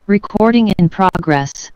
Recording in progress.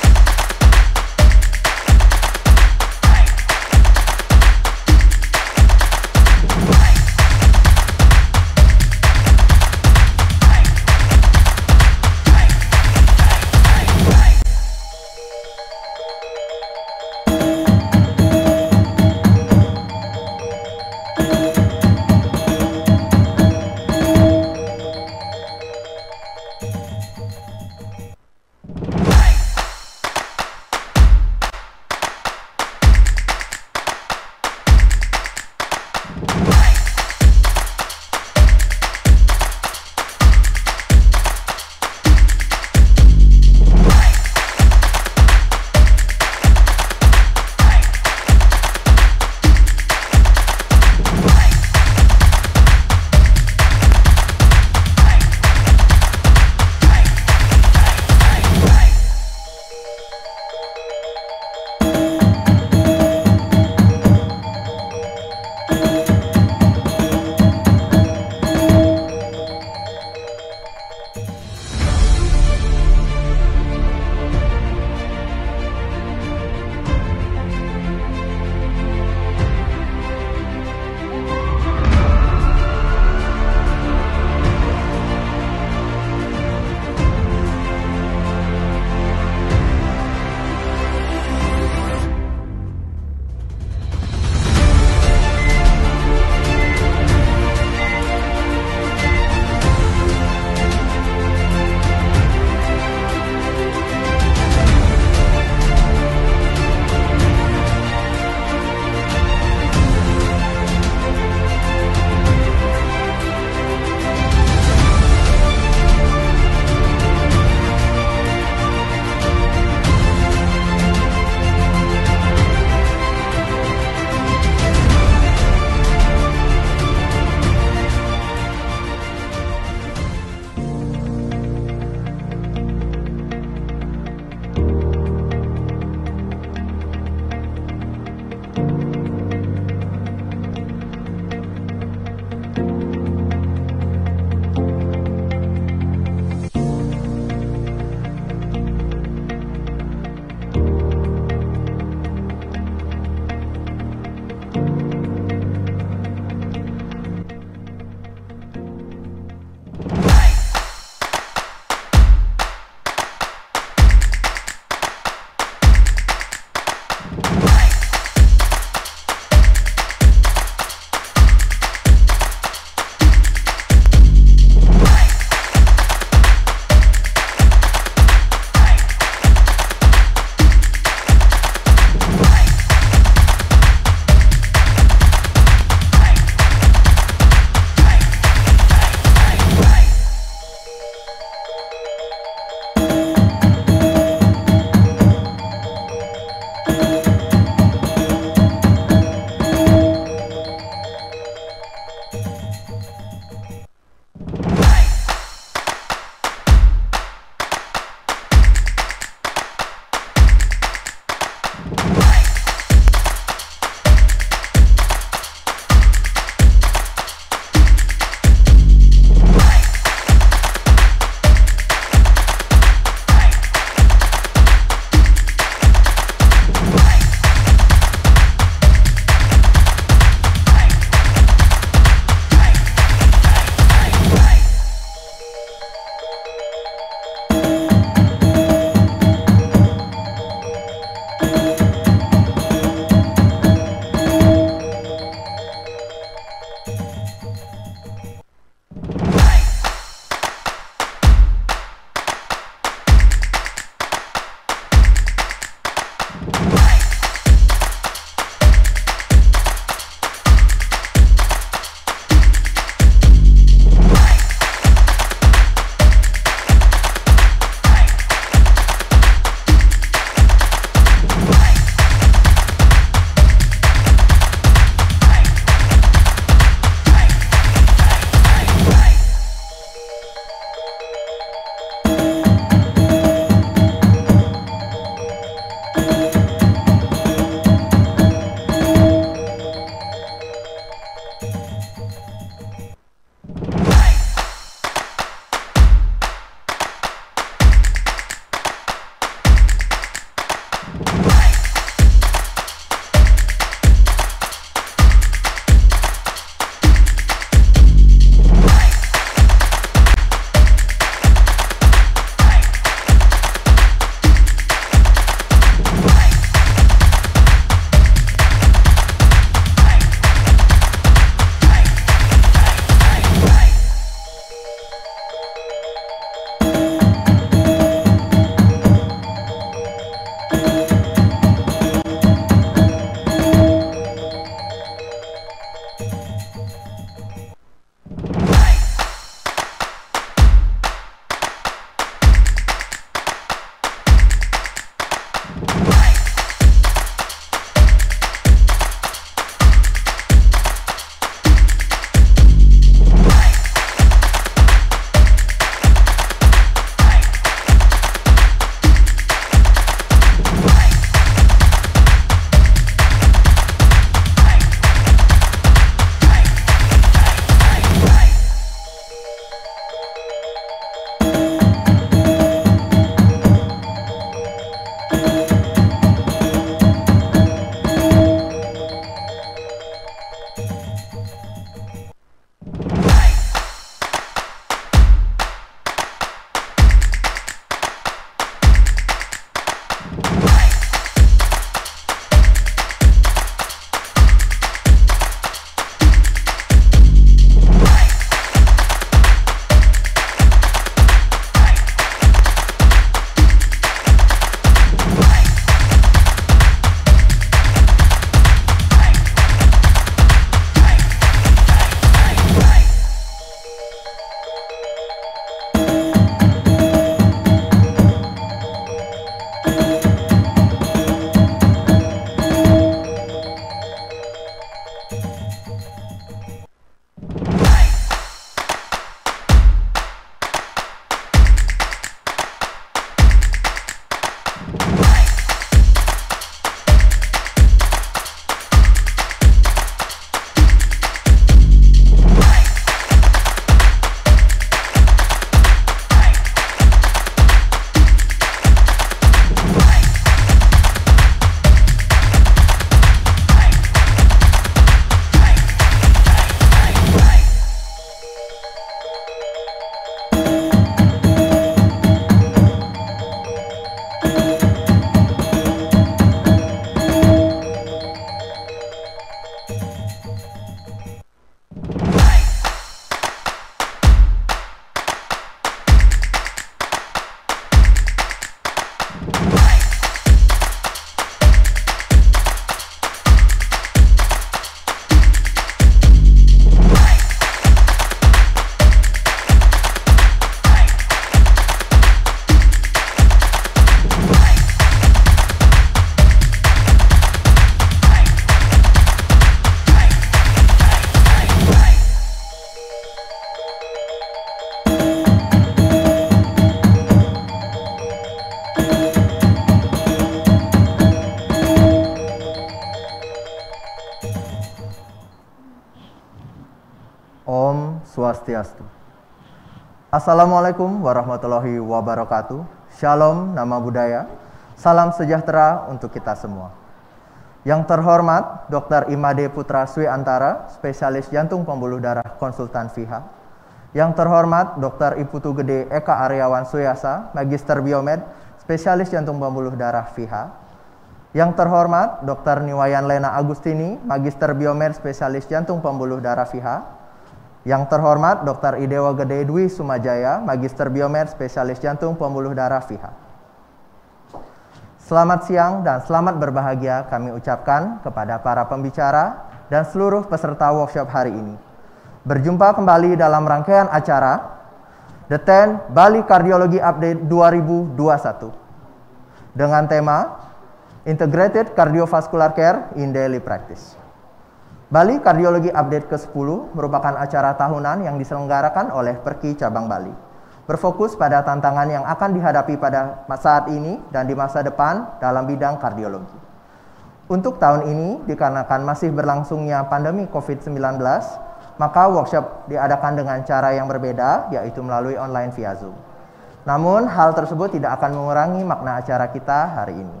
Swastiastu. Assalamualaikum warahmatullahi wabarakatuh. Shalom, nama budaya. Salam sejahtera untuk kita semua. Yang terhormat Dr. Imade Putra Swi Antara, spesialis jantung pembuluh darah konsultan FIHA. Yang terhormat Dr. Iputu Gede Eka Aryawan Suyasa, Magister Biomed, spesialis jantung pembuluh darah FIHA. Yang terhormat Dr. Niwayan Lena Agustini, Magister Biomed, spesialis jantung pembuluh darah FIHA. Yang terhormat Dr. Idewa Gede Dwi Sumajaya, Magister Biomed, spesialis jantung pembuluh darah FIHA. Selamat siang dan selamat berbahagia kami ucapkan kepada para pembicara dan seluruh peserta workshop hari ini. Berjumpa kembali dalam rangkaian acara The 10 Bali Cardiology Update 2021 dengan tema Integrated Cardiovascular Care in Daily Practice. Bali Cardiology Update ke-10 merupakan acara tahunan yang diselenggarakan oleh Perki Cabang Bali. Berfokus pada tantangan yang akan dihadapi pada saat ini dan di masa depan dalam bidang kardiologi. Untuk tahun ini, dikarenakan masih berlangsungnya pandemi COVID-19, maka workshop diadakan dengan cara yang berbeda, yaitu melalui online via Zoom. Namun, hal tersebut tidak akan mengurangi makna acara kita hari ini.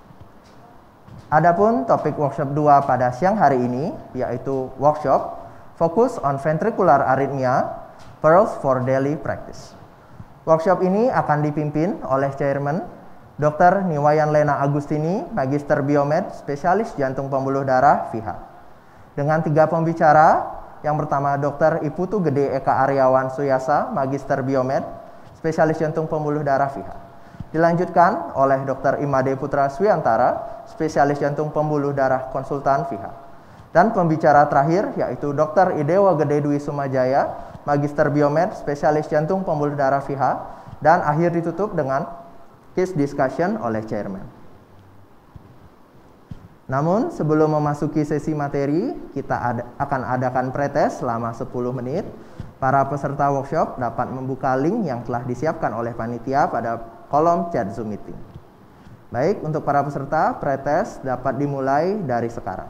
Adapun topik workshop 2 pada siang hari ini, yaitu workshop Focus on Ventricular Arrhythmia, Pearls for Daily Practice. Workshop ini akan dipimpin oleh Chairman Dr. Niwayan Lena Agustini, Magister Biomed, spesialis jantung pembuluh darah FIHA. Dengan 3 pembicara, yang pertama Dr. Iputu Gede Eka Aryawan Suyasa, Magister Biomed, spesialis jantung pembuluh darah FIHA. Dilanjutkan oleh Dr. Imade Putra Swi Antara, spesialis jantung pembuluh darah konsultan FIHA. Dan pembicara terakhir yaitu Dr. Idewa Gede Dwi Sumajaya, Magister Biomed, spesialis jantung pembuluh darah FIHA. Dan akhir ditutup dengan case discussion oleh Chairman. Namun sebelum memasuki sesi materi, kita akan adakan pretest selama 10 menit. Para peserta workshop dapat membuka link yang telah disiapkan oleh panitia pada kolom chat Zoom meeting. Baik, untuk para peserta, pretest dapat dimulai dari sekarang.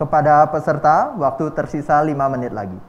kepada peserta, waktu tersisa 5 menit lagi.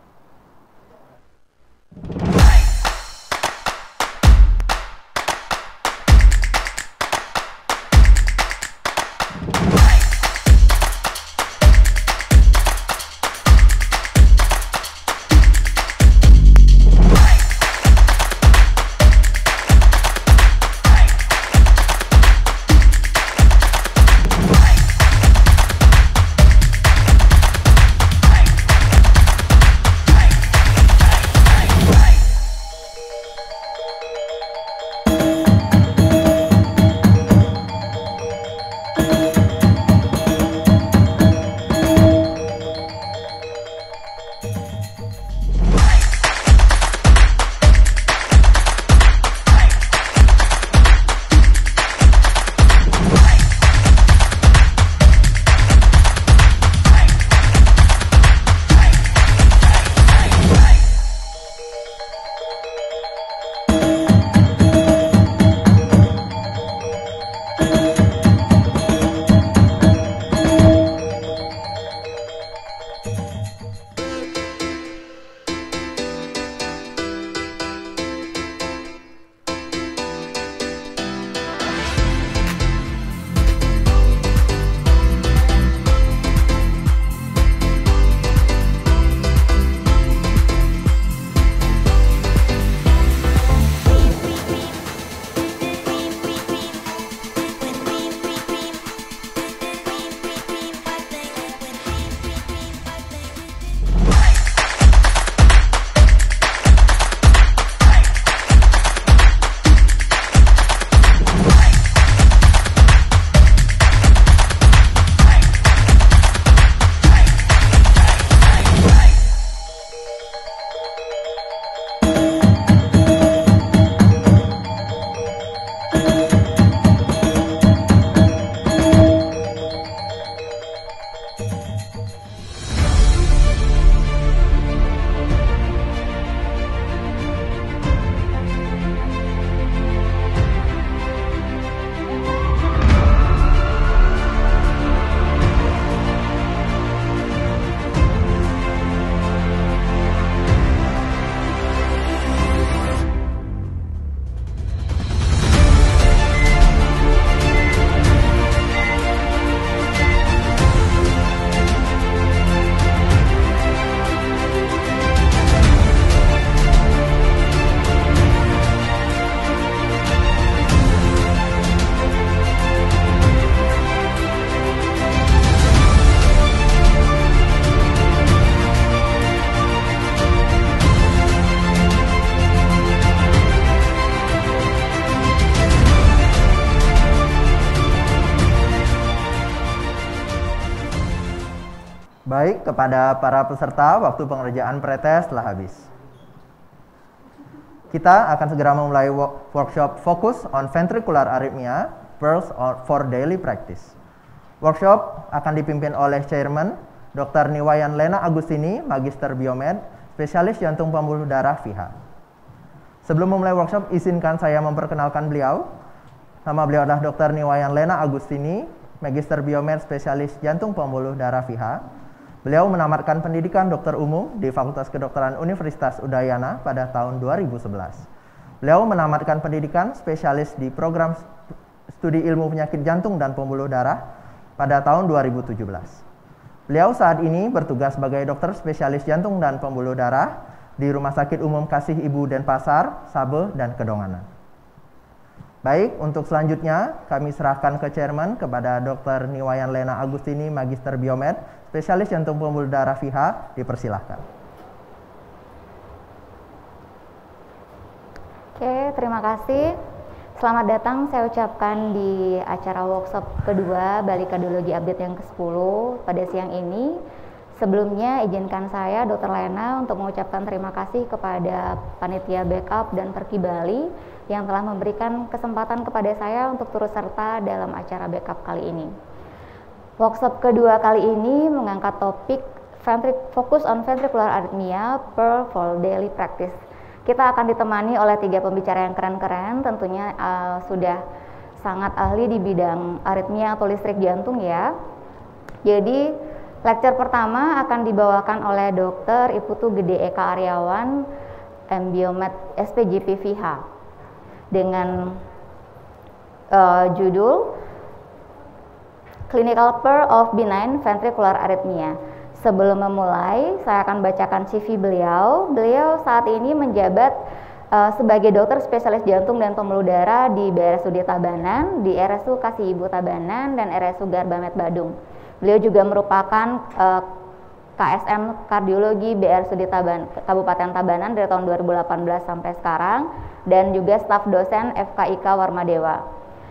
Baik, kepada para peserta, waktu pengerjaan pretest telah habis. Kita akan segera memulai workshop Focus on Ventricular Arrhythmia, Pearls for Daily Practice. Workshop akan dipimpin oleh Chairman Dr. Niwayan Lena Agustini, Magister Biomed, Spesialis Jantung Pembuluh Darah FIHA. Sebelum memulai workshop, izinkan saya memperkenalkan beliau. Nama beliau adalah Dr. Niwayan Lena Agustini, Magister Biomed, Spesialis Jantung Pembuluh Darah FIHA. Beliau menamatkan pendidikan dokter umum di Fakultas Kedokteran Universitas Udayana pada tahun 2011. Beliau menamatkan pendidikan spesialis di program studi ilmu penyakit jantung dan pembuluh darah pada tahun 2017. Beliau saat ini bertugas sebagai dokter spesialis jantung dan pembuluh darah di Rumah Sakit Umum Kasih Ibu Denpasar, Sabeh, dan Kedonganan. Baik, untuk selanjutnya kami serahkan ke Chairman kepada Dr. Niwayan Lena Agustini, Magister Biomed, Spesialis Jantung Pembuluh Darah FIHA, dipersilahkan. Oke, terima kasih. Selamat datang saya ucapkan di acara workshop kedua Bali Kardiologi Update yang ke-10 pada siang ini. Sebelumnya izinkan saya Dr. Lena untuk mengucapkan terima kasih kepada Panitia Backup dan Perki Bali yang telah memberikan kesempatan kepada saya untuk turut serta dalam acara backup kali ini. Workshop kedua kali ini mengangkat topik Focus on Ventricular Arrhythmia, Pearls for Daily Practice. Kita akan ditemani oleh 3 pembicara yang keren-keren, tentunya sudah sangat ahli di bidang aritmia atau listrik jantung ya. Jadi Lecture pertama akan dibawakan oleh Dr. Iputu Gede Eka Aryawan, Biomed SPGPVH, dengan judul Clinical Pair of Benign Ventricular Arrhythmia. Sebelum memulai, saya akan bacakan CV beliau. Beliau saat ini menjabat sebagai dokter spesialis jantung dan pembuluh darah di BRSUD Tabanan, di RSU Kasih Ibu Tabanan, dan RSU Garbamed Badung. Beliau juga merupakan KSM Kardiologi BRSUD Kabupaten Tabanan dari tahun 2018 sampai sekarang, dan juga staf dosen FKIK Warmadewa.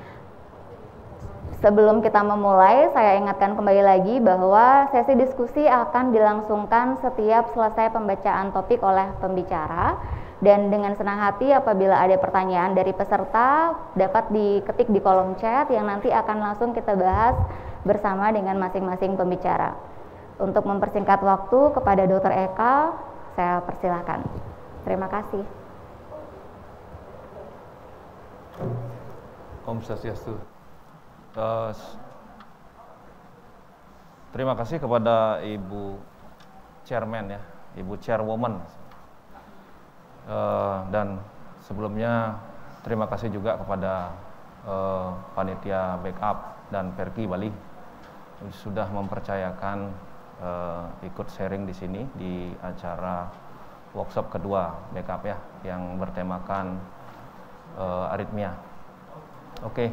Sebelum kita memulai, saya ingatkan kembali lagi bahwa sesi diskusi akan dilangsungkan setiap selesai pembacaan topik oleh pembicara, dan dengan senang hati apabila ada pertanyaan dari peserta dapat diketik di kolom chat yang nanti akan langsung kita bahas bersama dengan masing-masing pembicara. Untuk mempersingkat waktu kepada Dr. Eka, saya persilahkan. Terima kasih. Om Swastiastu. Terima kasih kepada Ibu Chairman ya, Ibu Chairwoman. Dan sebelumnya terima kasih juga kepada panitia backup dan Perki Bali sudah mempercayakan ikut sharing di sini di acara workshop kedua backup ya, yang bertemakan aritmia. Oke.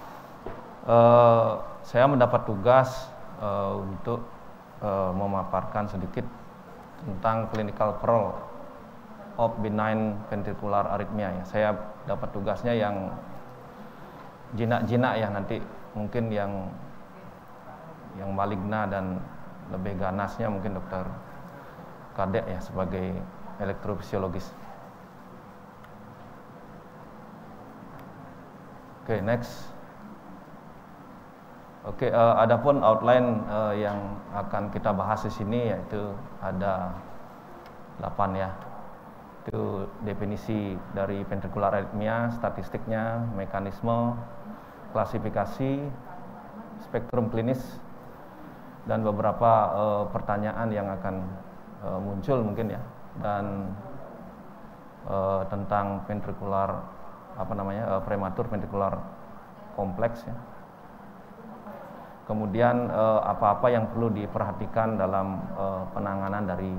Saya mendapat tugas untuk memaparkan sedikit tentang clinical pair of benign ventricular arrhythmia ya. Saya dapat tugasnya yang jinak-jinak ya, nanti mungkin yang maligna dan lebih ganasnya mungkin dokter Kadek ya sebagai elektrofisiologis. Oke, next. Oke, adapun outline yang akan kita bahas di sini yaitu ada 8 ya. Itu definisi dari ventricular arrhythmia, statistiknya, mekanisme, klasifikasi, spektrum klinis, dan beberapa pertanyaan yang akan muncul mungkin ya, dan tentang ventricular prematur ventricular kompleks ya. Kemudian apa-apa yang perlu diperhatikan dalam penanganan dari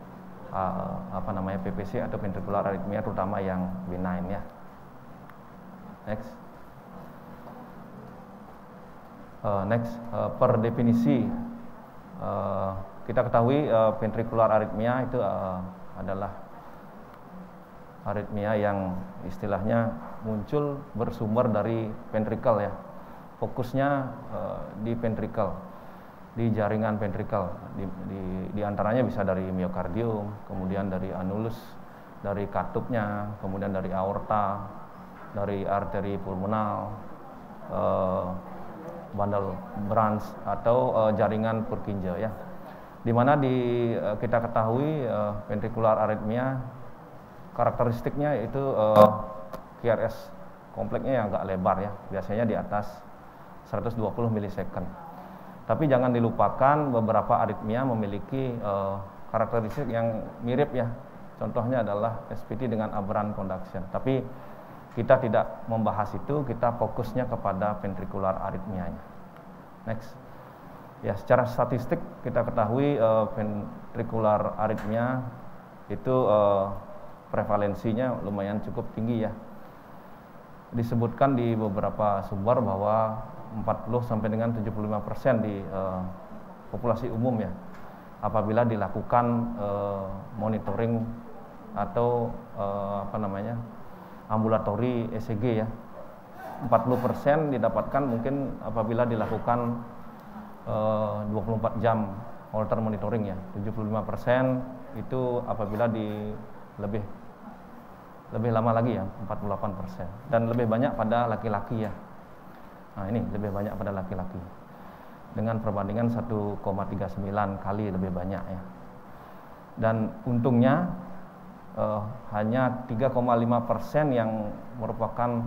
PVC atau ventricular arrhythmia, terutama yang benign ya. Next. Per definisi kita ketahui ventricular arrhythmia itu adalah aritmia yang istilahnya muncul bersumber dari ventricle ya. Fokusnya di ventricle, di jaringan ventricle. Di antaranya bisa dari miokardium, kemudian dari anulus, dari katupnya, kemudian dari aorta, dari arteri pulmonal, bundle branch atau jaringan Purkinje ya. Dimana kita ketahui ventricular arrhythmia karakteristiknya itu QRS kompleksnya yang agak lebar ya, biasanya di atas 120 milisecond. Tapi jangan dilupakan beberapa aritmia memiliki karakteristik yang mirip ya. Contohnya adalah SPT dengan aberrant conduction. Tapi kita tidak membahas itu, kita fokusnya kepada ventricular arrhythmia-nya. Next. Ya, secara statistik kita ketahui ventricular arrhythmia itu prevalensinya lumayan cukup tinggi ya. Disebutkan di beberapa sumber bahwa 40 sampai dengan 75% di populasi umum ya, apabila dilakukan monitoring atau ambulatori ECG ya. 40% didapatkan mungkin apabila dilakukan 24 jam Holter monitoring ya. 75% itu apabila lebih lama lagi ya, 48%. Dan lebih banyak pada laki-laki ya. Nah, ini lebih banyak pada laki-laki. Dengan perbandingan 1,39 kali lebih banyak ya. Dan untungnya hanya 3,5% yang merupakan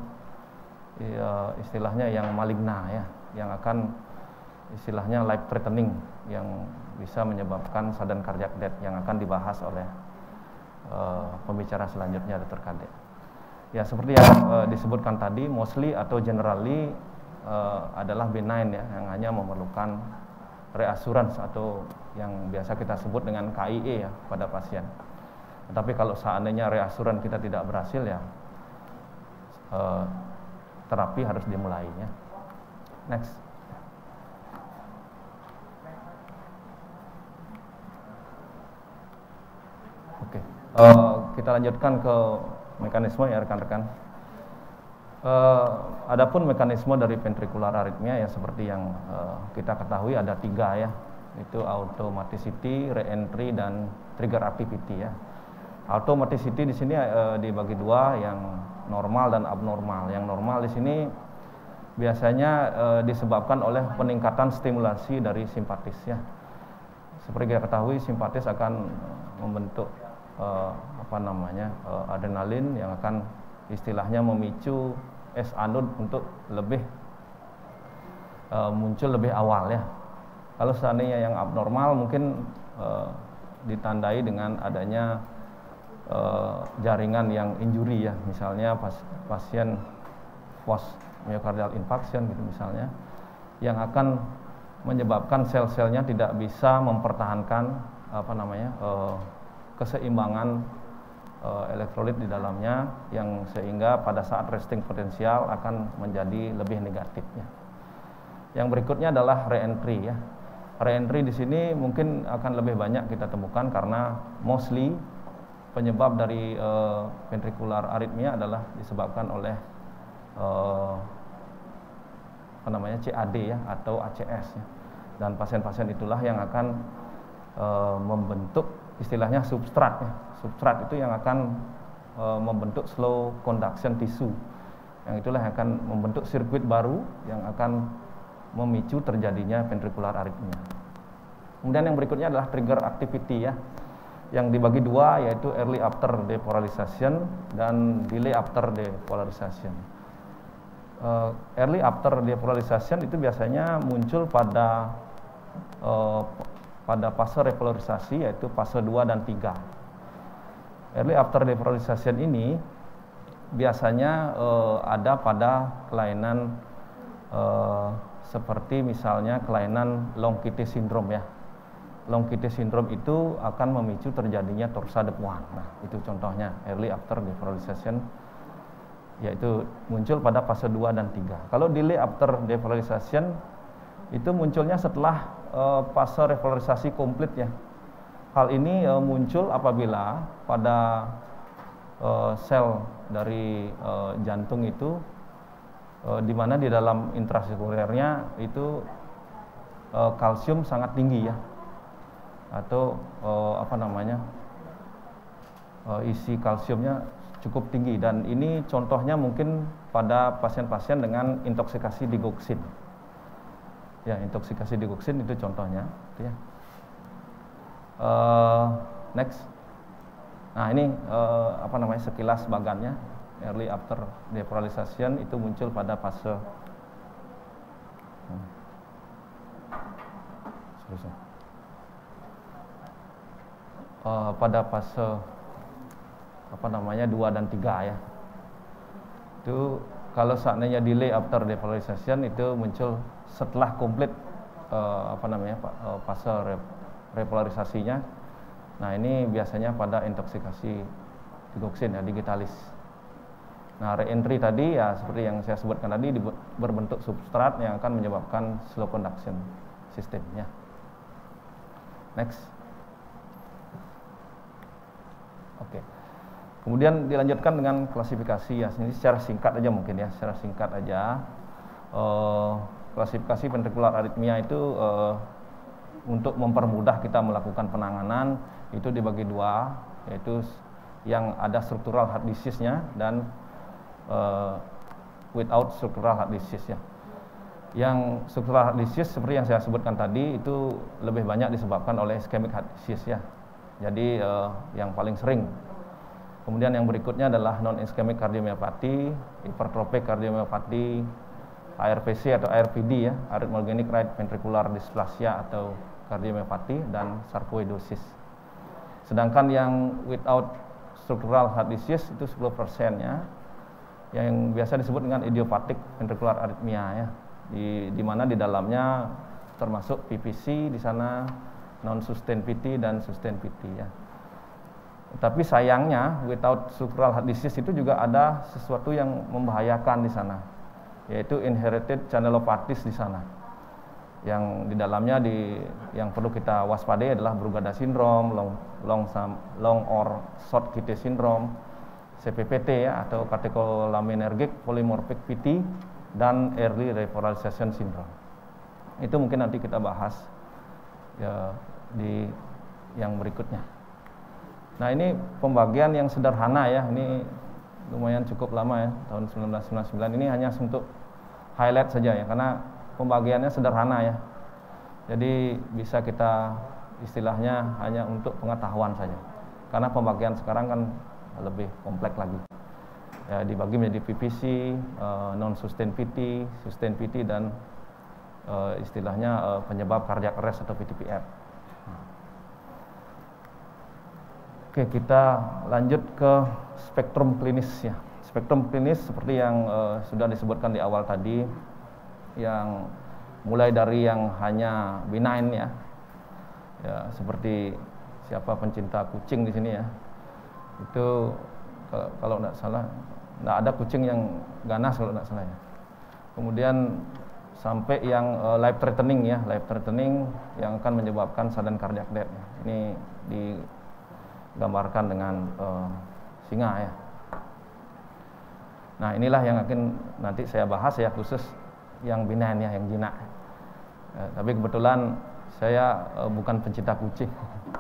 istilahnya yang maligna ya, yang akan istilahnya life threatening, yang bisa menyebabkan sudden cardiac death yang akan dibahas oleh pembicara selanjutnya, Dr. Kade. Ya, seperti yang disebutkan tadi, mostly atau generally adalah benign ya, yang hanya memerlukan reassurance atau yang biasa kita sebut dengan KIE ya pada pasien. Tetapi kalau seandainya reassurance kita tidak berhasil ya, terapi harus dimulai ya. Next. Oke, kita lanjutkan ke mekanisme ya rekan-rekan. Adapun mekanisme dari ventricular arrhythmia ya seperti yang kita ketahui ada 3 ya, itu automaticity, re-entry, dan trigger activity ya. Automaticity di sini dibagi 2, yang normal dan abnormal. Yang normal di sini biasanya disebabkan oleh peningkatan stimulasi dari simpatis ya. Seperti kita ketahui, simpatis akan membentuk adrenalin yang akan istilahnya memicu S anode untuk lebih muncul lebih awal ya. Kalau seandainya yang abnormal mungkin ditandai dengan adanya jaringan yang injury ya, misalnya pasien post myocardial infarction gitu misalnya, yang akan menyebabkan sel-selnya tidak bisa mempertahankan keseimbangan elektrolit di dalamnya, yang sehingga pada saat resting potensial akan menjadi lebih negatifnya. Yang berikutnya adalah re-entry ya. Re-entry di sini mungkin akan lebih banyak kita temukan karena mostly penyebab dari ventricular arrhythmia adalah disebabkan oleh CAD ya atau ACS ya. Dan pasien-pasien itulah yang akan membentuk istilahnya substrat ya. Substrat itu yang akan membentuk slow conduction tissue, yang itulah yang akan membentuk sirkuit baru yang akan memicu terjadinya ventricular arrhythmia. Kemudian yang berikutnya adalah trigger activity ya, yang dibagi 2, yaitu early after depolarization dan delay after depolarization. Early after depolarization itu biasanya muncul pada fase repolarisasi, yaitu fase 2 dan 3. Early after depolarization ini biasanya ada pada kelainan seperti misalnya kelainan long QT syndrome ya. Long QT syndrome itu akan memicu terjadinya torsa de Pointes. Nah, itu contohnya early after depolarization, yaitu muncul pada fase 2 dan 3. Kalau delay after depolarization itu munculnya setelah fase repolarisasi komplit ya. Hal ini muncul apabila pada sel dari jantung itu di mana di dalam intrasekulernya itu kalsium sangat tinggi ya, atau isi kalsiumnya cukup tinggi, dan ini contohnya mungkin pada pasien-pasien dengan intoksikasi digoxin. Ya, intoksikasi digoxin itu contohnya, gitu ya. Next. Nah, ini sekilas bagannya. Early after depolarization itu muncul pada fase pada fase 2 dan 3 ya. Itu kalau seandainya delay after depolarization itu muncul setelah komplit fase repolarisasinya. Nah, ini biasanya pada intoksikasi digoxin ya, digitalis. Nah, re-entry tadi ya seperti yang saya sebutkan tadi, berbentuk substrat yang akan menyebabkan slow conduction system ya. Next. Oke. Kemudian dilanjutkan dengan klasifikasi ya. Ini secara singkat aja mungkin ya, secara singkat aja. Klasifikasi ventricular arrhythmia itu untuk mempermudah kita melakukan penanganan itu dibagi 2, yaitu yang ada structural heart disease-nya dan without structural heart disease ya. Yang structural heart disease seperti yang saya sebutkan tadi itu lebih banyak disebabkan oleh ischemic heart disease ya. Jadi yang paling sering. Kemudian yang berikutnya adalah non-ischemic cardiomyopathy, hypertrophic cardiomyopathy, ARVC atau ARVD ya, arrhythmogenic right ventricular dysplasia atau kardiomyopati dan sarkoidosis. Sedangkan yang without structural heart disease itu 10% ya, yang biasa disebut dengan idiopathic ventricular arrhythmia ya, di mana di dalamnya termasuk PVC di sana, non sustained VT dan sustained VT ya. Tapi sayangnya without structural heart disease itu juga ada sesuatu yang membahayakan di sana, yaitu inherited channelopathies di sana. Yang di dalamnya yang perlu kita waspadai adalah Brugada syndrome, long or short QT syndrome, CPPT ya, atau catecholaminergic polymorphic VT, dan early repolarization syndrome. Itu mungkin nanti kita bahas ya di yang berikutnya. Nah, ini pembagian yang sederhana ya, ini lumayan cukup lama ya, tahun 1999. Ini hanya untuk highlight saja ya, karena pembagiannya sederhana ya. Jadi bisa kita istilahnya hanya untuk pengetahuan saja. Karena pembagian sekarang kan lebih kompleks lagi. Ya, dibagi menjadi PVC, non sustained VT, sustained VT, dan istilahnya penyebab cardiac arrest atau VTPR. Oke, kita lanjut ke spektrum klinis ya. Spektrum klinis seperti yang sudah disebutkan di awal tadi, yang mulai dari yang hanya benign ya, seperti siapa pencinta kucing di sini ya, itu kalau tidak salah tidak ada kucing yang ganas kalau tidak salah ya. Kemudian sampai yang life threatening ya, life threatening yang akan menyebabkan sudden cardiac death. Ini digambarkan dengan singa ya. Nah, inilah yang akan nanti saya bahas ya, khusus yang benign ya, yang jinak. Tapi kebetulan saya bukan pencinta kucing.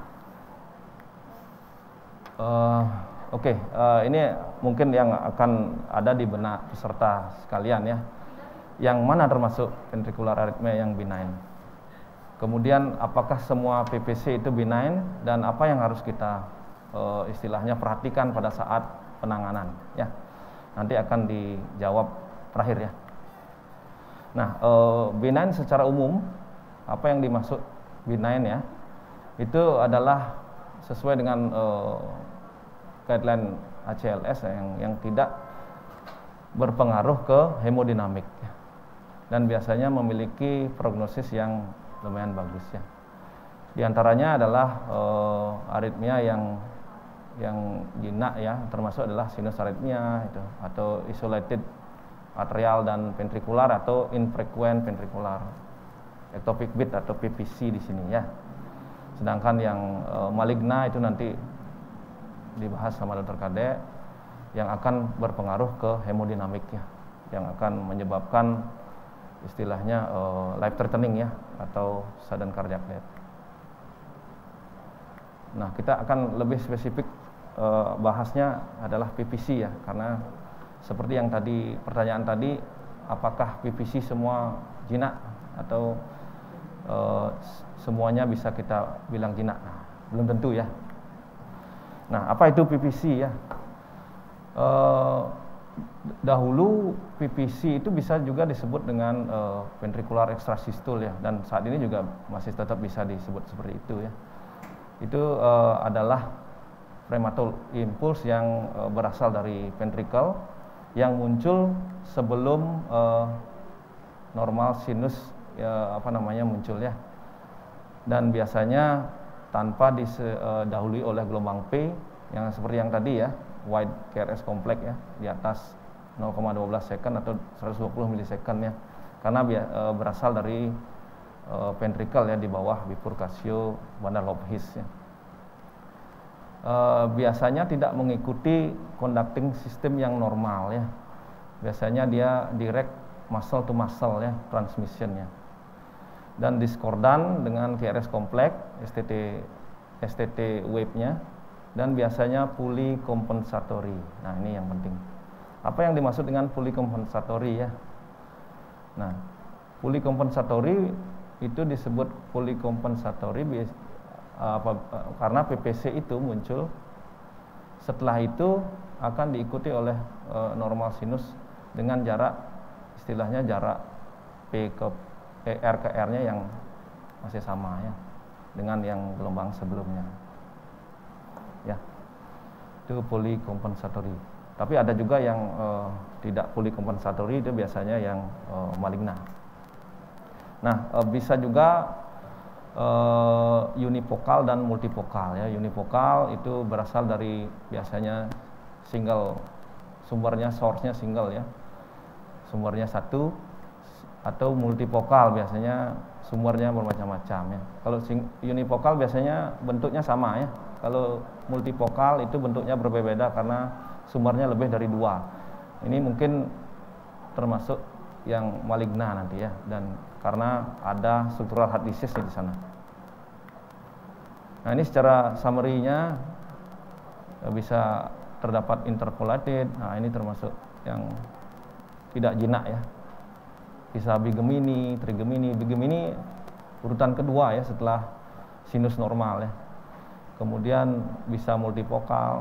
Oke, ini mungkin yang akan ada di benak peserta sekalian ya. Yang mana termasuk ventricular arrhythmia yang benign? Kemudian apakah semua PVC itu benign, dan apa yang harus kita istilahnya perhatikan pada saat penanganan ya. Nanti akan dijawab terakhir ya. Nah, benign secara umum, apa yang dimaksud benign ya, itu adalah sesuai dengan guideline ACLS yang tidak berpengaruh ke hemodinamik ya, dan biasanya memiliki prognosis yang lumayan bagus ya. Di antaranya adalah aritmia yang jinak ya, termasuk adalah sinus aritmia itu, atau isolated atrial dan ventrikular, atau infrequent ventricular ectopic beat atau PVC di sini ya. Sedangkan yang maligna itu nanti dibahas sama Dr. Kade, yang akan berpengaruh ke hemodinamik ya, yang akan menyebabkan istilahnya life threatening ya, atau sudden cardiac death. Nah, kita akan lebih spesifik bahasnya adalah PVC ya, karena seperti yang tadi pertanyaan tadi, apakah PVC semua jinak atau semuanya bisa kita bilang jinak? Nah, belum tentu ya. Nah, apa itu PVC ya? Dahulu PVC itu bisa juga disebut dengan ventricular extrasysole ya, dan saat ini juga masih tetap bisa disebut seperti itu ya. Itu adalah premature impulse yang berasal dari ventricle yang muncul sebelum normal sinus muncul ya, dan biasanya tanpa didahului oleh gelombang P yang seperti yang tadi ya, wide KRS complex ya, di atas 0,12 second atau 120 milisecond ya, karena berasal dari ventricle ya, di bawah bifurcatio Van der Loop-His ya. Biasanya tidak mengikuti conducting system yang normal ya. Biasanya dia direct muscle to muscle ya, transmission ya. Dan discordan dengan KRS complex, STT wave-nya, dan biasanya polycompensatory. Nah, ini yang penting. Apa yang dimaksud dengan polycompensatory ya? Nah, polycompensatory itu disebut polycompensatory karena PVC itu muncul, setelah itu akan diikuti oleh normal sinus dengan jarak, istilahnya jarak P ke R ke R-nya yang masih sama ya. dengan yang gelombang sebelumnya. Ya, itu polikompensatori. Tapi ada juga yang tidak polikompensatori, itu biasanya yang maligna. Nah, bisa juga univokal dan multivokal ya. Univokal itu berasal dari biasanya single, sumbernya source-nya single ya. Sumbernya satu, atau multivokal biasanya sumbernya bermacam-macam ya. Kalau univokal biasanya bentuknya sama ya. Kalau multivokal itu bentuknya berbeda karena sumbernya lebih dari 2. Ini mungkin termasuk yang maligna nanti ya, dan karena ada struktural heart disease di sana. Nah, ini secara summary-nya bisa terdapat interpolated. Nah, ini termasuk yang tidak jinak ya. Bisa bigemini, trigemini. Bigemini urutan kedua ya setelah sinus normal ya. Kemudian bisa multivokal,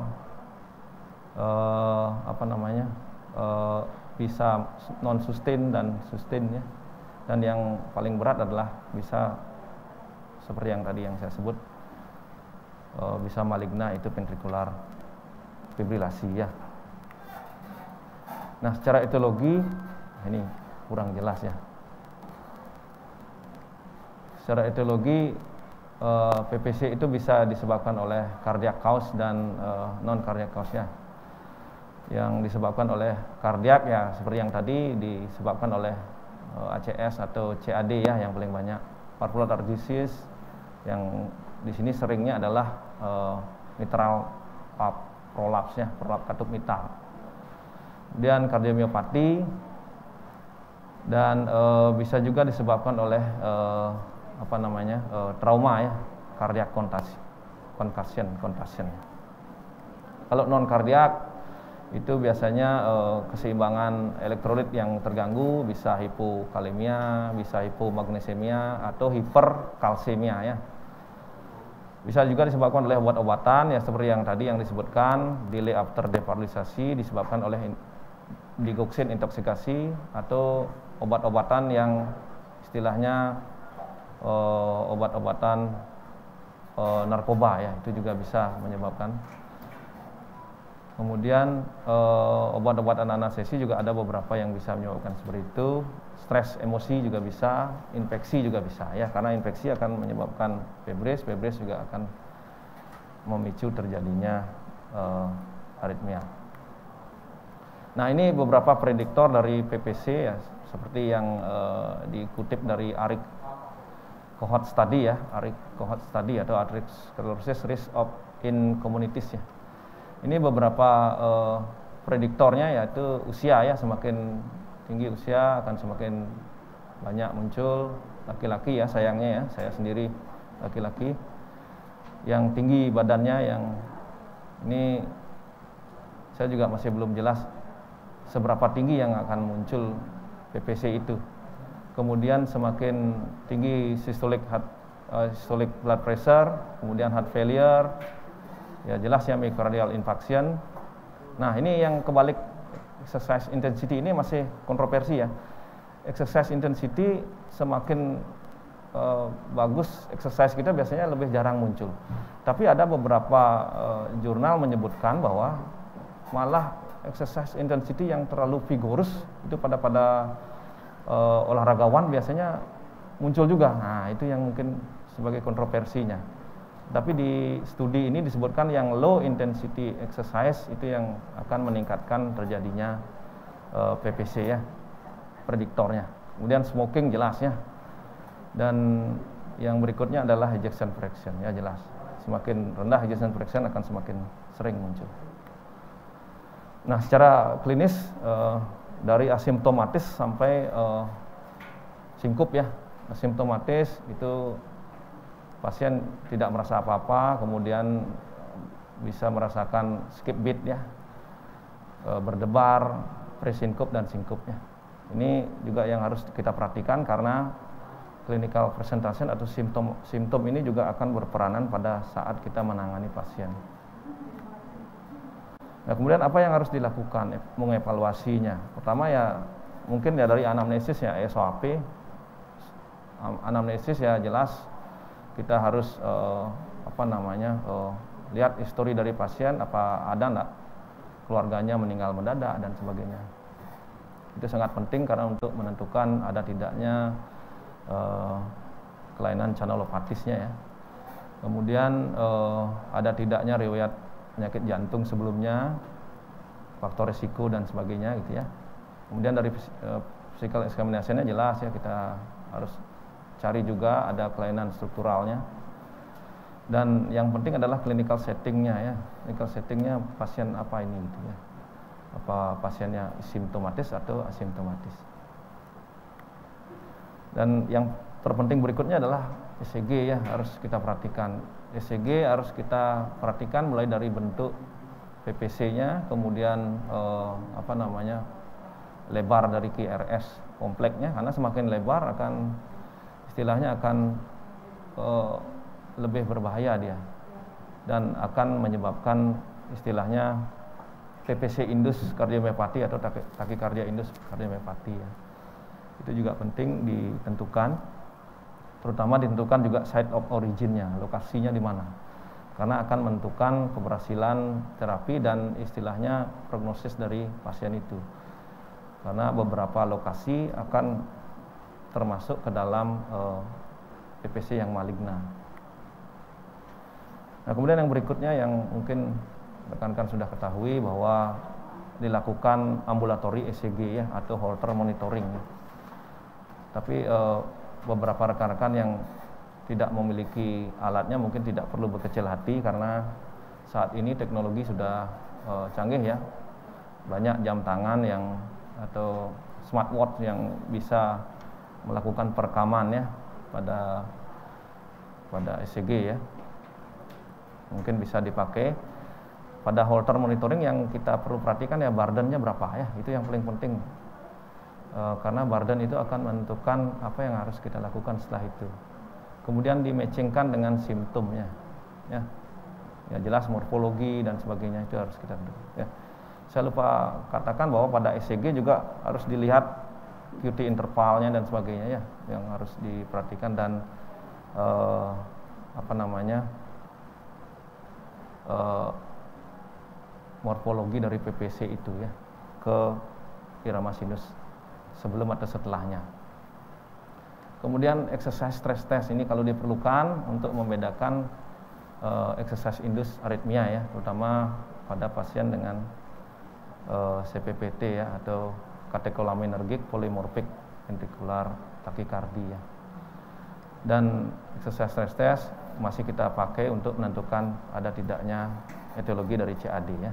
bisa non sustain dan sustain ya. Dan yang paling berat adalah bisa seperti yang tadi yang saya sebut, bisa maligna, itu ventricular fibrilasi ya. Nah, secara etiologi ini kurang jelas ya. Secara etiologi PPC itu bisa disebabkan oleh cardiac cause dan non cardiac cause ya. Yang disebabkan oleh kardiak ya seperti yang tadi disebabkan oleh ACS atau CAD ya yang paling banyak. Valvular heart disease yang di sini seringnya adalah mitral prolapse ya, prolapse katup mitral. Kemudian kardiomiopati, dan bisa juga disebabkan oleh trauma ya, cardiac concussion. Kalau non kardiak itu biasanya keseimbangan elektrolit yang terganggu, bisa hipokalemia, bisa hipomagnesemia atau hiperkalsemia ya. Bisa juga disebabkan oleh obat-obatan ya seperti yang tadi yang disebutkan, delay after deparalisasi disebabkan oleh digoxin intoksikasi atau obat-obatan yang istilahnya obat-obatan narkoba ya, itu juga bisa menyebabkan. Kemudian obat-obatan anestesi juga ada beberapa yang bisa menyebabkan seperti itu. Stres emosi juga bisa, infeksi juga bisa ya, karena infeksi akan menyebabkan febres juga akan memicu terjadinya aritmia. Nah, ini beberapa prediktor dari PPC ya, seperti yang dikutip dari Aric cohort study ya, Aric cohort study atau atherosclerosis risk of in communities ya. Ini beberapa prediktornya, yaitu usia ya, semakin tinggi usia akan semakin banyak muncul laki-laki ya, sayangnya ya, saya sendiri laki-laki yang tinggi badannya, yang ini saya juga masih belum jelas seberapa tinggi yang akan muncul PPC itu. Kemudian semakin tinggi systolic blood pressure, kemudian heart failure, ya jelas ya myocardial infarction. Nah, ini yang kebalik exercise intensity ini masih kontroversi ya. Exercise intensity semakin bagus exercise kita biasanya lebih jarang muncul. Tapi ada beberapa jurnal menyebutkan bahwa malah exercise intensity yang terlalu vigorous itu pada olahragawan biasanya muncul juga. Nah, itu yang mungkin sebagai kontroversinya. Tapi di studi ini disebutkan yang low intensity exercise itu yang akan meningkatkan terjadinya PPC ya, prediktornya. Kemudian smoking jelas ya. Dan yang berikutnya adalah ejection fraction ya, jelas. Semakin rendah ejection fraction akan semakin sering muncul. Nah, secara klinis dari asimptomatis sampai singkup ya. Asimptomatis itu pasien tidak merasa apa-apa, kemudian bisa merasakan skip beat ya, berdebar, pre-sinkup dan sinkupnya. Ini juga yang harus kita perhatikan karena clinical presentation atau simptom ini juga akan berperanan pada saat kita menangani pasien. Nah, kemudian apa yang harus dilakukan mengevaluasinya? Pertama ya mungkin ya dari anamnesis ya, SOAP. Anamnesis ya jelas kita harus lihat histori dari pasien, apa ada enggak keluarganya meninggal mendadak dan sebagainya. Itu sangat penting karena untuk menentukan ada tidaknya kelainan channelopathisnya ya. Kemudian ada tidaknya riwayat penyakit jantung sebelumnya, faktor risiko dan sebagainya gitu ya. Kemudian dari physical examination-nya jelas ya, kita harus cari juga ada kelainan strukturalnya. Dan yang penting adalah clinical setting-nya ya. Clinical setting-nya pasien apa ini gitu ya. Apa pasiennya simptomatis atau asimptomatis. Dan yang terpenting berikutnya adalah ECG ya, harus kita perhatikan. ECG harus kita perhatikan mulai dari bentuk PPC-nya, kemudian lebar dari QRS kompleknya, karena semakin lebar akan istilahnya akan lebih berbahaya dia dan akan menyebabkan istilahnya PPC indus kardiomiopati atau takikardia indus kardiomiopati ya. Itu juga penting ditentukan, terutama ditentukan juga site of origin-nya, lokasinya di mana, karena akan menentukan keberhasilan terapi dan istilahnya prognosis dari pasien itu, karena beberapa lokasi akan termasuk ke dalam PPC yang maligna. Nah, kemudian yang berikutnya yang mungkin rekan-rekan sudah ketahui bahwa dilakukan ambulatory ECG ya, atau Holter monitoring. Tapi beberapa rekan-rekan yang tidak memiliki alatnya mungkin tidak perlu berkecil hati, karena saat ini teknologi sudah canggih ya. Banyak jam tangan yang atau smartwatch yang bisa melakukan perekaman ya pada ECG ya. Mungkin bisa dipakai. Pada Holter monitoring yang kita perlu perhatikan ya, burden-nya berapa ya, itu yang paling penting. Karena burden itu akan menentukan apa yang harus kita lakukan setelah itu. Kemudian dimatchingkan dengan simptomnya ya. Ya jelas morfologi dan sebagainya itu harus kita ya. Saya lupa katakan bahwa pada ECG juga harus dilihat QT intervalnya dan sebagainya ya, yang harus diperhatikan, dan morfologi dari PPC itu ya, ke irama sinus sebelum atau setelahnya. Kemudian exercise stress test ini kalau diperlukan untuk membedakan exercise induced arrhythmia ya, terutama pada pasien dengan CPPT ya, atau catecholaminergic polymorphic ventricular tachycardia ya. Dan exercise stress test masih kita pakai untuk menentukan ada tidaknya etiologi dari CAD ya.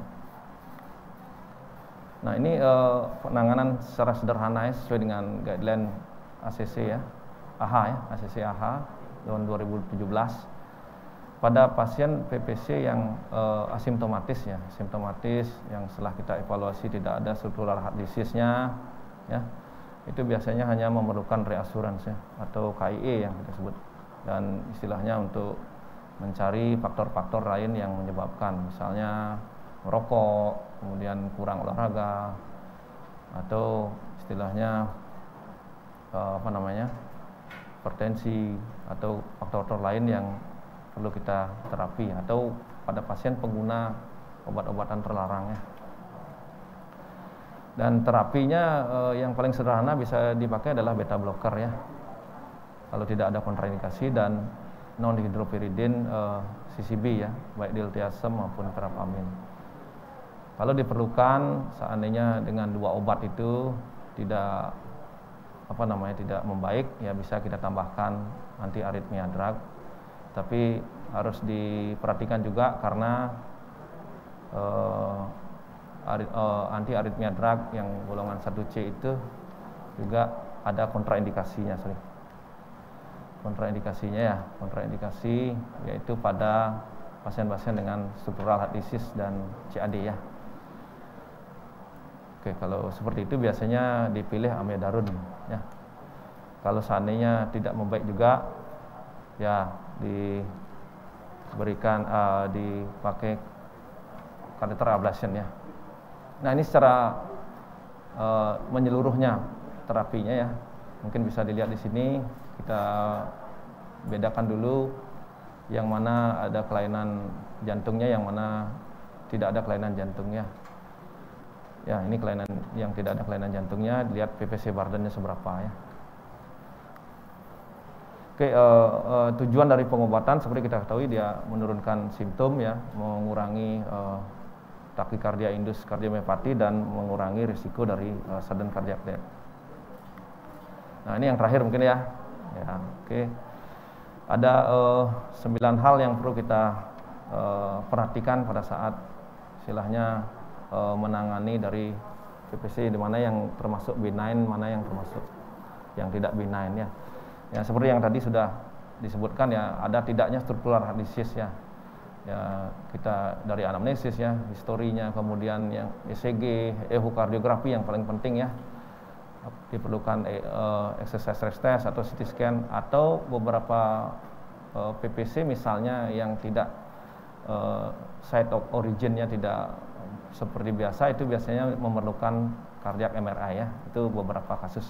Nah, ini penanganan secara sederhana ya, sesuai dengan guideline ACC ya, AHA ya, ACC AHA tahun 2017. Pada pasien PPC yang asimptomatis ya, simptomatis yang setelah kita evaluasi tidak ada struktural heart disease-nya ya, itu biasanya hanya memerlukan reassurance ya, atau KIE yang kita sebut, dan istilahnya untuk mencari faktor-faktor lain yang menyebabkan, misalnya merokok, kemudian kurang olahraga, atau istilahnya hipertensi, atau faktor-faktor lain yang perlu kita terapi, atau pada pasien pengguna obat-obatan terlarang ya. Dan terapinya yang paling sederhana bisa dipakai adalah beta blocker ya, kalau tidak ada kontraindikasi, dan non dihidropyridin CCB ya, baik diltiazem maupun verapamil. Kalau diperlukan, seandainya dengan dua obat itu tidak tidak membaik ya, bisa kita tambahkan anti aritmia drug. Tapi harus diperhatikan juga karena anti aritmia drug yang golongan 1C itu juga ada kontraindikasinya, kontraindikasi yaitu pada pasien-pasien dengan struktural heart disease dan CAD ya. Oke, kalau seperti itu biasanya dipilih amiodarone ya. Kalau seandainya tidak membaik juga ya diberikan dipakai catheter ablation ya. Nah, ini secara menyeluruhnya terapinya ya. Mungkin bisa dilihat di sini, kita bedakan dulu yang mana ada kelainan jantungnya, yang mana tidak ada kelainan jantungnya. Ya, ini kelainan yang tidak ada kelainan jantungnya, lihat PPC burden-nya seberapa ya. Oke, tujuan dari pengobatan seperti kita ketahui dia menurunkan simptom ya, mengurangi takikardia indus kardiomyopati dan mengurangi risiko dari sudden cardiac death. Nah, ini yang terakhir mungkin ya. Ya, oke. Ada 9 hal yang perlu kita perhatikan pada saat istilahnya menangani dari PPC, di mana yang termasuk benign, mana yang termasuk yang tidak benign ya. Ya, seperti yang tadi sudah disebutkan ya, ada tidaknya struktural heart disease ya. Ya, kita dari anamnesis ya, historinya, kemudian yang ECG, ehokardiografi yang paling penting ya. Diperlukan exercise stress test atau CT scan atau beberapa PPC misalnya yang tidak site of origin-nya tidak seperti biasa, itu biasanya memerlukan cardiac MRI ya. Itu beberapa kasus.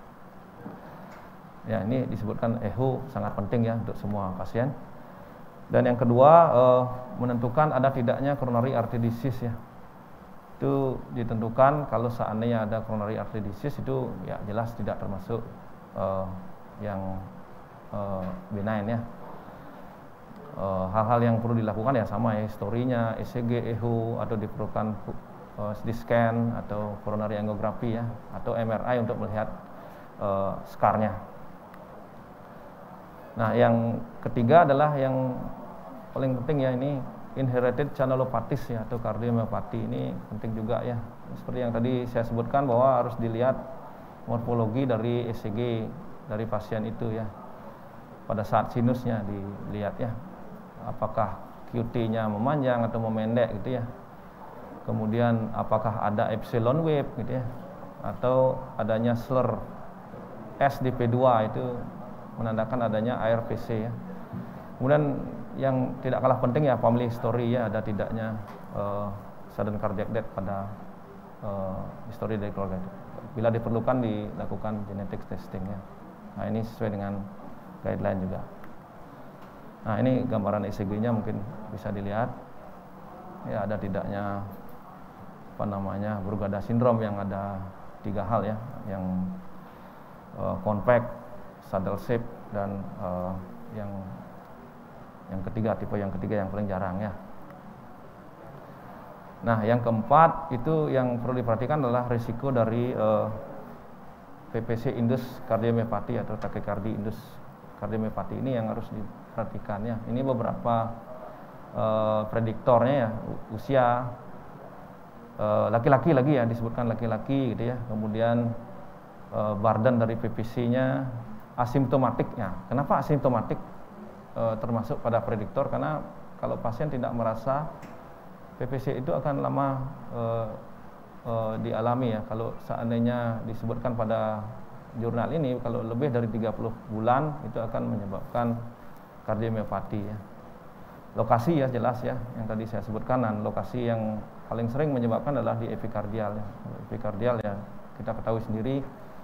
Ya, ini disebutkan echo sangat penting ya untuk semua pasien. Dan yang kedua, menentukan ada tidaknya coronary artery disease ya. Itu ditentukan kalau seandainya ada coronary artery disease, itu ya jelas tidak termasuk yang benign ya. Hal-hal yang perlu dilakukan ya sama ya, historinya, ECG, echo, atau diperlukan CT scan atau coronary angiography ya, atau MRI untuk melihat scarnya. Nah, yang ketiga adalah yang paling penting ya, ini inherited channelopathies ya, atau kardiomyopati. Ini penting juga ya. Seperti yang tadi saya sebutkan bahwa harus dilihat morfologi dari ECG dari pasien itu ya. Pada saat sinusnya dilihat ya, apakah QT-nya memanjang atau memendek gitu ya. Kemudian apakah ada epsilon wave gitu ya, atau adanya slur S di P2, itu menandakan adanya ARVC ya. Kemudian yang tidak kalah penting ya, family history ya, ada tidaknya sudden cardiac death pada history dari keluarga itu. Bila diperlukan dilakukan genetic testing ya. Nah, ini sesuai dengan guideline juga. Nah, ini gambaran ECG-nya mungkin bisa dilihat. Ya, ada tidaknya Brugada syndrome yang ada 3 hal ya, yang compact, saddle shape, dan yang ketiga, tipe yang ketiga yang paling jarang ya. Nah, yang keempat itu yang perlu diperhatikan adalah risiko dari PPC indus kardiomyopati atau takikardi indus kardiomyopati. Ini yang harus diperhatikan ya. Ini beberapa prediktornya ya, usia, laki-laki lagi ya, disebutkan laki-laki gitu ya. Kemudian burden dari PPC-nya, asimptomatiknya. Kenapa asimptomatik termasuk pada prediktor? Karena kalau pasien tidak merasa PPC itu akan lama dialami ya. Kalau seandainya disebutkan pada jurnal ini, kalau lebih dari 30 bulan itu akan menyebabkan kardiomyopati ya. Lokasi ya jelas ya, yang tadi saya sebutkan, dan lokasi yang paling sering menyebabkan adalah di epikardial ya. Epikardial ya, kita ketahui sendiri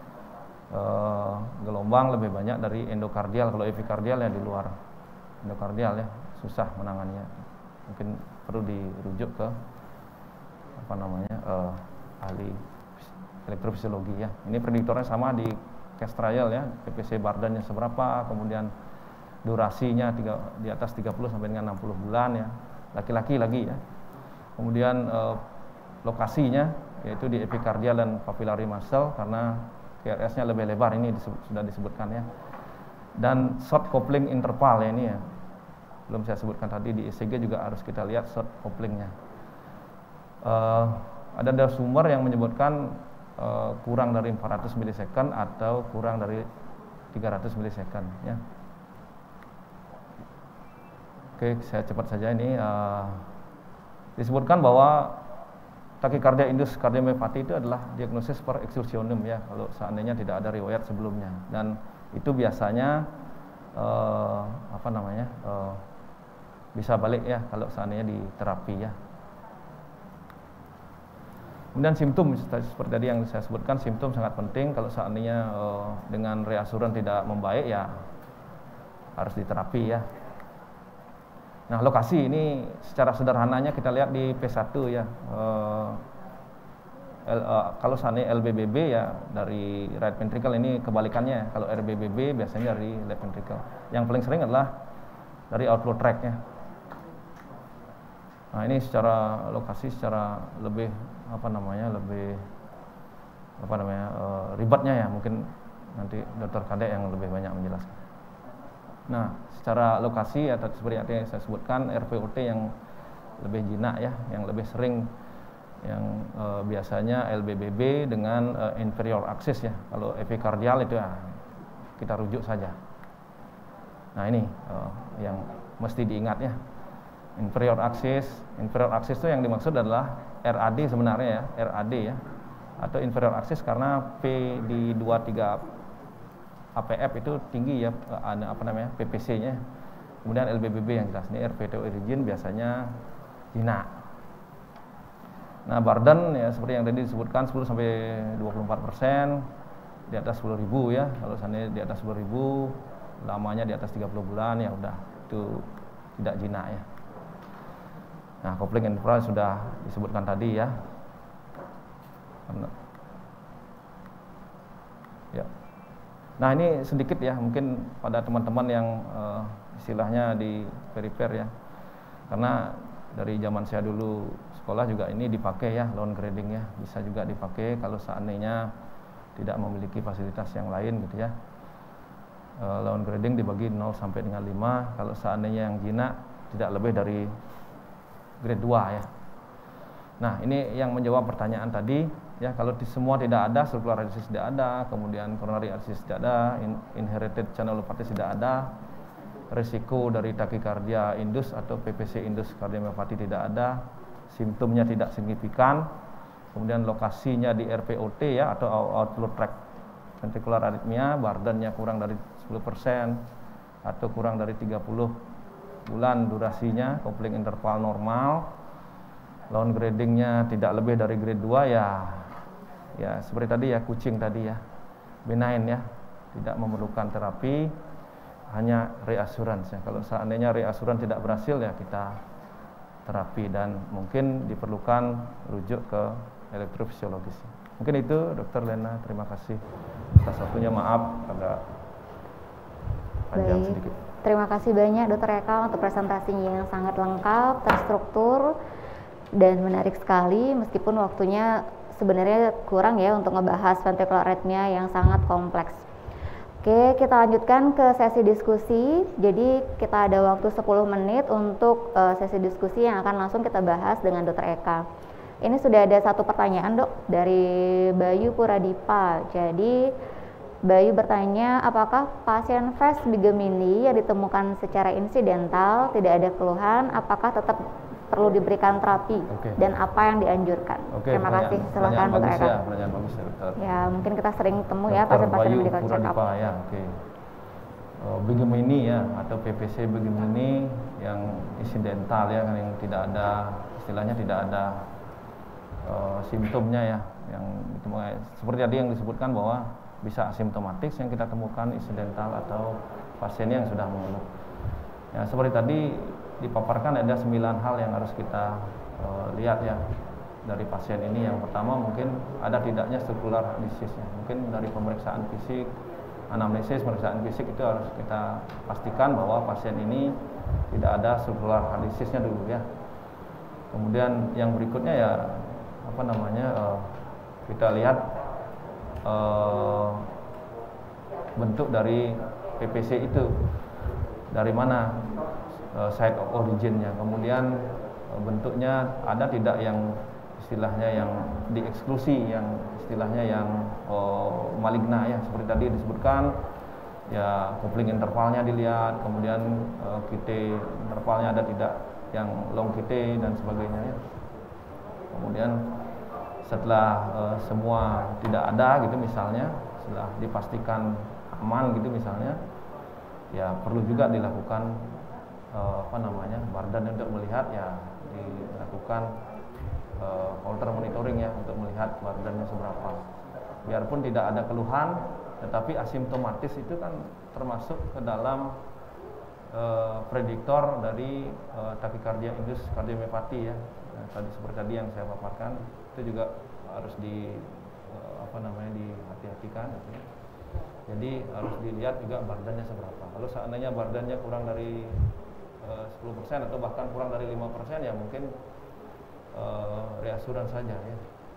gelombang lebih banyak dari endokardial. Kalau epikardial ya di luar endokardial ya, susah menangannya. Mungkin perlu dirujuk ke ahli elektrofisiologi ya. Ini prediktornya sama di case trial ya, PPC burden-nya seberapa, kemudian durasinya di atas 30 sampai dengan 60 bulan ya, laki-laki lagi ya. Kemudian lokasinya yaitu di epikardial dan papillary muscle, karena QRS-nya lebih lebar, ini sudah disebutkan ya. Dan short coupling interval ya, ini ya, belum saya sebutkan tadi, di ECG juga harus kita lihat short couplingnya. Ada sumber yang menyebutkan kurang dari 400 milisecond atau kurang dari 300 milisecond ya. Oke, saya cepat saja ini. Disebutkan bahwa takikardia indus kardiomyopati itu adalah diagnosis per excursionem ya, kalau seandainya tidak ada riwayat sebelumnya, dan itu biasanya bisa balik ya kalau seandainya di terapi ya. Kemudian simptom seperti tadi yang saya sebutkan, simptom sangat penting. Kalau seandainya dengan reassuran tidak membaik ya harus diterapi ya. Nah, lokasi ini secara sederhananya kita lihat di P1 ya. Kalau seandainya LBBB ya dari right ventricle, ini kebalikannya. Kalau RBBB biasanya dari left ventricle. Yang paling sering adalah dari outflow tract-nya. Nah, ini secara lokasi secara lebih ribetnya ya, mungkin nanti Dr. Kadek yang lebih banyak menjelaskan. Nah, secara lokasi atau seperti yang saya sebutkan, RVOT yang lebih jinak ya, yang lebih sering, yang biasanya LBBB dengan inferior axis ya. Kalau epikardial itu ya kita rujuk saja. Nah, ini yang mesti diingat ya. Inferior axis itu yang dimaksud adalah RAD sebenarnya ya, RAD ya. Atau inferior axis karena P di 23 APF itu tinggi ya, PPC-nya. Kemudian LBBB yang jelas, ini RVT origin biasanya jinak. Nah, burden ya seperti yang tadi disebutkan 10 sampai 24%, di atas 10.000 ya. Kalau seandainya di atas 10.000, lamanya di atas 30 bulan ya udah itu tidak jinak ya. Nah, coupling interval sudah disebutkan tadi ya. Ya. Nah, ini sedikit ya, mungkin pada teman-teman yang istilahnya di perifer ya. Karena dari zaman saya dulu sekolah juga ini dipakai ya, loan grading ya. Bisa juga dipakai kalau seandainya tidak memiliki fasilitas yang lain gitu ya. Loan grading dibagi 0 sampai dengan 5. Kalau seandainya yang jinak tidak lebih dari grade 2 ya. Nah, ini yang menjawab pertanyaan tadi ya. Kalau semua tidak ada, circular disease tidak ada, kemudian coronary disease tidak ada, inherited channelopathy tidak ada, risiko dari takikardia indus atau PPC indus kardiomyopati tidak ada, simptomnya tidak signifikan, kemudian lokasinya di RPOT ya atau outflow tract ventricular arrhythmia, burdennya kurang dari 10% atau kurang dari 30 bulan durasinya, coupling interval normal, loan gradingnya tidak lebih dari grade 2 ya seperti tadi ya, kucing tadi ya, benign ya, tidak memerlukan terapi, hanya reassurance ya. Kalau seandainya reassurance tidak berhasil ya kita terapi dan mungkin diperlukan rujuk ke elektrofisiologis. Mungkin itu Dr. Lena, terima kasih atas waktunya, maaf agak panjang sedikit. Terima kasih banyak Dr. Eka untuk presentasinya yang sangat lengkap, terstruktur, dan menarik sekali meskipun waktunya sebenarnya kurang ya untuk ngebahas ventricular arrhythmia yang sangat kompleks. Oke, kita lanjutkan ke sesi diskusi. Jadi kita ada waktu 10 menit untuk sesi diskusi yang akan langsung kita bahas dengan Dr. Eka. Ini sudah ada satu pertanyaan Dok dari Bayu Puradipa. Jadi Bayu bertanya, apakah pasien Fast Bigemini yang ditemukan secara insidental tidak ada keluhan, apakah tetap perlu diberikan terapi dan apa yang dianjurkan? Terima kasih. Silakan Dr. Eka. Ya, pertanyaan bagus ya, Dokter. Ya, mungkin kita sering ketemu ya pasien-pasien medical check up. Ya, Bigemini ya atau PPC Bigemini yang insidental ya, yang tidak ada, istilahnya tidak ada simptomnya ya, yang seperti tadi yang disebutkan bahwa bisa asimptomatik yang kita temukan insidental atau pasien yang sudah mengeluh. Ya, seperti tadi dipaparkan ada 9 hal yang harus kita lihat ya dari pasien ini. Yang pertama mungkin ada tidaknya circular disease ya. Mungkin dari pemeriksaan fisik, anamnesis, pemeriksaan fisik itu harus kita pastikan bahwa pasien ini tidak ada circular disease-nya dulu ya. Kemudian yang berikutnya ya kita lihat bentuk dari PPC itu dari mana site of originnya, kemudian bentuknya ada tidak yang istilahnya yang dieksklusi, yang istilahnya yang maligna ya, seperti tadi disebutkan ya, coupling intervalnya dilihat, kemudian QT intervalnya ada tidak yang long QT dan sebagainya ya. Kemudian setelah semua tidak ada gitu misalnya, setelah dipastikan aman gitu misalnya, ya perlu juga dilakukan burden untuk melihat ya, dilakukan Holter monitoring ya untuk melihat burdennya seberapa. Biarpun tidak ada keluhan, tetapi asimptomatis itu kan termasuk ke dalam prediktor dari takikardia indus kardiomyopati ya. Nah, seperti tadi yang saya paparkan, itu juga harus dihati-hatikan gitu ya. Jadi harus dilihat juga bardannya seberapa. Kalau seandainya bardannya kurang dari 10% atau bahkan kurang dari 5%, ya mungkin reassuran saja ya.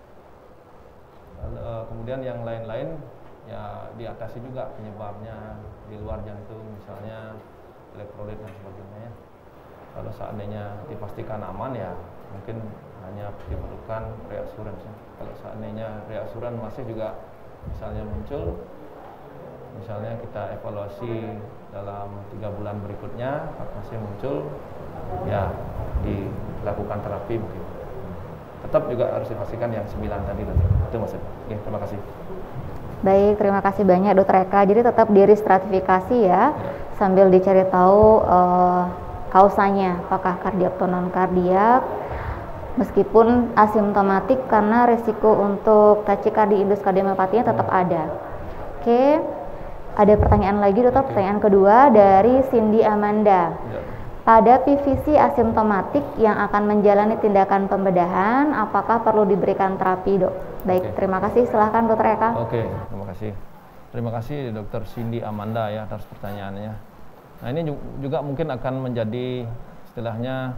Kemudian yang lain-lain ya diatasi juga penyebabnya di luar jantung, misalnya elektrolit dan sebagainya ya. Kalau seandainya dipastikan aman, ya mungkin hanya diperlukan reassuran ya. Kalau seandainya reassuran masih juga misalnya muncul, misalnya kita evaluasi dalam 3 bulan berikutnya masih muncul, ya dilakukan terapi mungkin. Tetap juga harus dipastikan yang 9 tadi. Itu maksudnya. Oke, terima kasih. Baik, terima kasih banyak Dr. Eka. Jadi tetap distratifikasi ya, sambil dicari tahu kausanya, apakah kardiak atau non kardiak, meskipun asimptomatik karena risiko untuk tachikardia indus kardiomyopatinya tetap ada. Oke, ada pertanyaan lagi dokter. Pertanyaan kedua dari Cindy Amanda. Pada PVC asimptomatik yang akan menjalani tindakan pembedahan, apakah perlu diberikan terapi, dok? Baik, terima kasih. Silahkan dokter Eka. Oke, terima kasih. Terima kasih dokter Cindy Amanda ya atas pertanyaannya. Nah, ini juga mungkin akan menjadi istilahnya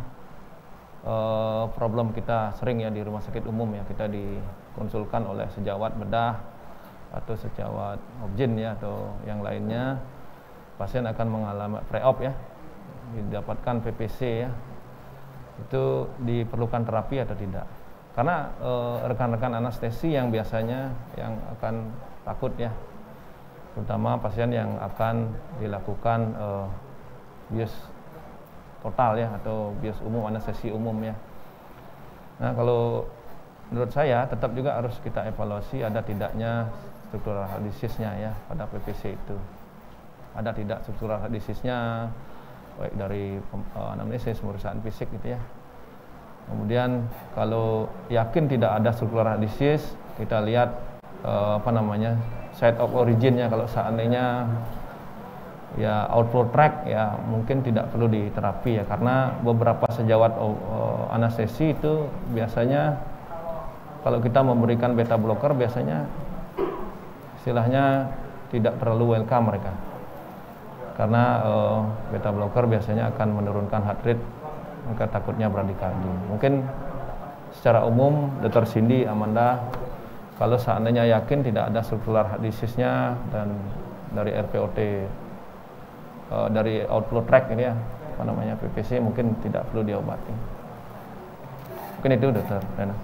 problem kita sering ya di rumah sakit umum ya. Kita dikonsulkan oleh sejawat bedah atau sejawat obgyn ya atau yang lainnya. Pasien akan mengalami pre-op ya, didapatkan PPC ya, itu diperlukan terapi atau tidak? Karena rekan-rekan anestesi yang biasanya yang akan takut ya, terutama pasien yang akan dilakukan bius total ya atau bius umum, anestesi umum ya. Nah, kalau menurut saya tetap juga harus kita evaluasi ada tidaknya struktural heart disease-nya ya pada PPC itu. Ada tidak struktural heart disease-nya, baik dari anamnesis, pemeriksaan fisik gitu ya. Kemudian kalau yakin tidak ada struktural heart disease, kita lihat site of origin-nya. Kalau seandainya ya outflow tract ya mungkin tidak perlu diterapi ya, karena beberapa sejawat anestesi itu biasanya kalau kita memberikan beta blocker biasanya istilahnya tidak terlalu welcome mereka. Karena beta blocker biasanya akan menurunkan heart rate, maka takutnya bradikardi. Mungkin secara umum Dr. Cindy Amanda, kalau seandainya yakin tidak ada struktural heart disease-nya dan dari RPOT dari outflow tract ini ya, PPC mungkin tidak perlu diobati. Mungkin itu Dr. Rena.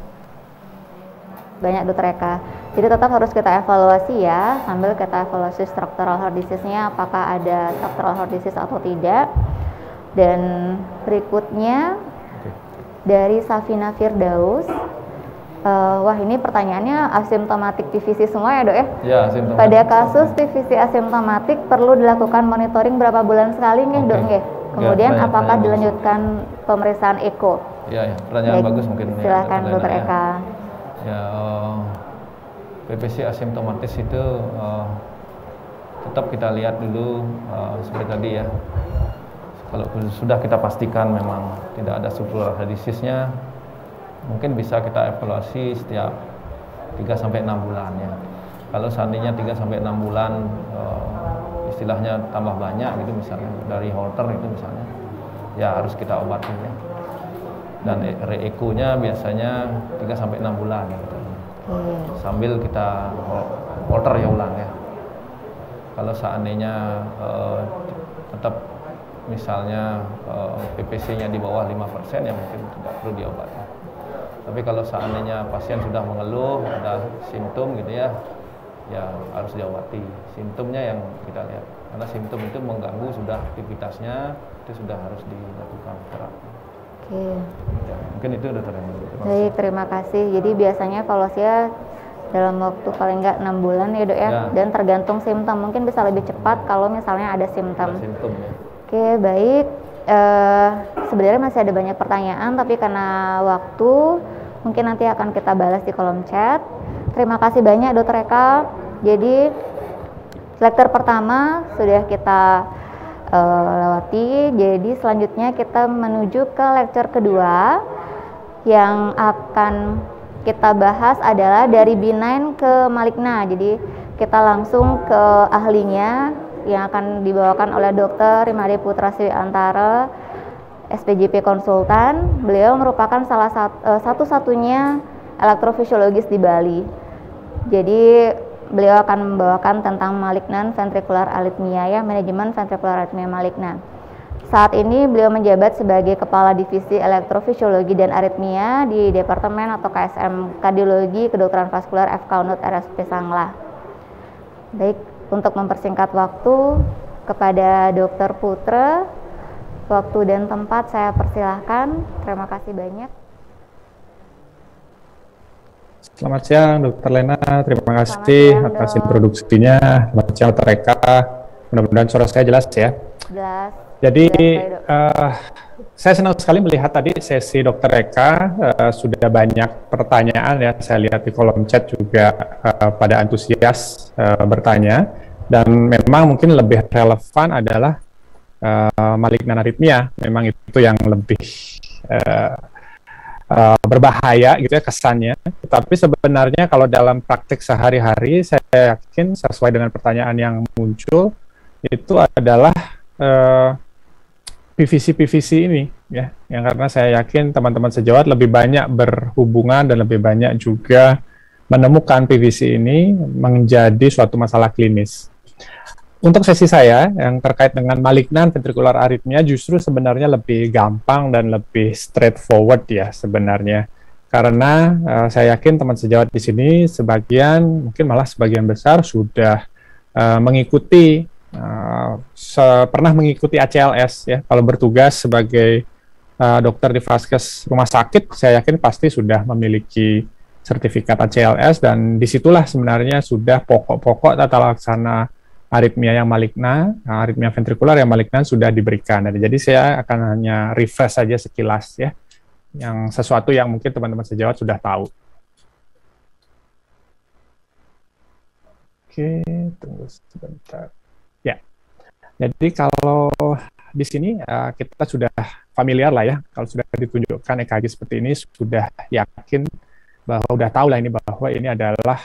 Banyak dokter Eka. Jadi tetap harus kita evaluasi ya, sambil kita evaluasi structural heart disease-nya, apakah ada structural heart disease atau tidak. Dan berikutnya dari Safina Firdaus. Wah, ini pertanyaannya asimptomatik PVC semua ya dok ya? Ya, asimptomatik. Pada kasus PVC asimptomatik perlu dilakukan monitoring berapa bulan sekali nih dok? Kemudian ya, apakah dilanjutkan pemeriksaan echo? Ya, pertanyaan bagus mungkin. Silakan dokter Eka. Ya, PPC asimptomatis itu tetap kita lihat dulu seperti tadi ya. Kalau sudah kita pastikan memang tidak ada struktural heart disease-nya, mungkin bisa kita evaluasi setiap 3-6 bulan ya. Kalau seandainya 3-6 bulan istilahnya tambah banyak gitu, misalnya dari Holter itu misalnya, ya harus kita obatin ya. Dan re-echo-nya biasanya 3-6 bulan gitu. Sambil kita Holter ya ulang ya. Kalau seandainya tetap misalnya PPC-nya di bawah 5% ya mungkin tidak perlu diobati. Tapi kalau seandainya pasien sudah mengeluh, ada simptom gitu ya, ya harus diobati. Simptomnya yang kita lihat, karena simptom itu mengganggu sudah aktivitasnya, itu sudah harus dilakukan terapi. Oke. Ya, mungkin itu dokter. Baik, terima kasih. Jadi biasanya evaluasinya dalam waktu paling nggak 6 bulan ya dok ya, dan tergantung simptom. Mungkin bisa lebih cepat kalau misalnya ada simptom. Ada simptom ya. Oke, baik. Sebenarnya masih ada banyak pertanyaan, tapi karena waktu mungkin nanti akan kita balas di kolom chat. Terima kasih banyak dokter Eka. Jadi lektur pertama sudah kita lewati. Jadi selanjutnya kita menuju ke lecture kedua yang akan kita bahas adalah dari benign ke maligna. Jadi kita langsung ke ahlinya yang akan dibawakan oleh Dr. Rimade Putra Sriantara, SPJP konsultan. Beliau merupakan salah satu-satunya elektrofisiologis di Bali. Jadi beliau akan membawakan tentang malignan ventricular arrhythmia, ya, manajemen ventricular arrhythmia maligna. Saat ini beliau menjabat sebagai Kepala Divisi Elektrofisiologi dan Aritmia di Departemen atau KSM Kardiologi Kedokteran Vaskular FK Unut RSUP Sanglah. Baik, untuk mempersingkat waktu kepada Dr. Putra, waktu dan tempat saya persilahkan. Terima kasih banyak. Selamat siang Dr. Lena, terima kasih atas introduksinya. Selamat siang Dr. Eka, mudah-mudahan suara saya jelas ya. Jelas. Jadi saya senang sekali melihat tadi sesi Dr. Eka, sudah banyak pertanyaan ya, saya lihat di kolom chat juga pada antusias bertanya, dan memang mungkin lebih relevan adalah malignan aritmia, memang itu yang lebih berbahaya gitu ya kesannya. Tetapi sebenarnya kalau dalam praktik sehari-hari saya yakin sesuai dengan pertanyaan yang muncul itu adalah PVC ini ya, yang karena saya yakin teman-teman sejawat lebih banyak berhubungan dan lebih banyak juga menemukan PVC ini menjadi suatu masalah klinis. Untuk sesi saya yang terkait dengan malignan ventricular arrhythmia justru sebenarnya lebih gampang dan lebih straightforward ya sebenarnya, karena saya yakin teman sejawat di sini sebagian, mungkin malah sebagian besar sudah mengikuti pernah mengikuti ACLS ya, kalau bertugas sebagai dokter di vaskes rumah sakit, saya yakin pasti sudah memiliki sertifikat ACLS, dan disitulah sebenarnya sudah pokok-pokok tata laksana aritmia yang maligna, aritmia ventrikular yang maligna sudah diberikan. Jadi saya akan hanya refresh saja sekilas ya, yang sesuatu yang mungkin teman-teman sejawat sudah tahu. Oke, tunggu sebentar. Ya, jadi kalau di sini kita sudah familiar lah ya, kalau sudah ditunjukkan EKG seperti ini, sudah yakin bahwa udah tahu lah ini bahwa ini adalah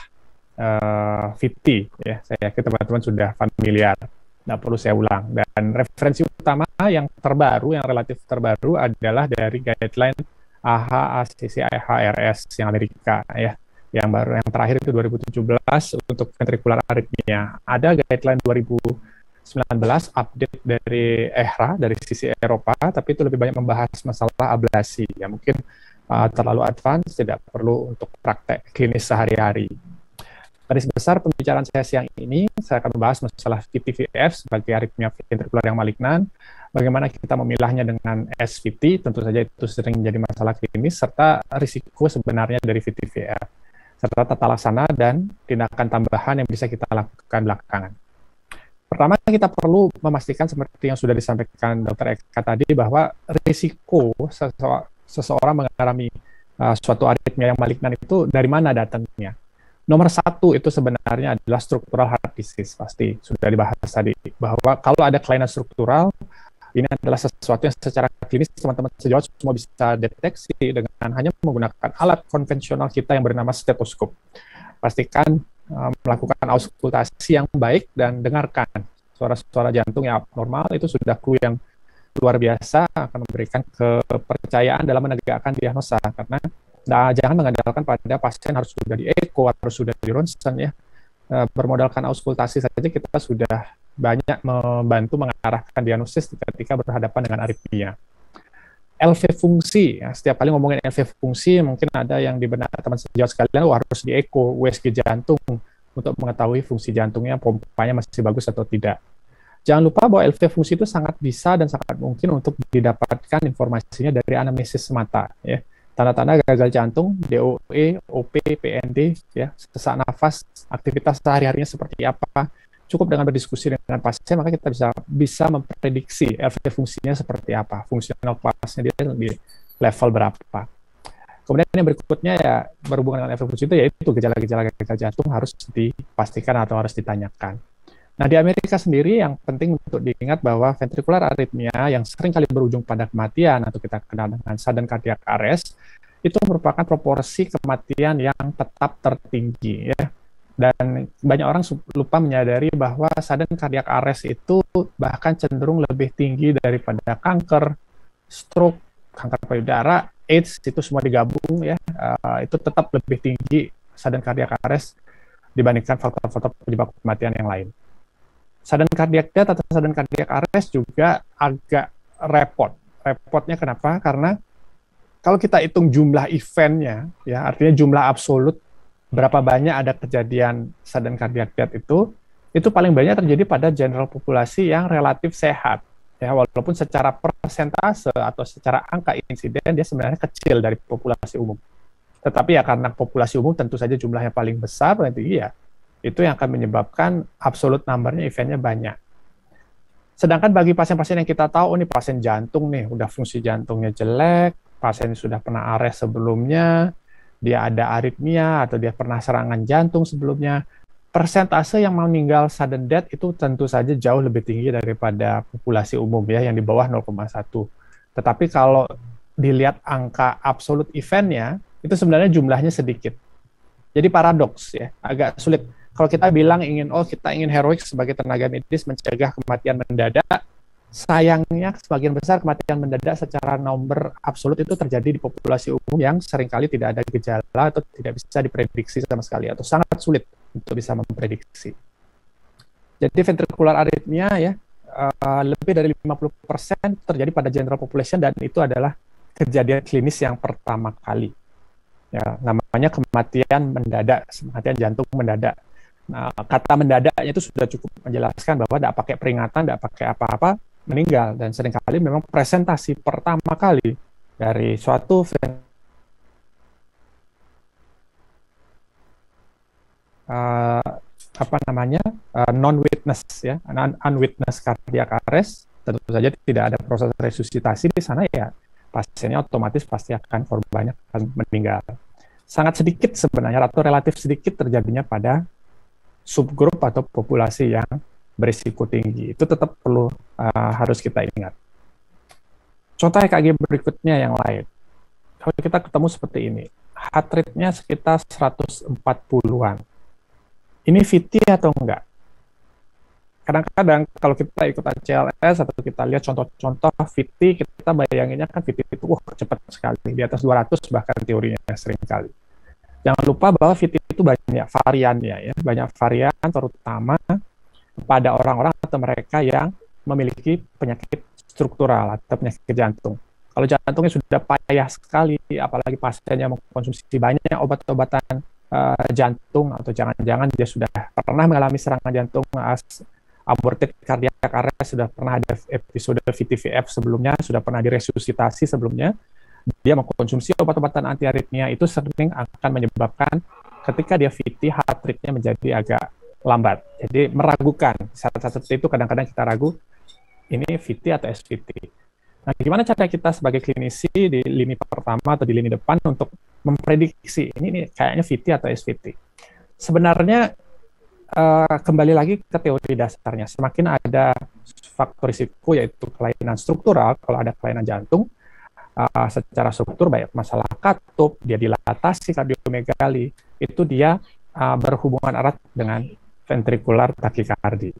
VT ya. Saya yakin teman-teman sudah familiar, nggak perlu saya ulang. Dan referensi utama yang terbaru, yang relatif terbaru adalah dari guideline AHA ACC HRS yang Amerika ya. Yang baru, yang terakhir itu 2017 untuk ventricular arrhythmia. Ada guideline 2019 update dari EHRA dari sisi Eropa, tapi itu lebih banyak membahas masalah ablasi ya, mungkin terlalu advance, tidak perlu untuk praktek klinis sehari-hari. Garis besar pembicaraan saya siang ini saya akan membahas masalah VT-VF sebagai aritmia ventrikular yang malignan, bagaimana kita memilahnya dengan SVT, tentu saja itu sering menjadi masalah klinis, serta risiko sebenarnya dari VT-VF, serta tata laksana dan tindakan tambahan yang bisa kita lakukan belakangan. Pertama, kita perlu memastikan seperti yang sudah disampaikan Dr. Eka tadi, bahwa risiko seseorang mengalami suatu aritmia yang malignan itu dari mana datangnya. Nomor satu itu sebenarnya adalah struktural heart disease, pasti sudah dibahas tadi, bahwa kalau ada kelainan struktural, ini adalah sesuatu yang secara klinis teman-teman sejawat semua bisa deteksi dengan hanya menggunakan alat konvensional kita yang bernama stetoskop. Pastikan melakukan auskultasi yang baik dan dengarkan suara-suara jantung yang abnormal, itu sudah clue yang luar biasa, akan memberikan kepercayaan dalam menegakkan diagnosa, karena jangan mengandalkan pada pasien harus sudah di echo, harus sudah di ronsen ya. Bermodalkan auskultasi saja kita sudah banyak membantu mengarahkan diagnosis ketika berhadapan dengan aritmia. LV fungsi, ya, setiap kali ngomongin LV fungsi, mungkin ada yang di benak teman sejawat sekalian, harus di echo USG jantung untuk mengetahui fungsi jantungnya, pompanya masih bagus atau tidak. Jangan lupa bahwa LV fungsi itu sangat bisa dan sangat mungkin untuk didapatkan informasinya dari anamnesis semata ya. Tanda-tanda gagal jantung, DOE, OP, PND, ya, sesak nafas, aktivitas sehari-harinya seperti apa. Cukup dengan berdiskusi dengan pasien, maka kita bisa memprediksi LV fungsinya seperti apa, fungsional kelasnya dia di level berapa. Kemudian yang berikutnya ya berhubungan dengan LV fungsi itu, yaitu gejala-gejala gagal jantung harus dipastikan atau harus ditanyakan. Nah, di Amerika sendiri yang penting untuk diingat bahwa ventricular arrhythmia yang sering kali berujung pada kematian atau kita kenal dengan sudden cardiac arrest, itu merupakan proporsi kematian yang tetap tertinggi ya. Dan banyak orang lupa menyadari bahwa sudden cardiac arrest itu bahkan cenderung lebih tinggi daripada kanker, stroke, kanker payudara, AIDS, itu semua digabung ya, itu tetap lebih tinggi sudden cardiac arrest dibandingkan faktor-faktor penyebab kematian yang lain. Sudden cardiac death atau sudden cardiac arrest juga agak repot. Repotnya kenapa? Karena kalau kita hitung jumlah eventnya, ya artinya jumlah absolut berapa banyak ada kejadian sudden cardiac death itu paling banyak terjadi pada general populasi yang relatif sehat. Ya, walaupun secara persentase atau secara angka insiden dia sebenarnya kecil dari populasi umum. Tetapi ya karena populasi umum tentu saja jumlahnya paling besar, nanti ya itu yang akan menyebabkan absolute number-nya eventnya banyak. Sedangkan bagi pasien-pasien yang kita tahu, nih pasien jantung nih, udah fungsi jantungnya jelek, pasien sudah pernah arrest sebelumnya, dia ada aritmia atau dia pernah serangan jantung sebelumnya, persentase yang meninggal sudden death itu tentu saja jauh lebih tinggi daripada populasi umum ya, yang di bawah 0,1. Tetapi kalau dilihat angka absolute event-nya, itu sebenarnya jumlahnya sedikit. Jadi paradoks ya, agak sulit. Kalau kita bilang kita ingin heroik sebagai tenaga medis mencegah kematian mendadak, sayangnya sebagian besar kematian mendadak secara nomor absolut itu terjadi di populasi umum yang seringkali tidak ada gejala atau tidak bisa diprediksi sama sekali atau sangat sulit untuk bisa memprediksi. Jadi ventricular arrhythmia ya lebih dari 50% terjadi pada general population dan itu adalah kejadian klinis yang pertama kali. Ya, namanya kematian mendadak, kematian jantung mendadak. Nah, kata mendadaknya itu sudah cukup menjelaskan bahwa tidak pakai peringatan, tidak pakai apa-apa, meninggal. Dan seringkali memang presentasi pertama kali dari suatu non-witness ya, unwitness cardiac arrest, tentu saja tidak ada proses resusitasi di sana ya, pasiennya otomatis pasti akan korbannya akan meninggal. Sangat sedikit sebenarnya atau relatif sedikit terjadinya pada subgrup atau populasi yang berisiko tinggi. Itu tetap perlu harus kita ingat. Contoh EKG berikutnya yang lain. Kalau kita ketemu seperti ini, heart rate-nya sekitar 140-an. Ini VT atau enggak? Kadang-kadang kalau kita ikut ACLS atau kita lihat contoh-contoh VT, kita bayanginnya kan VT itu cepat sekali, di atas 200 bahkan teorinya sering kali. Jangan lupa bahwa VT itu banyak variannya ya, banyak varian terutama pada orang-orang atau mereka yang memiliki penyakit struktural atau penyakit jantung. Kalau jantungnya sudah payah sekali, apalagi pasiennya mengkonsumsi banyak obat-obatan jantung atau jangan-jangan dia sudah pernah mengalami serangan jantung, aborted cardiac arrest, sudah pernah ada episode VTVF sebelumnya, sudah pernah diresusitasi sebelumnya, dia mengkonsumsi obat-obatan antiaritmia, itu sering akan menyebabkan ketika dia VT, heart rate-nya menjadi agak lambat. Jadi meragukan, saat-saat seperti itu kadang-kadang kita ragu, ini VT atau SVT. Nah, gimana cara kita sebagai klinisi di lini pertama atau di lini depan untuk memprediksi, ini kayaknya VT atau SVT. Sebenarnya, kembali lagi ke teori dasarnya, semakin ada faktor risiko yaitu kelainan struktural, kalau ada kelainan jantung, secara struktur baik masalah katup, dia dilatasi kardiomegali, itu dia berhubungan erat dengan ventricular tachycardia.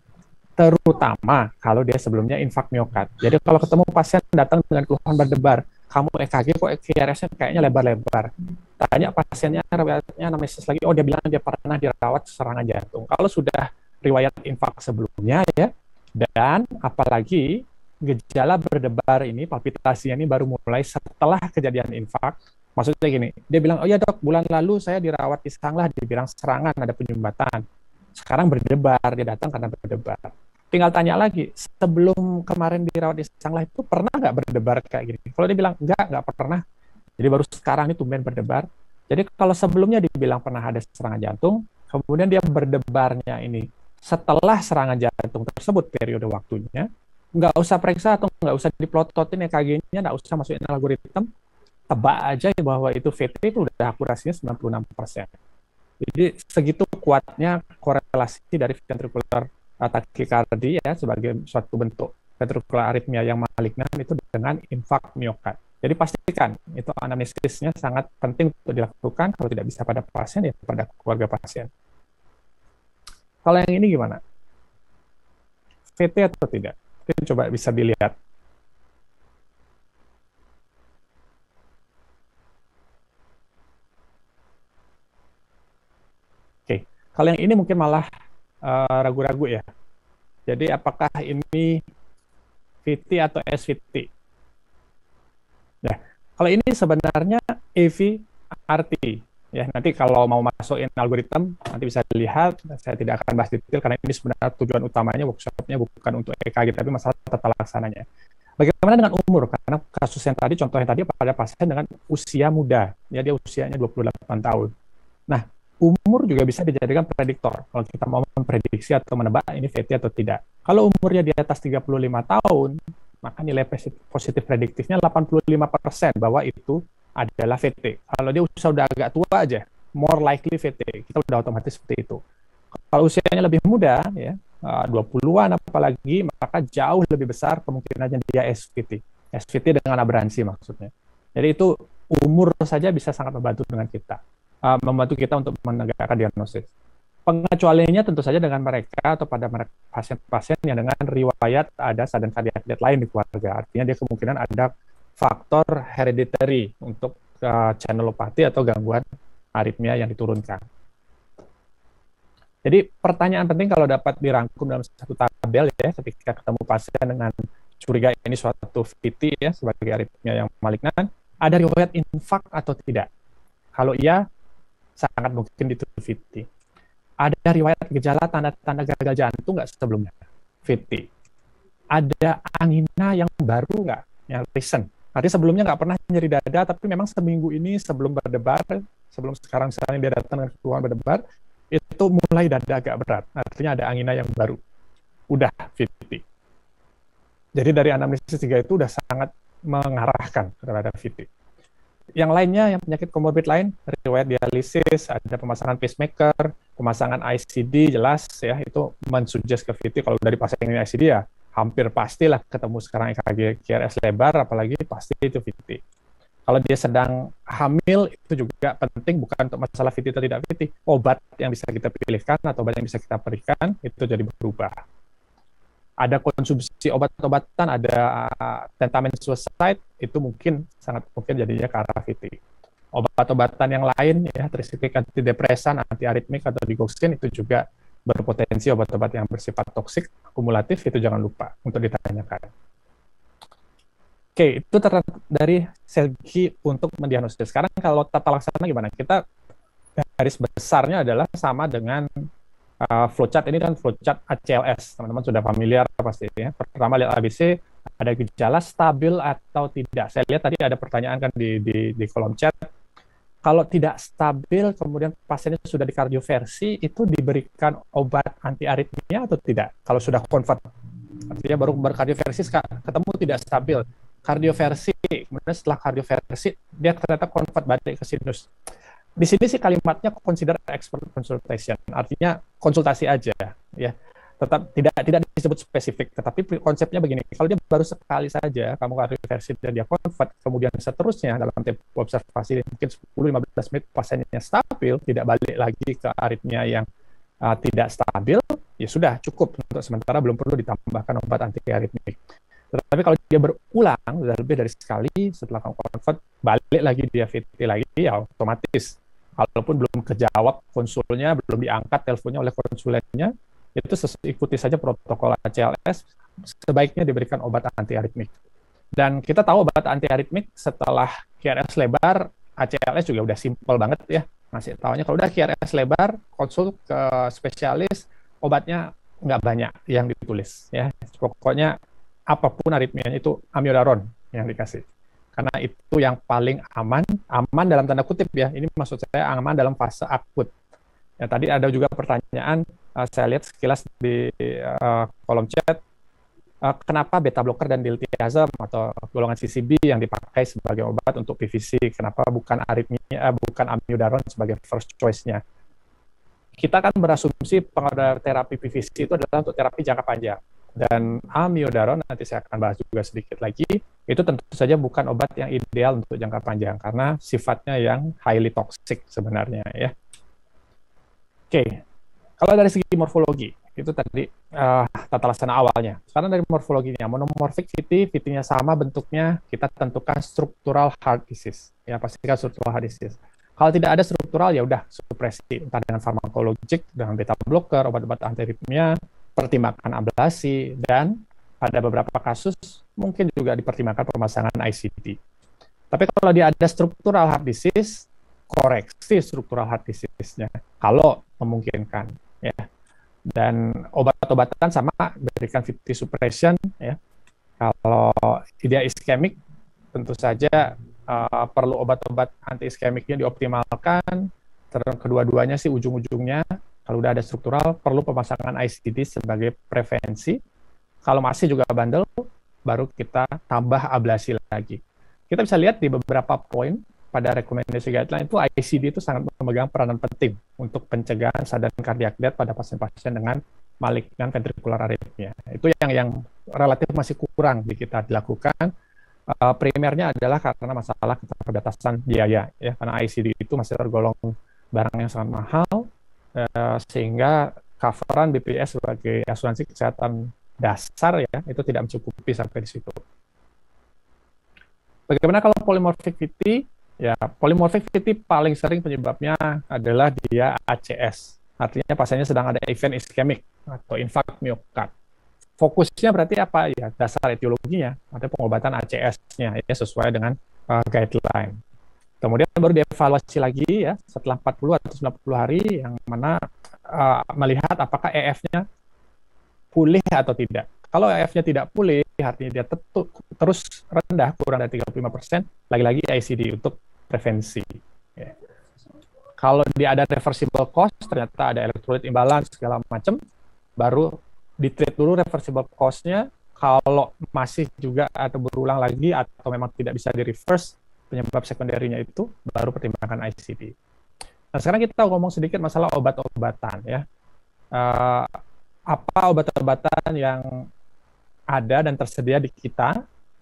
Terutama kalau dia sebelumnya infak miokard. Jadi kalau ketemu pasien datang dengan keluhan berdebar, kamu EKG kok QRS-nya kayaknya lebar-lebar. Tanya pasiennya, riwayatnya anamnesis lagi, oh dia bilang dia pernah dirawat serangan jantung. Kalau sudah riwayat infak sebelumnya ya, dan apalagi gejala berdebar ini, palpitasinya ini baru mulai setelah kejadian infak. Maksudnya gini, dia bilang, oh ya dok, bulan lalu saya dirawat di Sanglah, dibilang serangan, ada penyumbatan. Sekarang berdebar, dia datang karena berdebar. Tinggal tanya lagi, sebelum kemarin dirawat di Sanglah itu pernah nggak berdebar kayak gini? Kalau dia bilang, nggak pernah. Jadi baru sekarang ini tumben berdebar. Jadi kalau sebelumnya dibilang pernah ada serangan jantung, kemudian dia berdebarnya ini setelah serangan jantung tersebut periode waktunya, nggak usah periksa atau nggak usah diplototin EKG-nya, nggak usah masukin algoritma, tebak aja bahwa itu VT itu udah akurasinya 96%. Jadi segitu kuatnya korelasi dari ventricular takikardi ya sebagai suatu bentuk ventrikular aritmia yang malignan itu dengan infak miokard. Jadi pastikan itu anamnesisnya sangat penting untuk dilakukan, kalau tidak bisa pada pasien ya pada keluarga pasien. Kalau yang ini gimana? VT atau tidak? Itu coba bisa dilihat. Oke, kalau yang ini mungkin malah ragu-ragu ya. Jadi apakah ini VT atau SVT? Ya, kalau ini sebenarnya EVRT. Ya, nanti kalau mau masukin algoritma, nanti bisa dilihat. Saya tidak akan bahas detail karena ini sebenarnya tujuan utamanya workshopnya bukan untuk EKG, tapi masalah tata laksananya. Bagaimana dengan umur? Karena kasus yang tadi, contoh yang tadi pada pasien dengan usia muda, ya dia usianya 28 tahun. Nah, umur juga bisa dijadikan prediktor. Kalau kita mau memprediksi atau menebak ini VT atau tidak. Kalau umurnya di atas 35 tahun, maka nilai positif prediktifnya 85% bahwa itu adalah VT. Kalau dia sudah agak tua aja, more likely VT. Kita udah otomatis seperti itu. Kalau usianya lebih muda, ya 20-an apalagi, maka jauh lebih besar kemungkinannya dia SVT. SVT dengan aberransi maksudnya. Jadi itu umur saja bisa sangat membantu dengan kita. Membantu kita untuk menegakkan diagnosis. Pengecualiannya tentu saja dengan mereka atau pada pasien-pasien yang dengan riwayat ada sudden cardiac death lain di keluarga. Artinya dia kemungkinan ada faktor hereditary untuk channelopathy atau gangguan aritmia yang diturunkan. Jadi pertanyaan penting kalau dapat dirangkum dalam satu tabel ya, ketika ketemu pasien dengan curiga ini suatu VT ya sebagai aritmia yang malignan, ada riwayat infak atau tidak? Kalau iya, sangat mungkin itu VT. Ada riwayat gejala tanda-tanda gagal jantung nggak sebelumnya? VT. Ada angina yang baru nggak? Yang recent. Artinya sebelumnya nggak pernah nyeri dada, tapi memang seminggu ini sebelum berdebar, sebelum sekarang misalnya dia datang dengan keluhan berdebar, itu mulai dada agak berat. Artinya ada angina yang baru. Udah VT. Jadi dari anamnesis 3 itu udah sangat mengarahkan kepada VT. Yang lainnya, yang penyakit komorbid lain, riwayat dialisis, ada pemasangan pacemaker, pemasangan ICD, jelas ya, itu mensuggest ke VT. Kalau dari pasien ini ICD ya, hampir pastilah ketemu sekarang EKG QRS lebar, apalagi pasti itu VT. Kalau dia sedang hamil, itu juga penting, bukan untuk masalah VT atau tidak VT. Obat yang bisa kita pilihkan atau obat yang bisa kita berikan, itu jadi berubah. Ada konsumsi obat-obatan, ada tentamen suicide, itu mungkin sangat mungkin jadinya ke arah VT. Obat-obatan yang lain, ya, trisiplik antidepresan, antiaritmik, atau digoxin, itu juga berpotensi obat-obat yang bersifat toksik, kumulatif, itu jangan lupa untuk ditanyakan. Oke, itu dari segi untuk mendiagnosis. Sekarang kalau tata laksana gimana? Kita garis besarnya adalah sama dengan flowchart. Ini kan flowchart ACLS, teman-teman sudah familiar pasti ya. Pertama lihat ABC, ada gejala stabil atau tidak. Saya lihat tadi ada pertanyaan kan di kolom chat. Kalau tidak stabil, kemudian pasiennya sudah di kardioversi, itu diberikan obat antiaritmia atau tidak? Kalau sudah convert, artinya baru berkardioversi, ketemu tidak stabil. Kardioversi, kemudian setelah kardioversi, dia ternyata convert balik ke sinus. Di sini sih kalimatnya consider expert consultation, artinya konsultasi aja ya. Tetap tidak disebut spesifik, tetapi konsepnya begini, kalau dia baru sekali saja kamu kardioversi dan dia convert, kemudian seterusnya dalam tempo observasi mungkin 10-15 menit pasiennya stabil, tidak balik lagi ke aritmia yang tidak stabil, ya sudah cukup untuk sementara, belum perlu ditambahkan obat antiaritmik. Tetapi kalau dia berulang, sudah lebih dari sekali, setelah kamu convert, balik lagi dia VT lagi, ya otomatis. Kalaupun belum kejawab konsulnya, belum diangkat teleponnya oleh konsulennya, itu ikuti saja protokol ACLS, sebaiknya diberikan obat antiaritmik. Dan kita tahu obat antiaritmik setelah QRS lebar, ACLS juga udah simpel banget ya. Ngasih taunya kalau udah QRS lebar, konsul ke spesialis, obatnya nggak banyak yang ditulis. Ya. Pokoknya apapun aritmianya itu amiodaron yang dikasih. Karena itu yang paling aman dalam tanda kutip ya. Ini maksud saya aman dalam fase akut. Ya, tadi ada juga pertanyaan, saya lihat sekilas di kolom chat, kenapa beta blocker dan diltiazem atau golongan CCB yang dipakai sebagai obat untuk PVC, kenapa bukan aritmia, bukan amiodaron sebagai first choice-nya? kita kan berasumsi pengadaan terapi PVC itu adalah untuk terapi jangka panjang. Dan amiodaron, nanti saya akan bahas juga sedikit lagi, itu tentu saja bukan obat yang ideal untuk jangka panjang, karena sifatnya yang highly toxic sebenarnya ya. Oke, kalau dari segi morfologi, itu tadi tata laksana awalnya. Sekarang dari morfologinya, monomorphic VT-nya sama bentuknya, kita tentukan structural heart disease. Ya, pastikan structural heart disease. Kalau tidak ada struktural, ya udah supresi, entah dengan farmakologik, dengan beta blocker, obat-obat antiaritmia, pertimbangkan ablasi, dan pada beberapa kasus mungkin juga dipertimbangkan pemasangan ICD. Tapi kalau dia ada struktural heart disease, koreksi struktural heart disease-nya, kalau memungkinkan. Ya. Dan obat-obatan sama, berikan VT suppression. Ya. Kalau dia iskemik, tentu saja perlu obat-obat anti-iskemiknya dioptimalkan. Kedua-duanya sih ujung-ujungnya, kalau udah ada struktural, perlu pemasangan ICD sebagai prevensi. Kalau masih juga bandel, baru kita tambah ablasi lagi. Kita bisa lihat di beberapa poin pada rekomendasi guideline itu ICD itu sangat memegang peranan penting untuk pencegahan sudden cardiac death pada pasien-pasien dengan malignan ventricular arrhythmia. Itu yang relatif masih kurang di kita dilakukan. Primernya adalah karena masalah keterbatasan biaya, ya, karena ICD itu masih tergolong barang yang sangat mahal, sehingga coveran BPJS sebagai asuransi kesehatan dasar ya itu tidak mencukupi sampai di situ. Bagaimana kalau polymorphic VT? Ya, polymorphic VT paling sering penyebabnya adalah dia ACS, artinya pasiennya sedang ada event iskemik atau infark miokard. Fokusnya berarti apa ya, dasar etiologinya ada pengobatan ACS-nya ya sesuai dengan guideline. Kemudian baru dievaluasi lagi ya setelah 40 atau 90 hari yang mana melihat apakah EF-nya pulih atau tidak. Kalau EF-nya tidak pulih, artinya dia terus rendah kurang dari 35%, lagi-lagi ICD untuk prevensi. Ya. Kalau dia ada reversible cause, ternyata ada electrolyte imbalance segala macam, baru di-treat dulu reversible cause-nya. Kalau masih juga atau berulang lagi atau memang tidak bisa di-reverse penyebab sekunderinya itu, baru pertimbangkan ICD. Nah, sekarang kita ngomong sedikit masalah obat-obatan ya. Apa obat-obatan yang ada dan tersedia di kita?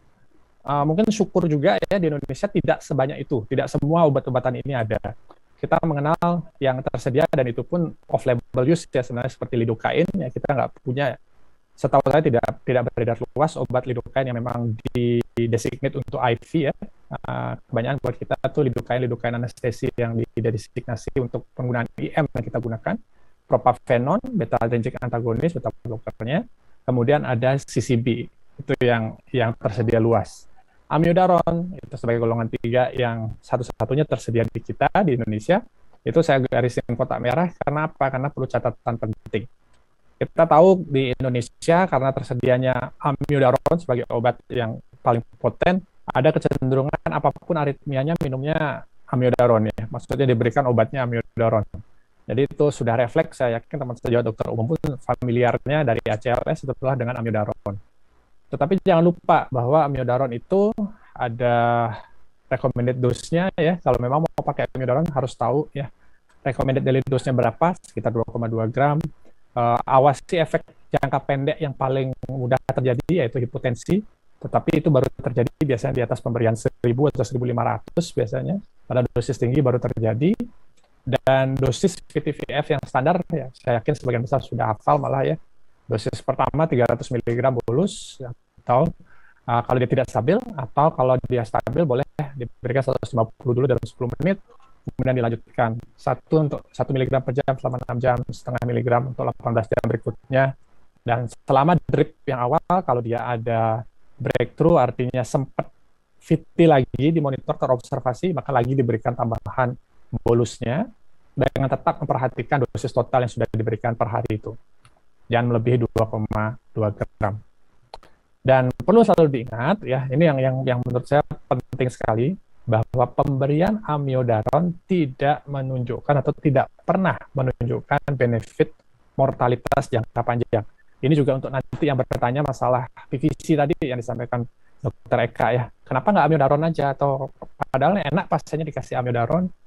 Mungkin syukur juga ya di Indonesia tidak sebanyak itu, tidak semua obat-obatan ini ada. Kita mengenal yang tersedia dan itu pun off-label use ya sebenarnya seperti lidocaine ya kita nggak punya, setahu saya tidak beredar luas obat lidocaine yang memang di-designate untuk IV ya. Kebanyakan buat kita tuh lidocaine anestesi yang didesignasi untuk penggunaan IM yang kita gunakan, propafenon, beta-adrenergic antagonis, beta blockernya, kemudian ada CCB itu yang tersedia luas. Amiodaron itu sebagai golongan 3 yang satu-satunya tersedia di kita di Indonesia. Itu saya garisin kotak merah karena apa? Karena perlu catatan penting. Kita tahu di Indonesia karena tersedianya amiodaron sebagai obat yang paling poten, ada kecenderungan apapun aritmianya minumnya amiodaron ya. Maksudnya diberikan obatnya amiodaron. Jadi itu sudah refleks, saya yakin teman sejawat dokter umum pun familiarnya dari ACLS setelah dengan amiodaron. Tetapi jangan lupa bahwa amiodaron itu ada recommended dose-nya ya. Kalau memang mau pakai amiodaron harus tahu ya recommended daily dose-nya berapa, sekitar 2,2 gram. Awasi efek jangka pendek yang paling mudah terjadi yaitu hipotensi, tetapi itu baru terjadi biasanya di atas pemberian 1000 atau 1500 biasanya. Pada dosis tinggi baru terjadi. Dan dosis VT-VF yang standar ya saya yakin sebagian besar sudah hafal malah ya. Dosis pertama 300 mg bolus atau kalau dia tidak stabil atau kalau dia stabil boleh diberikan 150 dulu dalam 10 menit kemudian dilanjutkan 1 untuk 1 mg per jam selama 6 jam, setengah miligram untuk 18 jam berikutnya. Dan selama drip yang awal kalau dia ada breakthrough artinya sempat VT lagi dimonitor terobservasi maka lagi diberikan tambahan bolusnya dengan tetap memperhatikan dosis total yang sudah diberikan per hari itu. Jangan melebihi 2,2 gram. Dan perlu selalu diingat ya, ini yang menurut saya penting sekali bahwa pemberian amiodaron tidak menunjukkan atau tidak pernah menunjukkan benefit mortalitas jangka panjang. Ini juga untuk nanti yang bertanya masalah PVC tadi yang disampaikan Dr. Eka ya. Kenapa nggak amiodaron aja atau padahal enak pasiennya dikasih amiodaron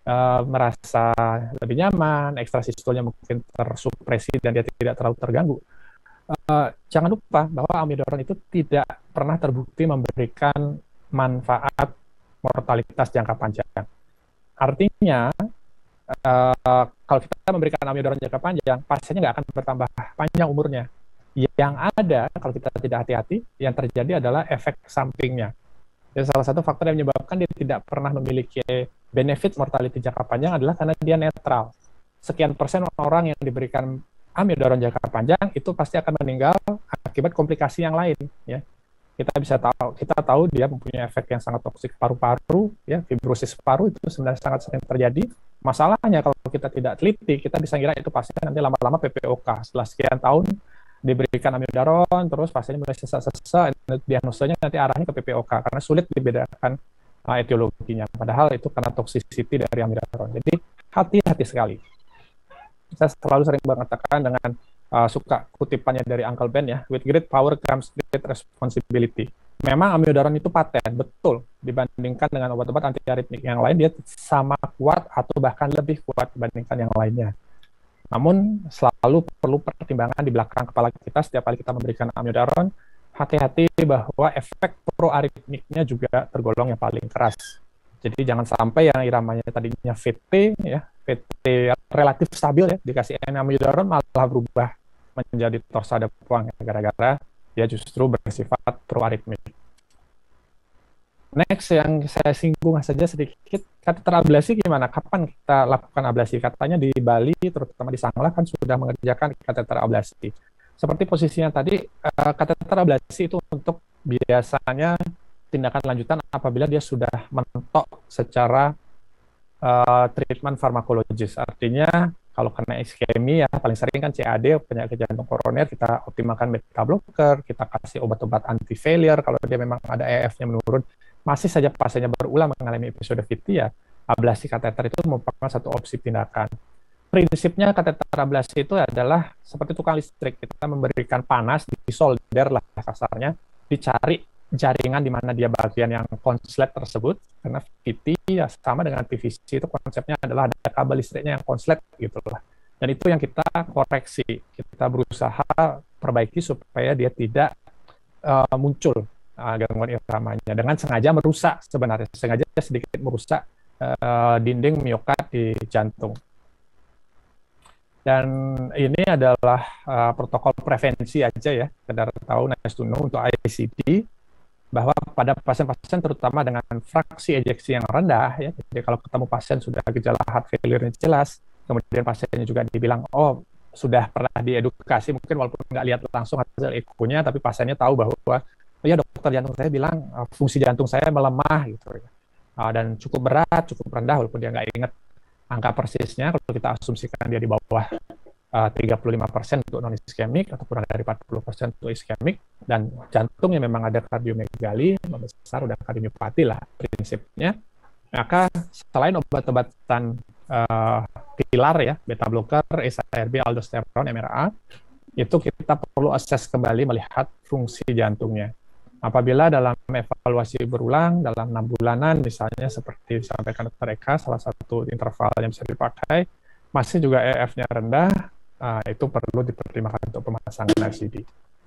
merasa lebih nyaman, ekstrasistolnya mungkin tersupresi dan dia tidak terlalu terganggu. Jangan lupa bahwa amiodaron itu tidak pernah terbukti memberikan manfaat mortalitas jangka panjang. Artinya, kalau kita memberikan amiodaron jangka panjang, pasiennya nggak akan bertambah panjang umurnya. Yang ada, kalau kita tidak hati-hati, yang terjadi adalah efek sampingnya. Jadi salah satu faktor yang menyebabkan dia tidak pernah memiliki benefit mortality jangka panjang adalah karena dia netral. Sekian persen orang yang diberikan amiodaron jangka panjang itu pasti akan meninggal akibat komplikasi yang lain. Ya, kita tahu dia mempunyai efek yang sangat toksik paru-paru, ya, fibrosis paru itu sebenarnya sangat sering terjadi. Masalahnya kalau kita tidak teliti, kita bisa kira itu pasien nanti lama-lama PPOK. Setelah sekian tahun diberikan amiodaron, terus pasiennya mulai sesak-sesak, diagnosanya nanti arahnya ke PPOK karena sulit dibedakan etiologinya. Padahal itu karena toxicity dari amiodaron. Jadi hati-hati sekali. Saya selalu sering mengatakan dengan suka kutipannya dari Uncle Ben ya, with great power comes great responsibility. Memang amiodaron itu paten, betul, dibandingkan dengan obat-obat antiaritmik yang lain, dia sama kuat atau bahkan lebih kuat dibandingkan yang lainnya. Namun selalu perlu pertimbangan di belakang kepala kita setiap kali kita memberikan amiodaron, hati-hati bahwa efek proaritmiknya juga tergolong yang paling keras. Jadi jangan sampai yang iramanya tadinya VT, ya, VT relatif stabil ya, dikasih amiodaron malah berubah menjadi torsada puang ya, gara-gara dia justru bersifat proaritmik. Next yang saya singgung saja sedikit, kateter ablasi gimana? Kapan kita lakukan ablasi? Katanya di Bali, terutama di Sanglah kan sudah mengerjakan kateter ablasi. Seperti posisinya tadi, kateter ablasi itu untuk biasanya tindakan lanjutan apabila dia sudah mentok secara treatment farmakologis. Artinya kalau kena iskemi ya paling sering kan CAD, penyakit jantung koroner, kita optimalkan beta blocker, kita kasih obat-obat anti failure kalau dia memang ada EF-nya menurun. Masih saja pasiennya berulang mengalami episode VT, ya ablasi kateter itu merupakan satu opsi tindakan. Prinsipnya kateter ablasi itu adalah seperti tukang listrik, kita memberikan panas, disolder lah kasarnya, dicari jaringan di mana dia bagian yang konslet tersebut, karena VT ya sama dengan PVC itu konsepnya adalah ada kabel listriknya yang konslet gitu lah. Dan itu yang kita koreksi, kita berusaha perbaiki supaya dia tidak muncul gangguan iramanya dengan sengaja merusak, sebenarnya sengaja sedikit merusak dinding miokard di jantung. Dan ini adalah protokol prevensi aja ya, sekedar tahu nice to know untuk ICD, bahwa pada pasien-pasien terutama dengan fraksi ejeksi yang rendah ya, jadi kalau ketemu pasien sudah gejala heart failure jelas, kemudian pasiennya juga dibilang oh sudah pernah diedukasi, mungkin walaupun nggak lihat langsung hasil EKG-nya, tapi pasiennya tahu bahwa oh ya dokter jantung saya bilang fungsi jantung saya melemah gitu ya. Dan cukup berat, cukup rendah walaupun dia nggak ingat angka persisnya, kalau kita asumsikan dia di bawah 35% untuk non-iskemik atau kurang dari 40% untuk iskemik, dan jantungnya memang ada kardiomegali, membesar udah kardiomyopati lah prinsipnya, maka selain obat-obatan pilar ya, beta blocker, SARB, aldosteron, MRA, itu kita perlu assess kembali melihat fungsi jantungnya. Apabila dalam evaluasi berulang, dalam 6 bulanan, misalnya seperti disampaikan Dr. Eka, salah satu interval yang bisa dipakai, masih juga EF-nya rendah, itu perlu dipertimbangkan untuk pemasangan ICD.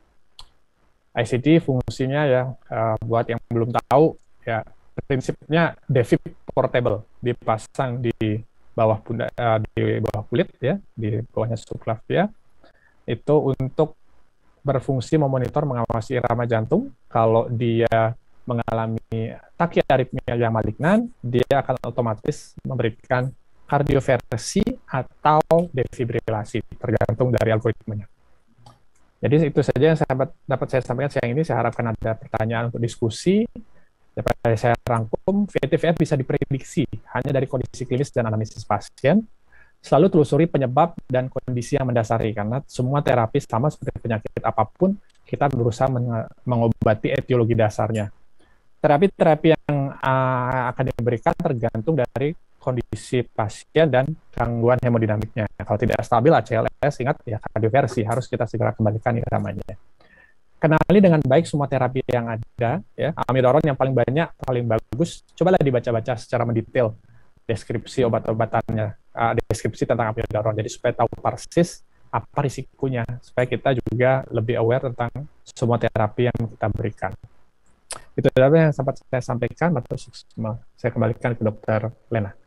ICD fungsinya ya, buat yang belum tahu, ya prinsipnya defib portable, dipasang di bawah pundak, di bawah kulit, ya, di bawahnya subclavia, itu untuk berfungsi memonitor, mengawasi irama jantung. Kalau dia mengalami tachyarrhythmia yang malignan, dia akan otomatis memberikan kardioversi atau defibrilasi, tergantung dari algoritmanya. Jadi itu saja yang dapat saya sampaikan siang ini. Saya harapkan ada pertanyaan untuk diskusi. Dapat saya rangkum, VT-VF bisa diprediksi hanya dari kondisi klinis dan anamnesis pasien. Selalu telusuri penyebab dan kondisi yang mendasari, karena semua terapi sama seperti penyakit apapun, kita berusaha mengobati etiologi dasarnya. Terapi-terapi yang akan diberikan tergantung dari kondisi pasien dan gangguan hemodinamiknya. Kalau tidak stabil ACLS, ingat ya kardioversi, harus kita segera kembalikan iramanya. Kenali dengan baik semua terapi yang ada, ya. Amiodaron yang paling banyak, paling bagus, cobalah dibaca-baca secara mendetail. deskripsi obat-obatannya, deskripsi tentang amiodaron. Jadi supaya tahu persis apa risikonya, supaya kita juga lebih aware tentang semua terapi yang kita berikan. Itu adalah yang sempat saya sampaikan, atau saya kembalikan ke Dokter Lena.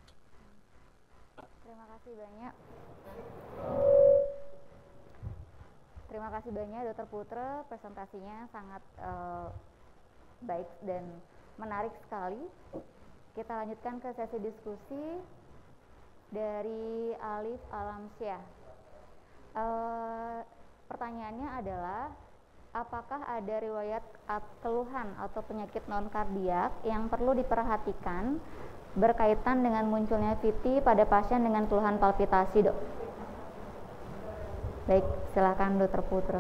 Terima kasih banyak. Terima kasih banyak Dr. Putra, presentasinya sangat baik dan menarik sekali. Kita lanjutkan ke sesi diskusi dari Alif Alamsyah. Pertanyaannya adalah, apakah ada riwayat keluhan atau penyakit non-kardiak yang perlu diperhatikan berkaitan dengan munculnya VT pada pasien dengan keluhan palpitasi, Dok? Baik, silakan Dr. Putra.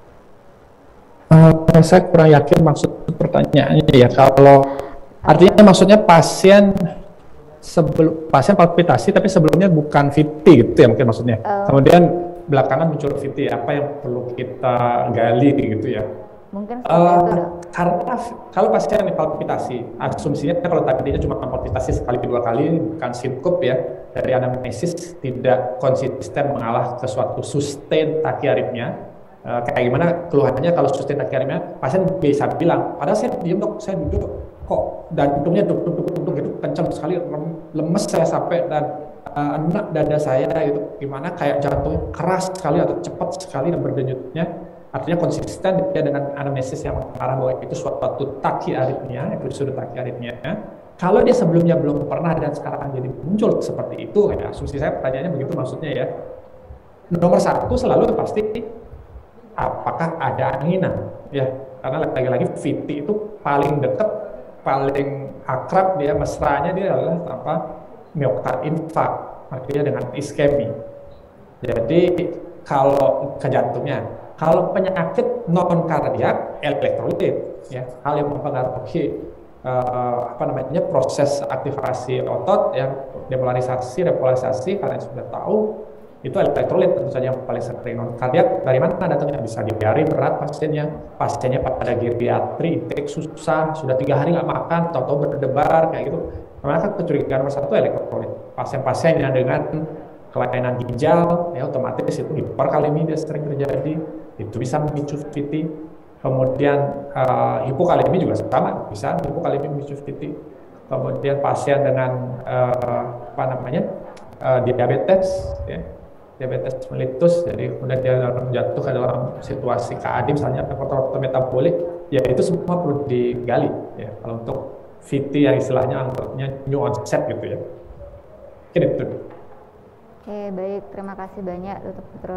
Saya kurang yakin maksud pertanyaannya ya. Kalau artinya maksudnya pasien palpitasi tapi sebelumnya bukan VT gitu ya mungkin maksudnya. Kemudian belakangan muncul VT, apa yang perlu kita gali gitu ya? Mungkin seperti itu, Dok. Karena kalau pasien palpitasi, asumsinya kalau tadinya cuma palpitasi sekali 2 kali, bukan sinkop ya, dari anamnesis tidak konsisten mengalah ke suatu sustain tachyarrhythmia. Kayak gimana keluhannya kalau sustain tachyarrhythmia, pasien bisa bilang, padahal saya diem dok, saya duduk kok jantungnya duk gitu, kencang sekali, lemes saya sampai dan enak dada saya gitu, gimana kayak jantungnya keras sekali atau cepat sekali dan berdenyutnya. Artinya konsisten dia dengan anamnesis yang mengarah bahwa itu suatu tachyarrhythmia, episode tachyarrhythmia. Kalau dia sebelumnya belum pernah dan sekarang jadi muncul seperti itu, ya asumsi saya pertanyaannya begitu maksudnya ya. Nomor 1 selalu pasti apakah ada anginan, ya karena lagi-lagi VT itu paling dekat, paling akrab dia mesranya dia adalah apa myocard infarct, artinya dengan iskemi. Jadi kalau ke jantungnya, kalau penyakit non kardiak, elektrolit, ya hal yang mempengaruhi proses aktivasi otot, yang depolarisasi, repolarisasi, kalian sudah tahu itu elektrolit tentu saja yang paling sering. Non kardiak dari mana datangnya? Bisa diare berat pasiennya pada geriatri, intake susah, sudah 3 hari nggak makan, tahu-tahu berdebar kayak gitu. Karena kan kecurigaan nomor 1 elektrolit. Pasien-pasien yang dengan kelainan ginjal, ya otomatis itu hiperkalemi dia sering terjadi, itu bisa memicu VT. Kemudian hipokalemi juga sama, bisa hipokalemi memicu VT. Kemudian pasien dengan diabetes, ya, diabetes mellitus, jadi kemudian dia jatuh ke dalam situasi KAD misalnya faktor metabolik, ya itu semua perlu digali. Ya, kalau untuk VT yang istilahnya anggapnya new onset gitu ya. Ini itu. Oke, baik. Terima kasih banyak, Dr. Putra.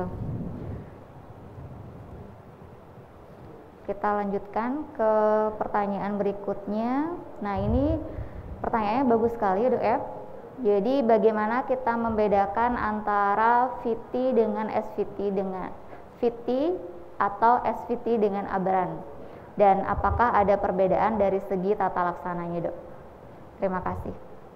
Kita lanjutkan ke pertanyaan berikutnya. Nah, ini pertanyaannya bagus sekali, Dok ya. Jadi, bagaimana kita membedakan antara VT dengan SVT dengan VT atau SVT dengan aberran? Dan apakah ada perbedaan dari segi tata laksananya, Dok? Terima kasih.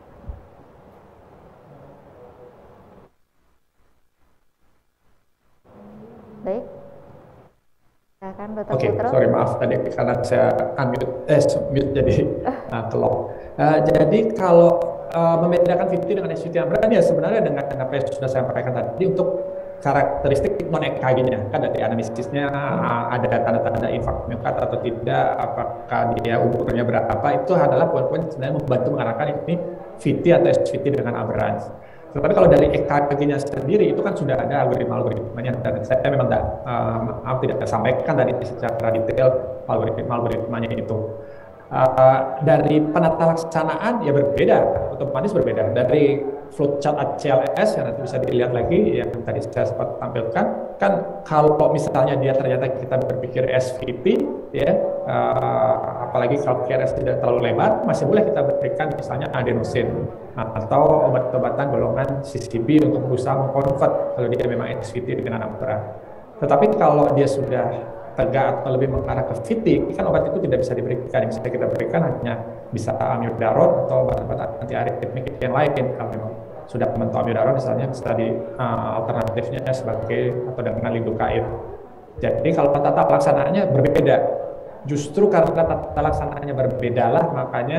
Baik. Silakan Dr. Putra. Sorry maaf tadi karena saya mute jadi kelok. Jadi kalau membedakan VT dengan SVT aberran ya sebenarnya dengan apa yang sudah saya sampaikan tadi untuk karakteristik non EKG-nya kan dari anamnesisnya ada tanda-tanda infark miokard atau tidak, apakah dia umurnya berapa, itu adalah poin-poin sebenarnya membantu mengarahkan ini VT atau SVT dengan aberran. Tetapi kalau dari EKG-nya sendiri itu kan sudah ada algoritma-algoritmanya dan saya memang tidak sampaikan tadi secara detail algoritma-algoritmanya itu. Dari penata laksanaan ya berbeda, otomatis berbeda. Dari flowchart ACLS yang nanti bisa dilihat lagi yang tadi saya sempat tampilkan, kan kalau misalnya dia ternyata kita berpikir SVT ya, apalagi kalau KRS tidak terlalu lebar, masih boleh kita berikan misalnya adenosin atau obat-obatan golongan CCB untuk berusaha mengkonvert kalau dia memang SVT dengan aberran. Tetapi kalau dia sudah tegak atau lebih mengarah ke VT, kan obat itu tidak bisa diberikan. Yang bisa kita berikan hanya bisa amiodaron atau obat-obat anti aritmik yang lain. Kalau memang sudah mentok amiodaron misalnya bisa di alternatifnya sebagai atau dengan lidocaine. Jadi kalau tata laksanaannya berbeda. Justru karena tata laksanaannya berbedalah makanya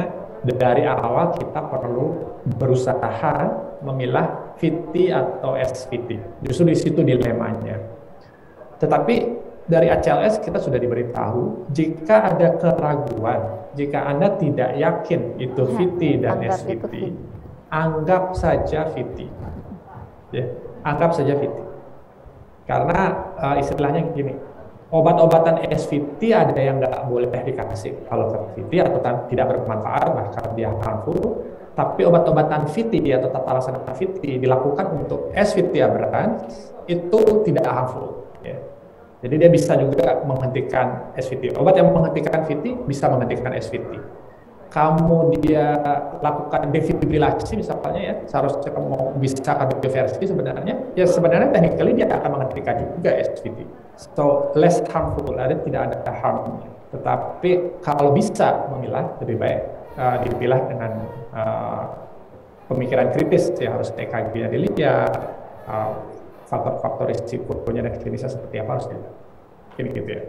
dari awal kita perlu berusaha memilah VT atau SVT. Justru di situ dilemanya. Tetapi dari ACLS kita sudah diberitahu, jika ada keraguan, jika Anda tidak yakin itu VT dan SVT, anggap saja VT. Ya, anggap saja VT. Karena istilahnya gini, obat-obatan SVT ada yang nggak boleh dikasih kalau VT atau tidak bermanfaat, bahkan dia harmful. Tapi obat-obatan VT atau tata laksana VT dilakukan untuk SVT aberrans itu tidak harmful. Ya. Jadi dia bisa juga menghentikan SVT. Obat yang menghentikan VT bisa menghentikan SVT. Kamu dia lakukan defibrilasi misalnya ya, seharusnya kamu mau bisa kardioversi sebenarnya, ya sebenarnya technically dia akan menghentikan juga SVT. So less harmful, tidak ada harmnya. Tetapi kalau bisa memilah, lebih baik dipilah dengan pemikiran kritis, ya harus EKG-nya dilihat, faktor-faktor risikonya dan klinisnya seperti apa harus dilihat. Gitu ya.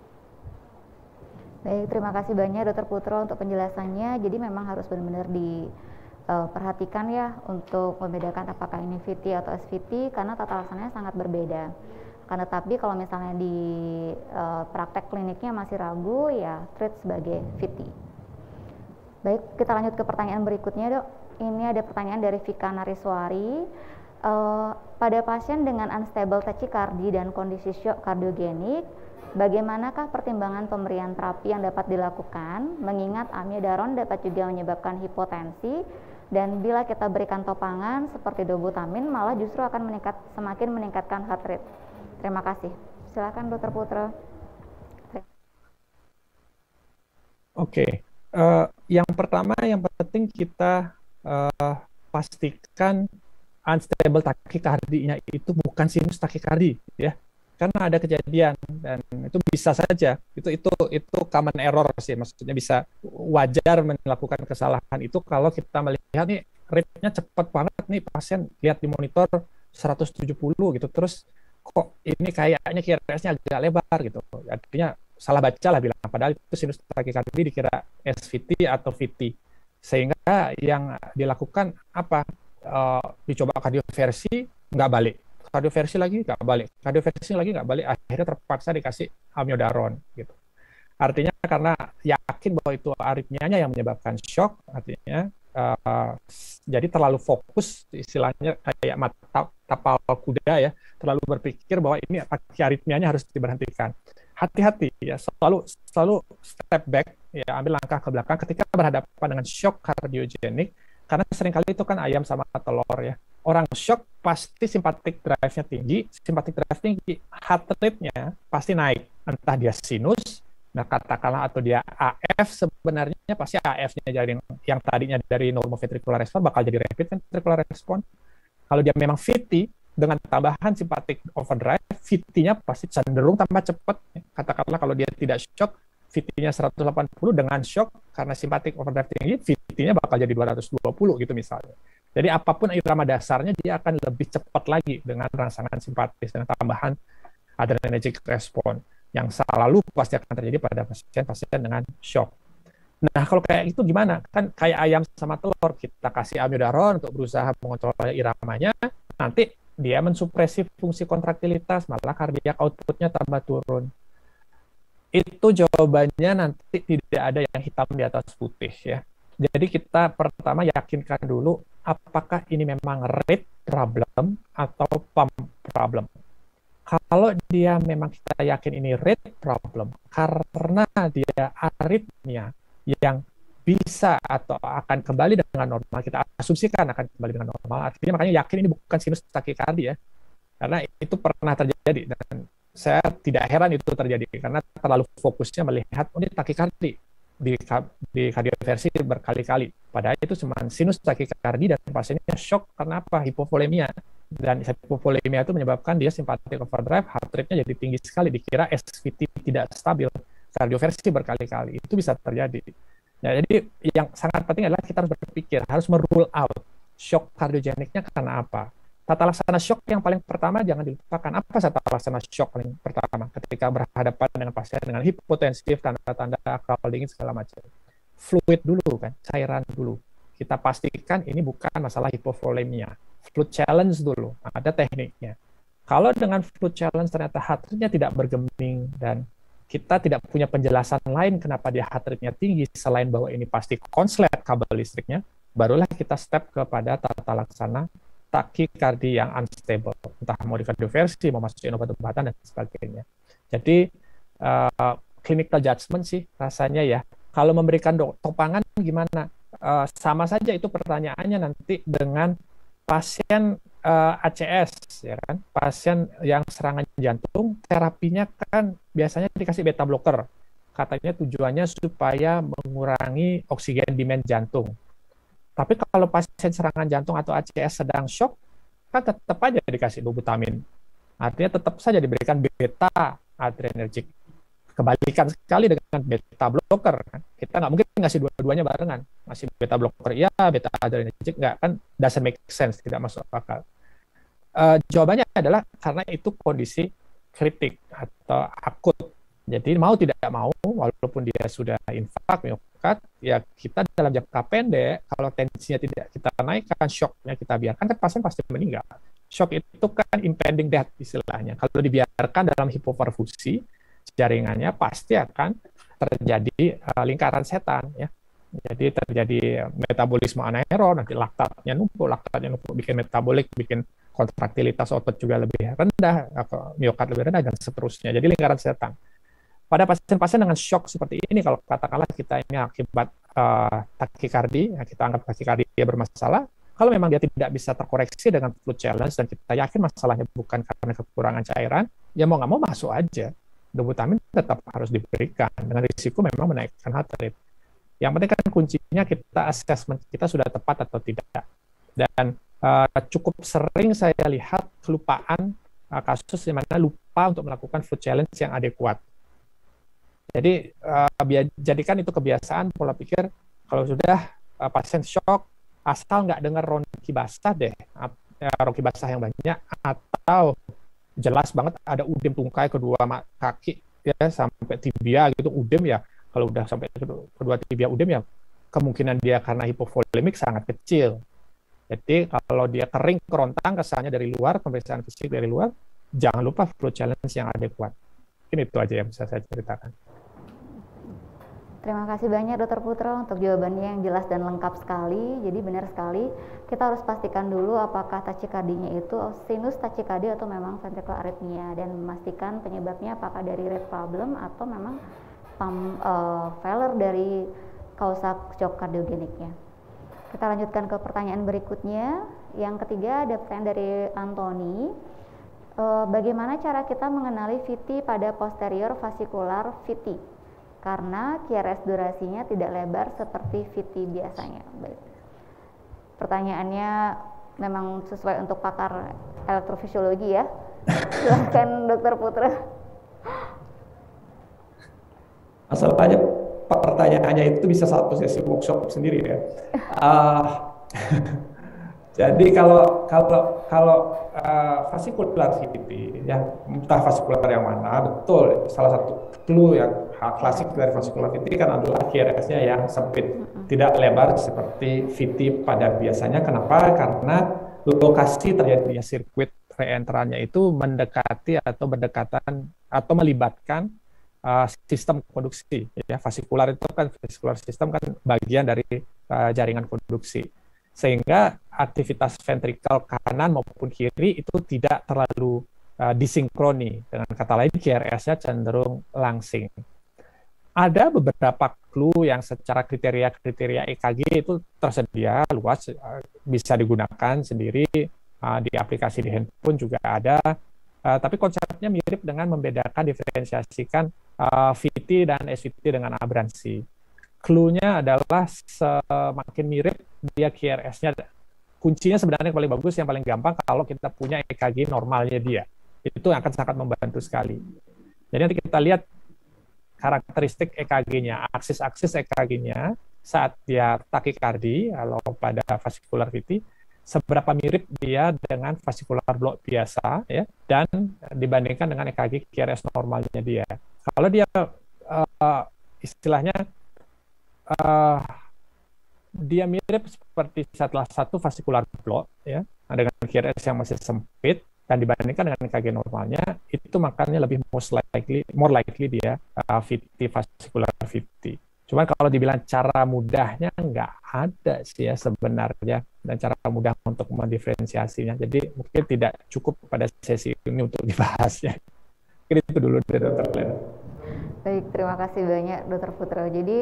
Baik, terima kasih banyak Dr. Putro untuk penjelasannya. Jadi memang harus benar-benar diperhatikan ya untuk membedakan apakah ini VT atau SVT karena tata laksananya sangat berbeda. Karena tapi kalau misalnya di praktek kliniknya masih ragu ya treat sebagai VT. Baik, kita lanjut ke pertanyaan berikutnya dok. Ini ada pertanyaan dari Vika Nariswari. Pada pasien dengan unstable tachycardia dan kondisi shock kardiogenik, bagaimanakah pertimbangan pemberian terapi yang dapat dilakukan, mengingat amiodaron dapat juga menyebabkan hipotensi, dan bila kita berikan topangan seperti dobutamin malah justru akan semakin meningkatkan heart rate. Terima kasih. Silakan Dr. Putra. Oke, yang pertama yang penting kita pastikan unstable takikardinya itu bukan sinus takikardi ya, karena ada kejadian dan itu bisa saja itu common error sih, maksudnya bisa wajar melakukan kesalahan itu kalau kita melihat nih rate-nya cepat banget nih, pasien lihat di monitor 170 gitu, terus kok ini kayaknya QRS-nya agak lebar gitu, artinya salah baca lah bilang, padahal itu sinus takikardi dikira SVT atau VT, sehingga yang dilakukan apa? Dicoba kardioversi nggak balik, kardioversi lagi nggak balik, kardioversi lagi nggak balik, akhirnya terpaksa dikasih amiodaron gitu. Artinya karena yakin bahwa itu aritmianya yang menyebabkan shock, artinya jadi terlalu fokus, istilahnya kayak mata tapal kuda ya, terlalu berpikir bahwa ini aritmianya harus diberhentikan. Hati-hati ya, selalu step back ya, ambil langkah ke belakang ketika berhadapan dengan shock kardiogenik. Karena seringkali itu kan ayam sama telur ya. Orang shock pasti simpatik drive-nya tinggi, heart rate-nya pasti naik. Entah dia sinus, nah katakanlah atau dia AF, sebenarnya pasti AF-nya jadi yang tadinya dari normoventricular response bakal jadi rapid ventricular response. Kalau dia memang VT, dengan tambahan simpatik overdrive, VT-nya pasti cenderung tambah cepat. Katakanlah kalau dia tidak shock, VT-nya 180 dengan shock karena simpatik overdrive tinggi, VT-nya bakal jadi 220 gitu misalnya. Jadi apapun irama dasarnya dia akan lebih cepat lagi dengan rangsangan simpatis dengan tambahan adrenergic response yang selalu pasti akan terjadi pada pasien-pasien dengan shock. Nah kalau kayak itu gimana? Kan kayak ayam sama telur, kita kasih amiodaron untuk berusaha mengontrol iramanya, nanti dia mensupresi fungsi kontraktilitas, malah kardiak output-nya tambah turun. Itu jawabannya nanti tidak ada yang hitam di atas putih ya. Jadi kita pertama yakinkan dulu apakah ini memang rate problem atau pump problem. Kalau dia memang kita yakin ini rate problem karena dia aritmia yang bisa atau akan kembali dengan normal, kita asumsikan akan kembali dengan normal, artinya makanya yakin ini bukan sinus takikardi ya, karena itu pernah terjadi dan saya tidak heran itu terjadi karena terlalu fokusnya melihat ini takikardi di kardioversi berkali-kali. Padahal itu cuma sinus takikardi dan pasiennya shock karena apa? Hipovolemia. Dan hipovolemia itu menyebabkan dia simpatik overdrive, heart rate-nya jadi tinggi sekali, dikira SVT tidak stabil, kardioversi berkali-kali. Itu bisa terjadi. Ya, jadi yang sangat penting adalah kita harus berpikir, harus merule out shock kardiogeniknya karena apa. Tata laksana shock yang paling pertama jangan dilupakan. Apa tata laksana shock paling pertama ketika berhadapan dengan pasien dengan hipotensif, tanda-tanda crowding segala macam? fluid dulu kan, cairan dulu. Kita pastikan ini bukan masalah hipovolemia. Fluid challenge dulu, ada tekniknya. Kalau dengan fluid challenge ternyata heart rate-nya tidak bergeming dan kita tidak punya penjelasan lain kenapa dia heart rate-nya tinggi selain bahwa ini pasti konslet kabel listriknya, barulah kita step kepada tata laksana takikardi yang unstable, entah mau dikardioversi, mau masukin obat-obatan dan sebagainya. Jadi clinical judgment sih rasanya ya. Kalau memberikan topangan gimana? Sama saja itu pertanyaannya nanti dengan pasien ACS, ya kan? Pasien yang serangan jantung, terapinya kan biasanya dikasih beta blocker. Katanya tujuannya supaya mengurangi oksigen demand jantung. Tapi kalau pasien serangan jantung atau ACS sedang shock, kan tetap aja dikasih dobutamin. Artinya tetap saja diberikan beta adrenergic. Kebalikan sekali dengan beta blocker. Kita nggak mungkin ngasih dua-duanya barengan. Ngasih beta blocker, iya, beta adrenergic, nggak, kan doesn't make sense, tidak masuk akal. Jawabannya adalah karena itu kondisi kritik atau akut. Jadi mau tidak mau, walaupun dia sudah infak, miokard, ya kita dalam jangka pendek, kalau tensinya tidak kita naikkan, shocknya kita biarkan, kan pasien pasti meninggal. Shock itu kan impending death istilahnya. Kalau dibiarkan dalam hipoperfusi, jaringannya pasti akan terjadi lingkaran setan, ya. Jadi terjadi metabolisme anaerob, nanti laktatnya numpuk, bikin metabolik, bikin kontraktilitas otot juga lebih rendah, miokard lebih rendah, dan seterusnya. Jadi lingkaran setan. Pada pasien-pasien dengan shock seperti ini, kalau katakanlah kita ini akibat takikardi, ya kita anggap takikardi dia bermasalah, kalau memang dia tidak bisa terkoreksi dengan fluid challenge, dan kita yakin masalahnya bukan karena kekurangan cairan, ya mau nggak mau masuk aja. Dobutamin tetap harus diberikan, dengan risiko memang menaikkan heart rate. Yang penting kan kuncinya kita assessment kita sudah tepat atau tidak. Dan cukup sering saya lihat kelupaan kasus di mana lupa untuk melakukan fluid challenge yang adekuat. Jadi jadikan itu kebiasaan pola pikir, kalau sudah pasien shock, asal nggak dengar ronki basah deh, ronki basah yang banyak, atau jelas banget ada udem tungkai kedua kaki ya sampai tibia gitu, udem ya. Kalau udah sampai kedua tibia udem ya kemungkinan dia karena hipovolemik sangat kecil. Jadi kalau dia kering kerontang kesannya dari luar, pemeriksaan fisik dari luar, jangan lupa fluid challenge yang adekuat. Mungkin itu aja yang bisa saya ceritakan. Terima kasih banyak Dr. Putra untuk jawabannya yang jelas dan lengkap sekali. Jadi benar sekali, kita harus pastikan dulu apakah tachikardinya itu sinus tachikardi atau memang ventricular arrhythmia, dan memastikan penyebabnya apakah dari rate problem atau memang failure dari kausa shock kardiogeniknya. Kita lanjutkan ke pertanyaan berikutnya. Yang ketiga ada pertanyaan dari Anthony. Bagaimana cara kita mengenali VT pada posterior vascular VT? Karena QRS durasinya tidak lebar seperti VT biasanya. Baik. Pertanyaannya memang sesuai untuk pakar elektrofisiologi ya. Silahkan Dr. Putra. Masalahnya pertanyaannya itu bisa satu sesi workshop sendiri ya. Jadi kalau vascular VT ya, entah vascular yang mana, betul salah satu clue yang klasik dari vascular VT kan adalah QRS-nya yang sempit, tidak lebar seperti VT pada biasanya. Kenapa? Karena lokasi terjadinya sirkuit reentrannya itu mendekati atau berdekatan atau melibatkan sistem konduksi. Ya, vasikular itu kan, vascular system kan bagian dari jaringan konduksi. Sehingga aktivitas ventrikel kanan maupun kiri itu tidak terlalu disinkroni. Dengan kata lain, QRS-nya cenderung langsing. Ada beberapa clue yang secara kriteria EKG itu tersedia luas, bisa digunakan sendiri, di aplikasi di handphone juga ada, tapi konsepnya mirip dengan membedakan, diferensiasikan VT dan SVT dengan abransi. Clue-nya adalah semakin mirip dia QRS-nya. Kuncinya sebenarnya yang paling bagus, yang paling gampang kalau kita punya EKG normalnya dia. Itu akan sangat membantu sekali. Jadi nanti kita lihat karakteristik EKG-nya, aksis-aksis EKG-nya saat dia takikardi, kalau pada vascular VT, seberapa mirip dia dengan vascular block biasa, ya, dan dibandingkan dengan EKG QRS normalnya dia. Kalau dia istilahnya uh, dia mirip seperti salah satu vascular block ya, dengan QRS yang masih sempit, dan dibandingkan dengan EKG normalnya itu makanya lebih more likely dia VT vascular VT. Cuman kalau dibilang cara mudahnya nggak ada sih ya sebenarnya, dan cara mudah untuk mendiferensiasinya. Jadi mungkin tidak cukup pada sesi ini untuk dibahasnya. Mungkin itu dulu dari Dr. Lena. Baik, terima kasih banyak Dr. Putra. Jadi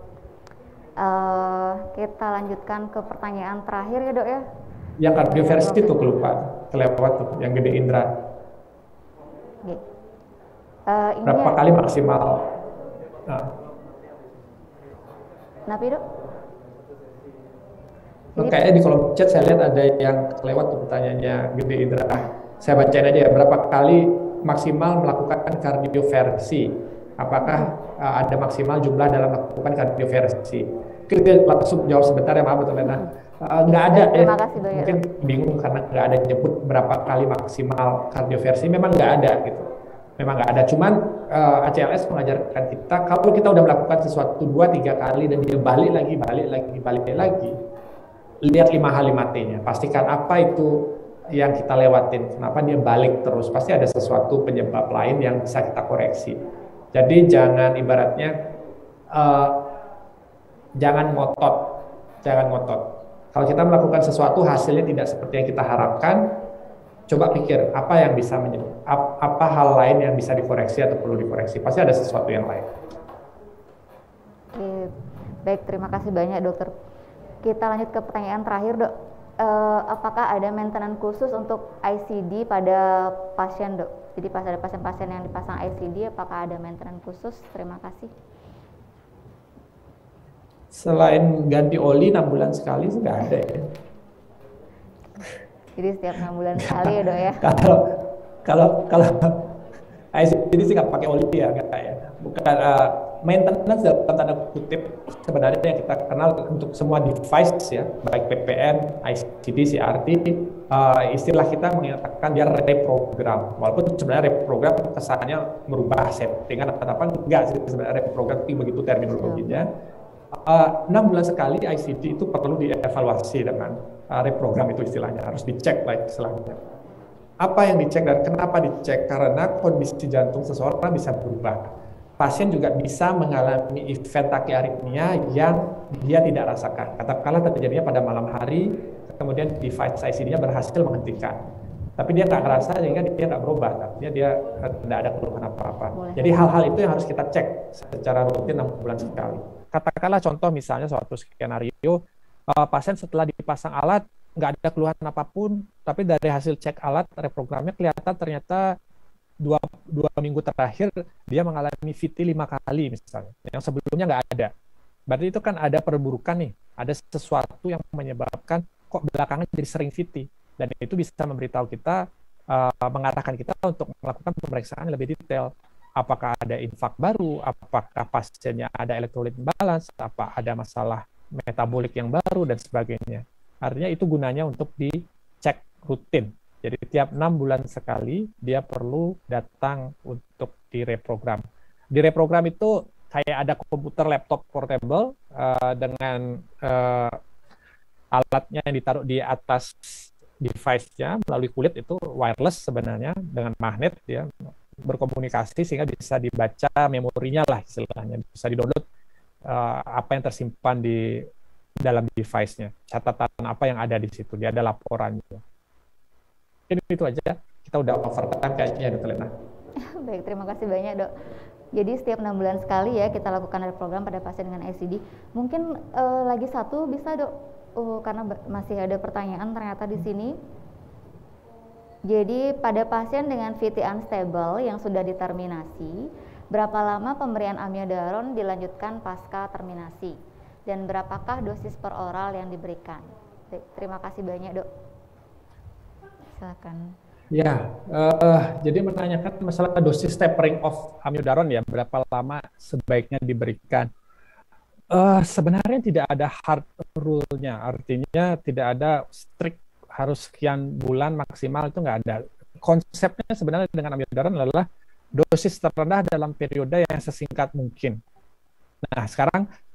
kita lanjutkan ke pertanyaan terakhir ya dok ya. Yang kardioversi itu kelewat tuh, yang gede indra. Berapa kali maksimal? Kenapa dok? Kayaknya di kolom chat saya lihat ada yang kelewat tuh pertanyaannya gede indra. Saya bacain aja ya, berapa kali maksimal melakukan kardioversi? Apakah ada maksimal jumlah dalam melakukan kardioversi? Kita langsung jawab sebentar ya, maaf Dr. Lena. Nggak ada ya, mungkin bingung karena nggak ada nyebut berapa kali maksimal kardioversi, memang nggak ada gitu, memang nggak ada. Cuman ACLS mengajarkan kita kalau kita udah melakukan sesuatu 2-3 kali dan dia balik lagi, lihat 5H 5T-nya, pastikan apa itu yang kita lewatin, kenapa dia balik terus, pasti ada sesuatu penyebab lain yang bisa kita koreksi. Jadi jangan ibaratnya jangan ngotot. Kalau kita melakukan sesuatu hasilnya tidak seperti yang kita harapkan, coba pikir apa yang bisa apa hal lain yang bisa dikoreksi atau perlu dikoreksi. Pasti ada sesuatu yang lain. Oke, baik, terima kasih banyak dokter. Kita lanjut ke pertanyaan terakhir dok. Apakah ada maintenance khusus untuk ICD pada pasien dok? Jadi pas ada pasien-pasien yang dipasang ICD, apakah ada maintenance khusus? Terima kasih. Selain ganti oli 6 bulan sekali sih nggak ada ya. Jadi setiap 6 bulan sekali ya dok ya? Kalau ICD sih nggak pakai oli ya, nggak ya. Bukan maintenance dalam tanda kutip sebenarnya yang kita kenal untuk semua device ya, baik PPN, ICD, CRT, istilah kita mengatakan dia reprogram. Walaupun sebenarnya reprogram kesannya merubah settingan atau apa, enggak sih sebenarnya reprogram itu begitu terminologinya. 6 bulan sekali ICD itu perlu dievaluasi dengan reprogram, itu istilahnya harus dicek lah istilahnya. Apa yang dicek dan kenapa dicek? Karena kondisi jantung seseorang bisa berubah. Pasien juga bisa mengalami event takiaritmia yang dia tidak rasakan. Katakanlah terjadinya pada malam hari, kemudian device ICD-nya berhasil menghentikan. Tapi dia nggak ngerasa, sehingga dia nggak berubah. Artinya dia tidak ada keluhan apa-apa. Jadi hal-hal itu yang harus kita cek secara rutin 6 bulan sekali. Katakanlah contoh misalnya suatu skenario, pasien setelah dipasang alat nggak ada keluhan apapun, tapi dari hasil cek alat reprogramnya kelihatan ternyata dua minggu terakhir dia mengalami VT 5 kali misalnya, yang sebelumnya nggak ada. Berarti itu kan ada perburukan nih, ada sesuatu yang menyebabkan kok belakangan jadi sering VT, dan itu bisa memberitahu kita, mengarahkan kita untuk melakukan pemeriksaan yang lebih detail. Apakah ada infak baru, apakah pasiennya ada elektrolit imbalance, apa ada masalah metabolik yang baru, dan sebagainya. Artinya itu gunanya untuk dicek rutin. Jadi tiap 6 bulan sekali dia perlu datang untuk direprogram. Direprogram itu kayak ada komputer laptop portable dengan alatnya yang ditaruh di atas device-nya melalui kulit, itu wireless sebenarnya dengan magnet ya, berkomunikasi sehingga bisa dibaca memorinya lah istilahnya, bisa di-download apa yang tersimpan di dalam device-nya, catatan apa yang ada di situ, dia ada laporannya. Ini itu aja, kita udah overtime kayaknya Dr. Lena. Baik, terima kasih banyak dok. Jadi setiap 6 bulan sekali ya kita lakukan reprogram pada pasien dengan ICD. Mungkin lagi satu bisa dok, karena masih ada pertanyaan ternyata di sini. Jadi pada pasien dengan VT unstable yang sudah diterminasi, berapa lama pemberian amiodaron dilanjutkan pasca terminasi? Dan berapakah dosis per oral yang diberikan? Terima kasih banyak dok. Silakan. Ya, jadi menanyakan masalah dosis tapering of amiodaron ya, berapa lama sebaiknya diberikan. Sebenarnya tidak ada hard rule-nya, artinya tidak ada strict harus sekian bulan maksimal, itu nggak ada. Konsepnya sebenarnya dengan amiodaron adalah dosis terendah dalam periode yang sesingkat mungkin. Nah, sekarang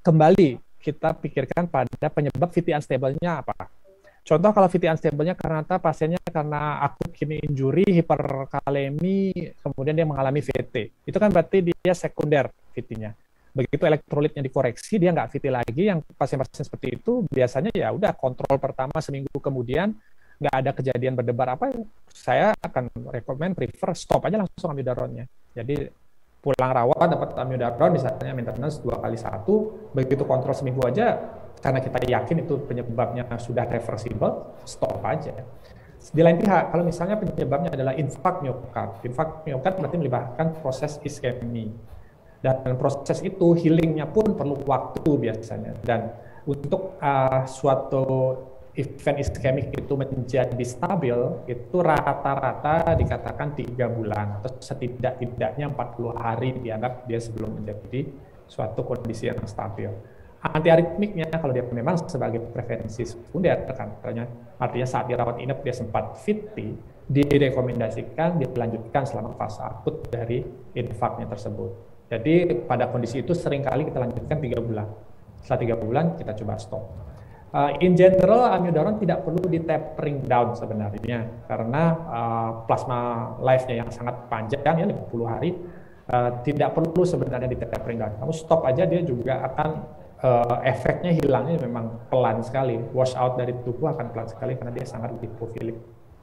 kembali kita pikirkan pada penyebab VT unstable-nya apa. Contoh kalau VT unstable-nya karena pasiennya karena akut kidney injury, hiperkalemi, kemudian dia mengalami VT. Itu kan berarti dia sekunder VT-nya. Begitu elektrolitnya dikoreksi, dia nggak VT lagi. Yang pasien-pasien seperti itu biasanya ya udah kontrol pertama seminggu kemudian nggak ada kejadian berdebar apa, saya akan prefer stop aja langsung amiodaronnya. Jadi pulang rawat dapat amiodaron misalnya maintenance 2x1, begitu kontrol seminggu aja. Karena kita yakin itu penyebabnya sudah reversible, stop aja. Di lain pihak, kalau misalnya penyebabnya adalah infark miokard berarti melibatkan proses iskemi. Dan proses itu healingnya pun perlu waktu biasanya. Dan untuk suatu event iskemik itu menjadi stabil, itu rata-rata dikatakan 3 bulan atau setidak-tidaknya 40 hari dianggap dia sebelum menjadi suatu kondisi yang stabil. Antiaritmiknya kalau dia memang sebagai prevensi sekunder, artinya saat dirawat inap dia sempat VT, direkomendasikan dilanjutkan selama fase akut dari infarknya tersebut. Jadi pada kondisi itu seringkali kita lanjutkan 3 bulan. Setelah 3 bulan kita coba stop. In general, amiodaron tidak perlu di tapering down sebenarnya karena plasma life-nya yang sangat panjang ya 50 hari tidak perlu sebenarnya di tapering down. Kamu stop aja dia juga akan efeknya hilangnya memang pelan sekali. Wash out dari tubuh akan pelan sekali karena dia sangat lipofilik.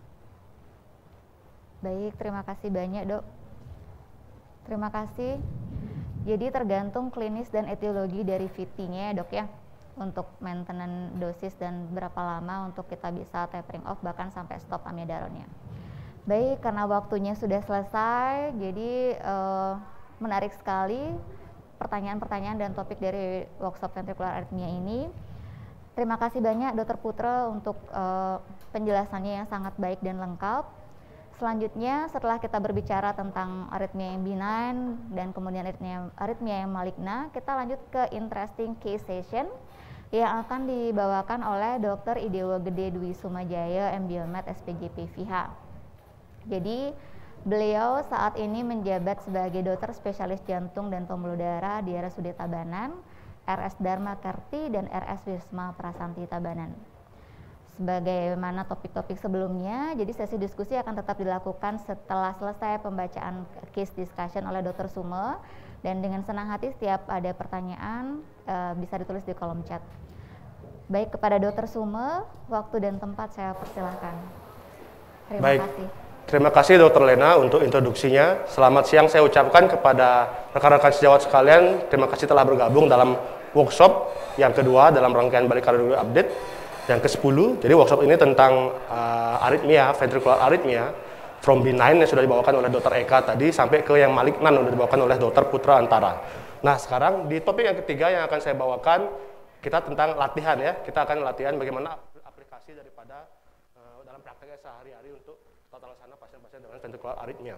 Baik, terima kasih banyak dok. Terima kasih. Jadi tergantung klinis dan etiologi dari VT-nya ya dok ya, untuk maintenance dosis dan berapa lama untuk kita bisa tapering off bahkan sampai stop amiodaronnya. Baik, karena waktunya sudah selesai, jadi menarik sekali pertanyaan-pertanyaan dan topik dari workshop ventricular arrhythmia ini. Terima kasih banyak Dr. Putra untuk penjelasannya yang sangat baik dan lengkap. Selanjutnya setelah kita berbicara tentang aritmia yang benign dan kemudian aritmia yang maligna, kita lanjut ke interesting case session yang akan dibawakan oleh Dr. Idewo Gede Dwi Sumajaya, MBiomed SPGP-VH. Jadi beliau saat ini menjabat sebagai dokter spesialis jantung dan pembuluh darah di RSUD Tabanan, RS Dharma Kerti, dan RS Wisma Prasanti Tabanan. Sebagaimana topik-topik sebelumnya, jadi sesi diskusi akan tetap dilakukan setelah selesai pembacaan case discussion oleh Dr. Sume, dan dengan senang hati setiap ada pertanyaan bisa ditulis di kolom chat. Baik, kepada Dr. Sume, waktu dan tempat saya persilahkan. Terima kasih. Terima kasih Dr. Lena untuk introduksinya. Selamat siang saya ucapkan kepada rekan-rekan sejawat sekalian. Terima kasih telah bergabung dalam workshop yang kedua dalam rangkaian Bali Cardiology Update yang ke-10. Jadi workshop ini tentang aritmia, ventricular arrhythmia from benign yang sudah dibawakan oleh Dr. Eka tadi sampai ke yang malignan yang sudah dibawakan oleh Dr. Putra Antara. Nah, sekarang di topik yang ketiga yang akan saya bawakan kita tentang latihan ya. Kita akan latihan bagaimana aplikasi daripada dalam prakteknya sehari-hari untuk tata laksana pasien-pasien dengan ventricular arrhythmia.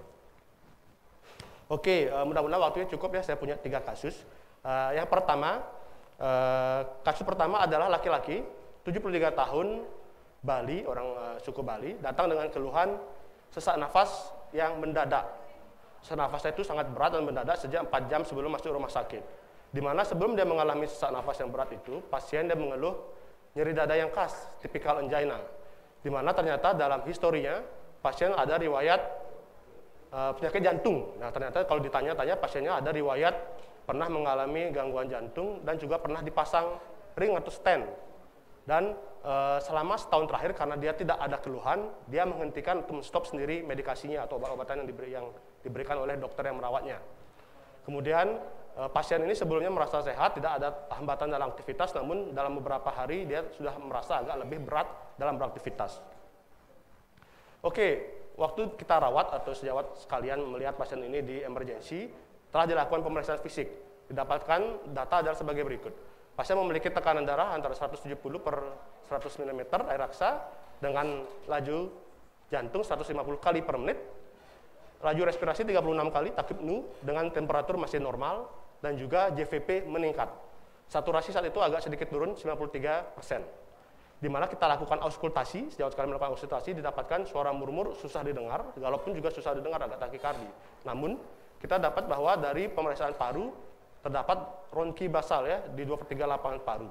Oke, mudah-mudahan waktunya cukup ya. Saya punya 3 kasus. Yang pertama, kasus pertama adalah laki-laki 73 tahun Bali, orang suku Bali, datang dengan keluhan sesak nafas yang mendadak. Sesak nafasnya itu sangat berat dan mendadak sejak 4 jam sebelum masuk rumah sakit. Di mana sebelum dia mengalami sesak nafas yang berat itu, pasien dia mengeluh nyeri dada yang khas, tipikal angina. Di mana ternyata dalam historinya pasien ada riwayat penyakit jantung. Nah, ternyata kalau ditanya-tanya pasiennya ada riwayat pernah mengalami gangguan jantung dan juga pernah dipasang ring atau stent. Dan selama setahun terakhir karena dia tidak ada keluhan, dia menghentikan untuk stop sendiri medikasinya atau obat-obatan yang diberikan oleh dokter yang merawatnya. Kemudian pasien ini sebelumnya merasa sehat, tidak ada hambatan dalam aktivitas, namun dalam beberapa hari dia sudah merasa agak lebih berat dalam beraktivitas. Oke, waktu kita rawat atau sejawat sekalian melihat pasien ini di emergency, telah dilakukan pemeriksaan fisik. Didapatkan data adalah sebagai berikut. Pasien memiliki tekanan darah antara 170 per 100 mm air raksa dengan laju jantung 150 kali per menit, laju respirasi 36 kali takip nu dengan temperatur masih normal, dan juga JVP meningkat. Saturasi saat itu agak sedikit turun 93%. Di mana kita lakukan auskultasi, sejauh sekali melakukan auskultasi didapatkan suara murmur susah didengar, galop pun juga susah didengar, agak takikardi. Namun kita dapat bahwa dari pemeriksaan paru terdapat ronki basal ya di 2/3 lapangan paru.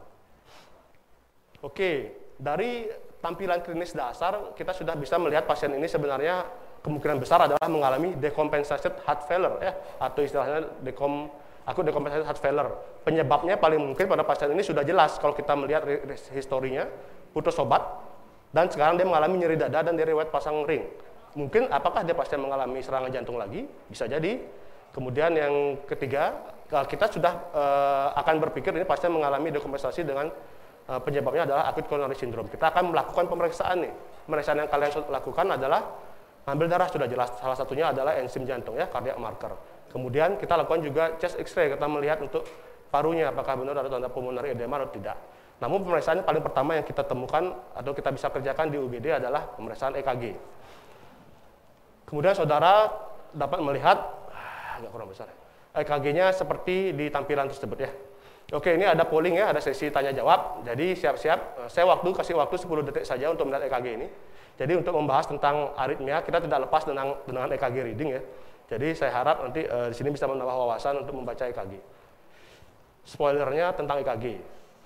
Oke, dari tampilan klinis dasar kita sudah bisa melihat pasien ini sebenarnya kemungkinan besar adalah mengalami decompensated heart failure ya, atau istilahnya acute decompensated heart failure. Penyebabnya paling mungkin pada pasien ini sudah jelas kalau kita melihat historinya, putus obat, dan sekarang dia mengalami nyeri dada dan dia riwayat pasang ring. Mungkin apakah dia pasien mengalami serangan jantung lagi? Bisa jadi. Kemudian yang ketiga, kita sudah akan berpikir ini pasien mengalami dekompensasi dengan penyebabnya adalah acute coronary syndrome. Kita akan melakukan pemeriksaan nih. Pemeriksaan yang kalian lakukan adalah ambil darah, sudah jelas. Salah satunya adalah enzim jantung ya, cardiac marker. Kemudian kita lakukan juga chest X-ray, kita melihat untuk parunya apakah benar ada tanda pulmonary edema atau tidak. Namun pemeriksaan paling pertama yang kita temukan atau kita bisa kerjakan di UGD adalah pemeriksaan EKG. Kemudian saudara dapat melihat agak kurang besar. EKG-nya seperti di tampilan tersebut ya. Oke, ini ada polling ya, ada sesi tanya jawab. Jadi siap-siap. Saya kasih waktu 10 detik saja untuk melihat EKG ini. Jadi untuk membahas tentang aritmia, kita tidak lepas dengan EKG reading ya. Jadi saya harap nanti di sini bisa menambah wawasan untuk membaca EKG. Spoilernya tentang EKG.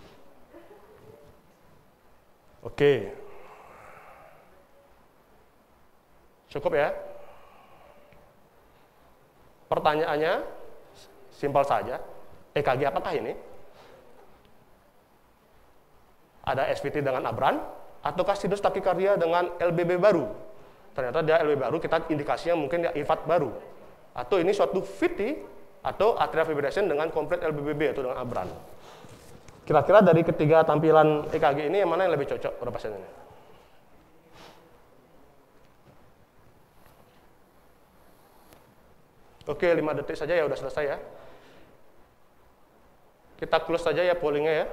Oke. Cukup ya. Pertanyaannya simpel saja. EKG apakah ini? Ada SVT dengan Abran ataukah sinus takikardia dengan LBB baru? Ternyata dia LBB baru, kita indikasinya mungkin dia IFAT baru. Atau ini suatu VT atau atrial fibrillation dengan complete LBBB atau dengan Abran. Kira-kira dari ketiga tampilan EKG ini yang mana yang lebih cocok pada pasien ini? Oke, 5 detik saja ya, udah selesai ya. Kita close saja ya pollingnya ya.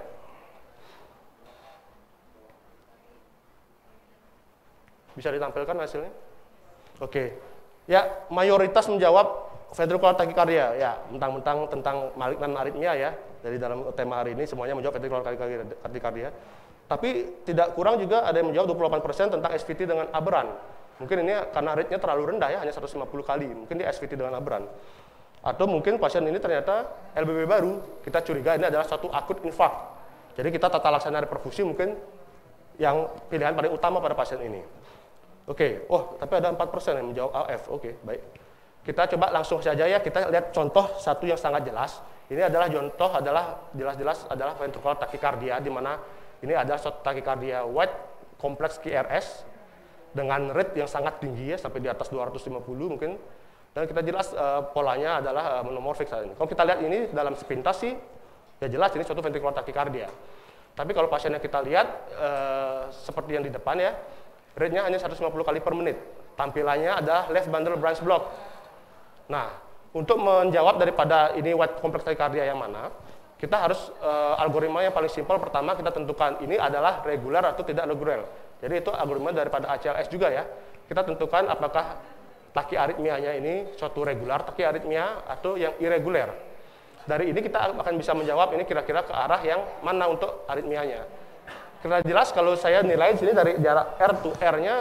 Bisa ditampilkan hasilnya? Oke. Ya, mayoritas menjawab ventricular tachycardia. Ya, mentang-mentang tentang malignan aritmia ya. Dari dalam tema hari ini semuanya menjawab ventricular tachycardia. Tapi tidak kurang juga ada yang menjawab 28% tentang SVT dengan aberran. Mungkin ini karena rate-nya terlalu rendah ya, hanya 150 kali. Mungkin dia SVT dengan aberran. Atau mungkin pasien ini ternyata LBB baru. Kita curiga ini adalah suatu akut infark. Jadi kita tata laksana reperfusi mungkin yang pilihan paling utama pada pasien ini. Oke, tapi ada 4% yang menjawab AF. Oke, baik. Kita coba langsung saja ya, kita lihat contoh satu yang sangat jelas. Ini adalah contoh jelas-jelas adalah ventricular tachycardia, di mana ini adalah suatu tachycardia white kompleks QRS dengan rate yang sangat tinggi ya, sampai di atas 250 mungkin. Dan kita jelas polanya adalah monomorfik saat ini. Kalau kita lihat ini dalam sepintas sih, ya jelas ini suatu ventricular tachycardia. Tapi kalau pasien yang kita lihat seperti yang di depan ya, rate-nya hanya 150 kali per menit. Tampilannya adalah left bundle branch block. Nah, untuk menjawab daripada ini white complex tachycardia yang mana, kita harus algoritma yang paling simpel. Pertama kita tentukan ini adalah reguler atau tidak reguler. Jadi itu algoritma daripada ACLS juga ya. Kita tentukan apakah tachyarrhythmianya ini suatu regular tachyarrhythmia atau yang irregular. Dari ini kita akan bisa menjawab ini kira-kira ke arah yang mana untuk aritmianya. Kira jelas kalau saya nilai di sini dari jarak R to R-nya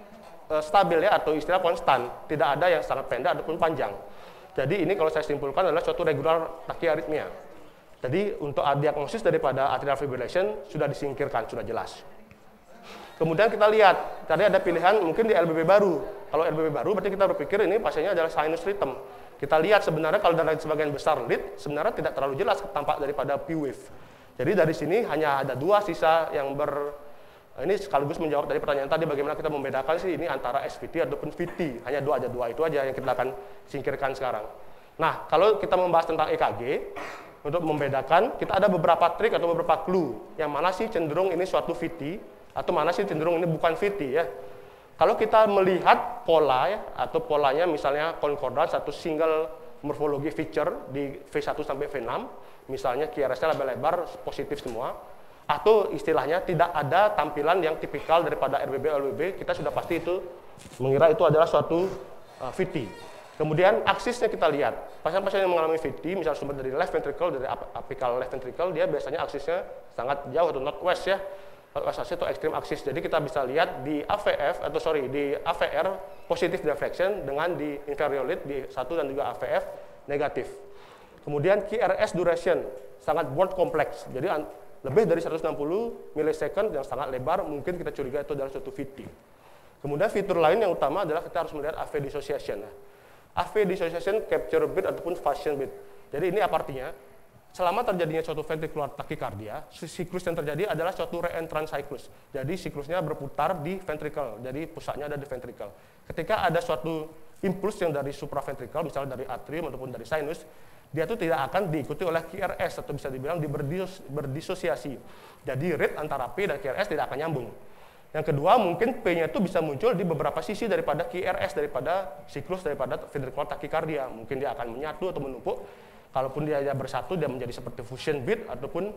stabil ya, atau istilah konstan, tidak ada yang sangat pendek ataupun panjang. Jadi ini kalau saya simpulkan adalah suatu regular tachyarrhythmia. Jadi untuk diagnosis daripada atrial fibrillation sudah disingkirkan, sudah jelas. Kemudian kita lihat, tadi ada pilihan mungkin di LBB baru. Kalau LBB baru berarti kita berpikir ini pasiennya adalah sinus rhythm. Kita lihat sebenarnya kalau dari sebagian besar lead, sebenarnya tidak terlalu jelas tampak daripada P-wave. Jadi dari sini hanya ada dua sisa yang ini sekaligus menjawab dari pertanyaan tadi bagaimana kita membedakan sih ini antara SVT ataupun VT. Hanya ada dua itu aja yang kita akan singkirkan sekarang. Nah, kalau kita membahas tentang EKG, untuk membedakan kita ada beberapa trik atau beberapa clue. Yang mana sih cenderung ini suatu VT atau mana sih cenderung ini bukan VT ya. Kalau kita melihat pola ya, atau polanya misalnya concordance atau single morphology feature di V1 sampai V6, misalnya QRS-nya lebar-lebar positif semua, atau istilahnya tidak ada tampilan yang tipikal daripada RBB-LBB, kita sudah pasti itu mengira itu adalah suatu VT. Kemudian aksisnya kita lihat, pasien-pasien yang mengalami VT, misalnya sumber dari left ventricle, dari apical left ventricle, dia biasanya aksisnya sangat jauh atau northwest ya, northwest axis atau extreme axis. Jadi kita bisa lihat di di AVR positive deflection dengan di inferior lead di 1 dan juga AVF negatif. Kemudian QRS duration, sangat broad complex. Jadi lebih dari 160 milisecond yang sangat lebar, mungkin kita curiga itu adalah suatu VT. Kemudian fitur lain yang utama adalah kita harus melihat AV dissociation. AV dissociation capture bit ataupun fusion bit. Jadi ini apa artinya? Selama terjadinya suatu ventricular tachycardia, siklus yang terjadi adalah suatu reentrant cyclus. Jadi siklusnya berputar di ventricle, jadi pusatnya ada di ventricle. Ketika ada suatu impuls yang dari supraventricle, misalnya dari atrium ataupun dari sinus, dia itu tidak akan diikuti oleh QRS atau bisa dibilang berdisosiasi. Jadi rate antara P dan QRS tidak akan nyambung. Yang kedua, mungkin P-nya itu bisa muncul di beberapa sisi daripada QRS, daripada siklus, daripada ventricular tachycardia. Mungkin dia akan menyatu atau menumpuk. Kalaupun dia bersatu, dia menjadi seperti fusion bit, ataupun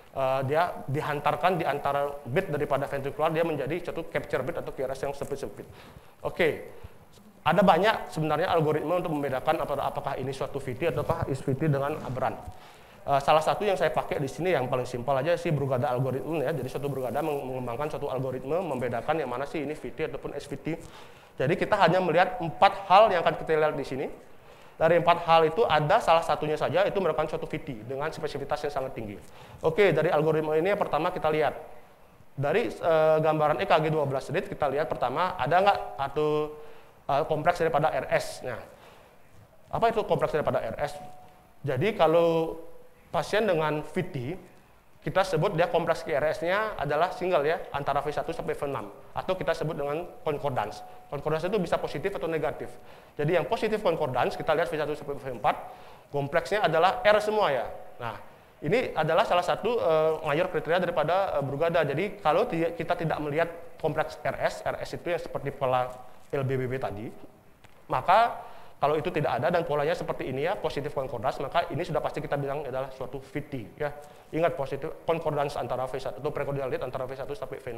dia dihantarkan di antara bit daripada ventricular, dia menjadi suatu capture bit atau QRS yang sempit-sempit. Oke, ada banyak sebenarnya algoritma untuk membedakan apakah ini suatu VT ataukah is VT dengan aberrant. Salah satu yang saya pakai di sini yang paling simpel aja sih Brugada algoritma ya. Jadi suatu Brugada mengembangkan suatu algoritma membedakan yang mana sih ini VT ataupun SVT. Jadi kita hanya melihat 4 hal yang akan kita lihat di sini. Dari 4 hal itu ada salah satunya saja itu merupakan suatu VT dengan spesifitas yang sangat tinggi. Oke, dari algoritma ini yang pertama kita lihat. Dari gambaran EKG 12 lead kita lihat pertama ada nggak atau kompleks daripada RS. Nah, apa itu kompleks daripada RS? Jadi kalau pasien dengan VT, kita sebut dia kompleks QRS-nya adalah single ya, antara V1 sampai V6. Atau kita sebut dengan concordance. Concordance itu bisa positif atau negatif. Jadi yang positif concordance, kita lihat V1 sampai V4, kompleksnya adalah R semua ya. Nah, ini adalah salah satu mayor kriteria daripada Brugada. Jadi kalau kita tidak melihat kompleks RS itu yang seperti pola LBBB tadi, maka kalau itu tidak ada dan polanya seperti ini ya, positif concordance, maka ini sudah pasti kita bilang adalah suatu VT ya. Ingat positif concordance antara V1 atau precordial lead antara V1 sampai V6.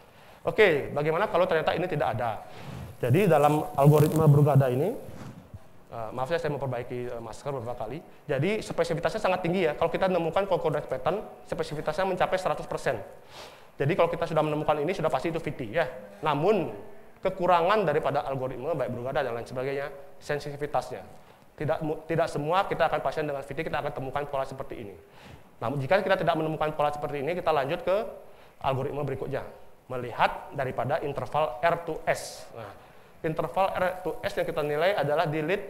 Oke, bagaimana kalau ternyata ini tidak ada? Jadi dalam algoritma Brugada ini, maaf ya saya memperbaiki masker beberapa kali. Jadi spesifitasnya sangat tinggi ya. Kalau kita menemukan concordance pattern, spesifitasnya mencapai 100%. Jadi kalau kita sudah menemukan ini sudah pasti itu VT ya. Namun kekurangan daripada algoritma baik Brugada dan lain sebagainya, sensitivitasnya. Tidak semua kita akan pasien dengan VT kita akan temukan pola seperti ini. Namun jika kita tidak menemukan pola seperti ini, kita lanjut ke algoritma berikutnya, melihat daripada interval R to S. Nah, interval R to S yang kita nilai adalah di lead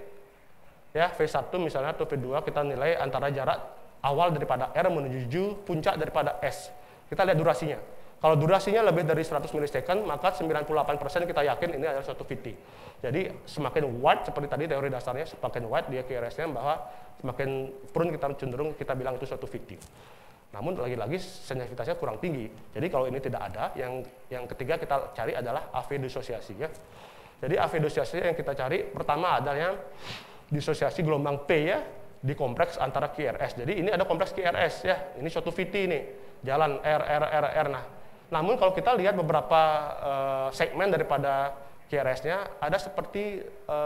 ya V1 misalnya atau V2 kita nilai antara jarak awal daripada R menuju puncak daripada S. Kita lihat durasinya. Kalau durasinya lebih dari 100 milisecond, maka 98% kita yakin ini adalah suatu VT. Jadi semakin wide, seperti tadi teori dasarnya, semakin wide dia QRS-nya, bahwa semakin prone kita cenderung kita bilang itu suatu VT. Namun lagi-lagi sensitivitasnya kurang tinggi. Jadi kalau ini tidak ada, yang ketiga kita cari adalah AV disosiasi ya. Jadi AV disosiasi yang kita cari pertama adalah disosiasi gelombang P ya di kompleks antara QRS. Jadi ini ada kompleks QRS ya. Ini suatu VT nih. Jalan R. Nah, namun kalau kita lihat beberapa segmen daripada QRS-nya ada seperti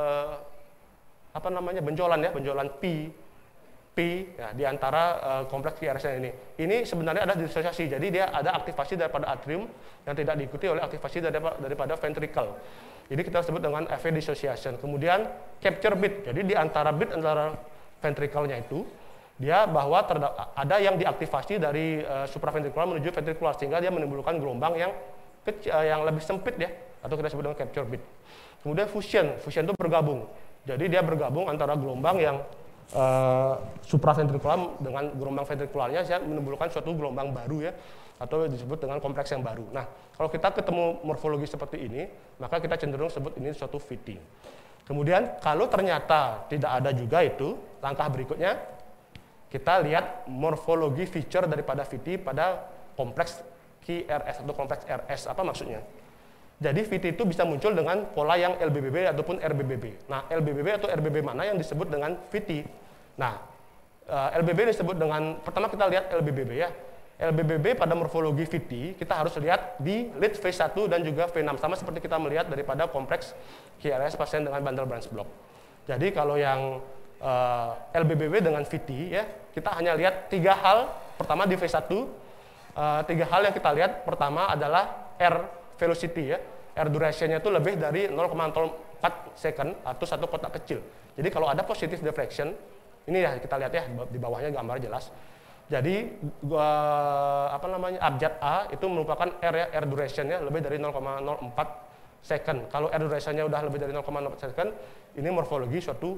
benjolan ya, benjolan P ya, di antara kompleks QRS-nya ini. Ini sebenarnya ada disosiasi. Jadi dia ada aktivasi daripada atrium yang tidak diikuti oleh aktivasi daripada ventricle. Jadi kita sebut dengan AV dissociation. Kemudian capture bit. Jadi di antara bit antara ventricle-nya itu dia bahwa ada yang diaktifasi dari supraventrikular menuju ventrikular sehingga dia menimbulkan gelombang yang lebih sempit ya, atau kita sebut dengan capture bit. Kemudian fusion itu bergabung. Jadi dia bergabung antara gelombang yang supraventrikular dengan gelombang ventrikularnya sehingga menimbulkan suatu gelombang baru ya, atau disebut dengan kompleks yang baru. Nah, kalau kita ketemu morfologi seperti ini, maka kita cenderung sebut ini suatu VT. Kemudian kalau ternyata tidak ada juga itu, langkah berikutnya kita lihat morfologi feature daripada VT pada kompleks QRS atau kompleks RS. Apa maksudnya? Jadi VT itu bisa muncul dengan pola yang LBBB ataupun RBBB. Nah, LBBB atau RBB mana yang disebut dengan VT? Nah, LBB disebut dengan, pertama kita lihat LBBB ya. LBBB pada morfologi VT, kita harus lihat di lead V1 dan juga V6. Sama seperti kita melihat daripada kompleks QRS pasien dengan bundle branch block. Jadi kalau yang LBBB dengan VT ya, kita hanya lihat 3 hal. Pertama di V1, 3 hal yang kita lihat. Pertama adalah R velocity ya, R duration-nya itu lebih dari 0,04 second atau satu kotak kecil. Jadi kalau ada positive deflection Ini ya kita lihat ya di bawahnya gambar jelas. Jadi abjad A itu merupakan R ya, R duration-nya lebih dari 0,04 second. Kalau R duration-nya udah lebih dari 0,04 second, ini morfologi suatu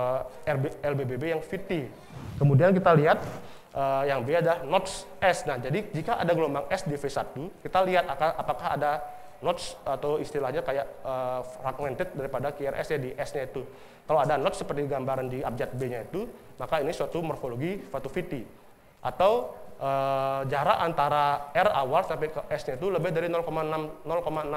LBBB yang VT. Kemudian kita lihat yang B ada notch S. Nah, jadi jika ada gelombang S di V1, kita lihat apakah ada notch atau istilahnya kayak fragmented daripada QRS ya di S-nya itu. Kalau ada notch seperti gambaran di abjad B-nya itu, maka ini suatu morfologi suatu VT. Atau jarak antara R awal sampai ke S-nya itu lebih dari 0,06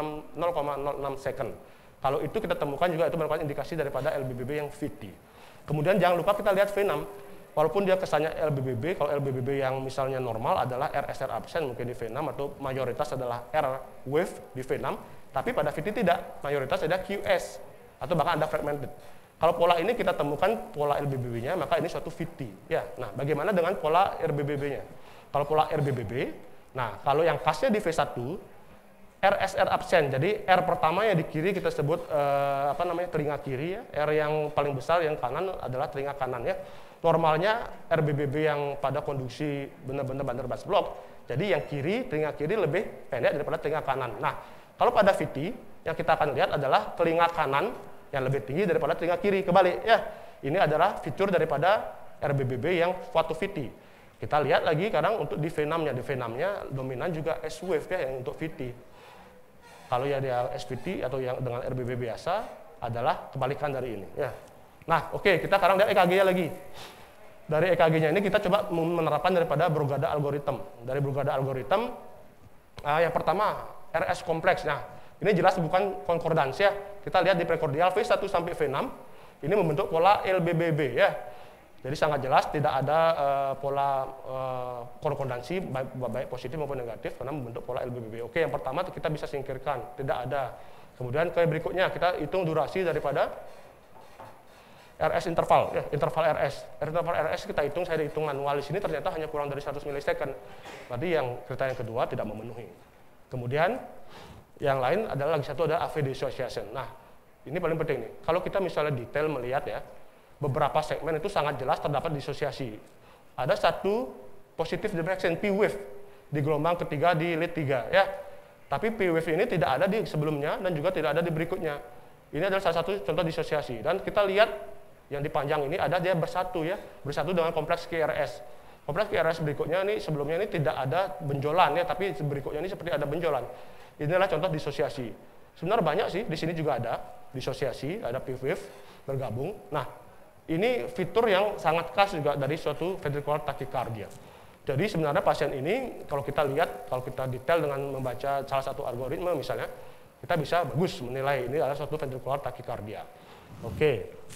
second. Kalau itu kita temukan juga itu merupakan indikasi daripada LBBB yang VT. Kemudian jangan lupa kita lihat V6. Walaupun dia kesannya LBBB, kalau LBBB yang misalnya normal adalah RSR absen mungkin di V6 atau mayoritas adalah R wave di V6, tapi pada VT tidak, mayoritas ada QS atau bahkan ada fragmented. Kalau pola ini kita temukan pola LBBB-nya, maka ini suatu VT. Ya, nah bagaimana dengan pola RBBB-nya? Kalau pola RBBB, nah kalau yang khasnya di V1, RSR absen, jadi R pertama yang di kiri kita sebut telinga kiri ya, R yang paling besar yang kanan adalah telinga kanan ya. Normalnya RBBB yang pada konduksi benar-benar Van-der-Waals block, jadi yang kiri, telinga kiri lebih pendek daripada telinga kanan. Nah, kalau pada VT, yang kita akan lihat adalah telinga kanan yang lebih tinggi daripada telinga kiri, kebalik ya. Ini adalah fitur daripada RBBB yang suatu VT. Kita lihat lagi kadang untuk di V6-nya, dominan juga S-wave ya yang untuk VT. Kalau ya dia SVT atau yang dengan RBBB biasa adalah kebalikan dari ini ya. Nah, oke, kita sekarang lihat EKG-nya lagi. Dari EKG-nya ini kita coba menerapkan daripada Brugada algorithm. Dari Brugada algorithm, yang pertama RS kompleks. Nah, ini jelas bukan konkordansi ya. Kita lihat di prekordial V1 sampai V6, ini membentuk pola LBBB ya. Jadi sangat jelas tidak ada pola konkordansi baik positif maupun negatif karena membentuk pola LBBB. Oke, yang pertama kita bisa singkirkan, tidak ada. Kemudian ke berikutnya kita hitung durasi daripada RS interval, ya, interval RS. Interval RS kita hitung, saya hitung manual di sini ternyata hanya kurang dari 100 milisecond. Berarti yang kriteria yang kedua tidak memenuhi. Kemudian yang lain adalah lagi satu ada AV dissociation. Nah, ini paling penting nih. Kalau kita misalnya detail melihat ya, beberapa segmen itu sangat jelas terdapat disosiasi. Ada satu positive diffraction P wave di gelombang ketiga di lead 3 ya. Tapi P wave ini tidak ada di sebelumnya dan juga tidak ada di berikutnya. Ini adalah salah satu contoh disosiasi dan kita lihat yang di panjang ini ada dia bersatu ya, bersatu dengan kompleks QRS. Kompleks QRS berikutnya ini sebelumnya ini tidak ada benjolan ya, tapi berikutnya ini seperti ada benjolan. Inilah contoh disosiasi. Sebenarnya banyak sih, di sini juga ada disosiasi, ada P wave bergabung. Nah, ini fitur yang sangat khas juga dari suatu ventricular tachycardia. Jadi sebenarnya pasien ini kalau kita lihat, kalau kita detail dengan membaca salah satu algoritma misalnya, kita bisa bagus menilai ini adalah suatu ventricular tachycardia. Oke.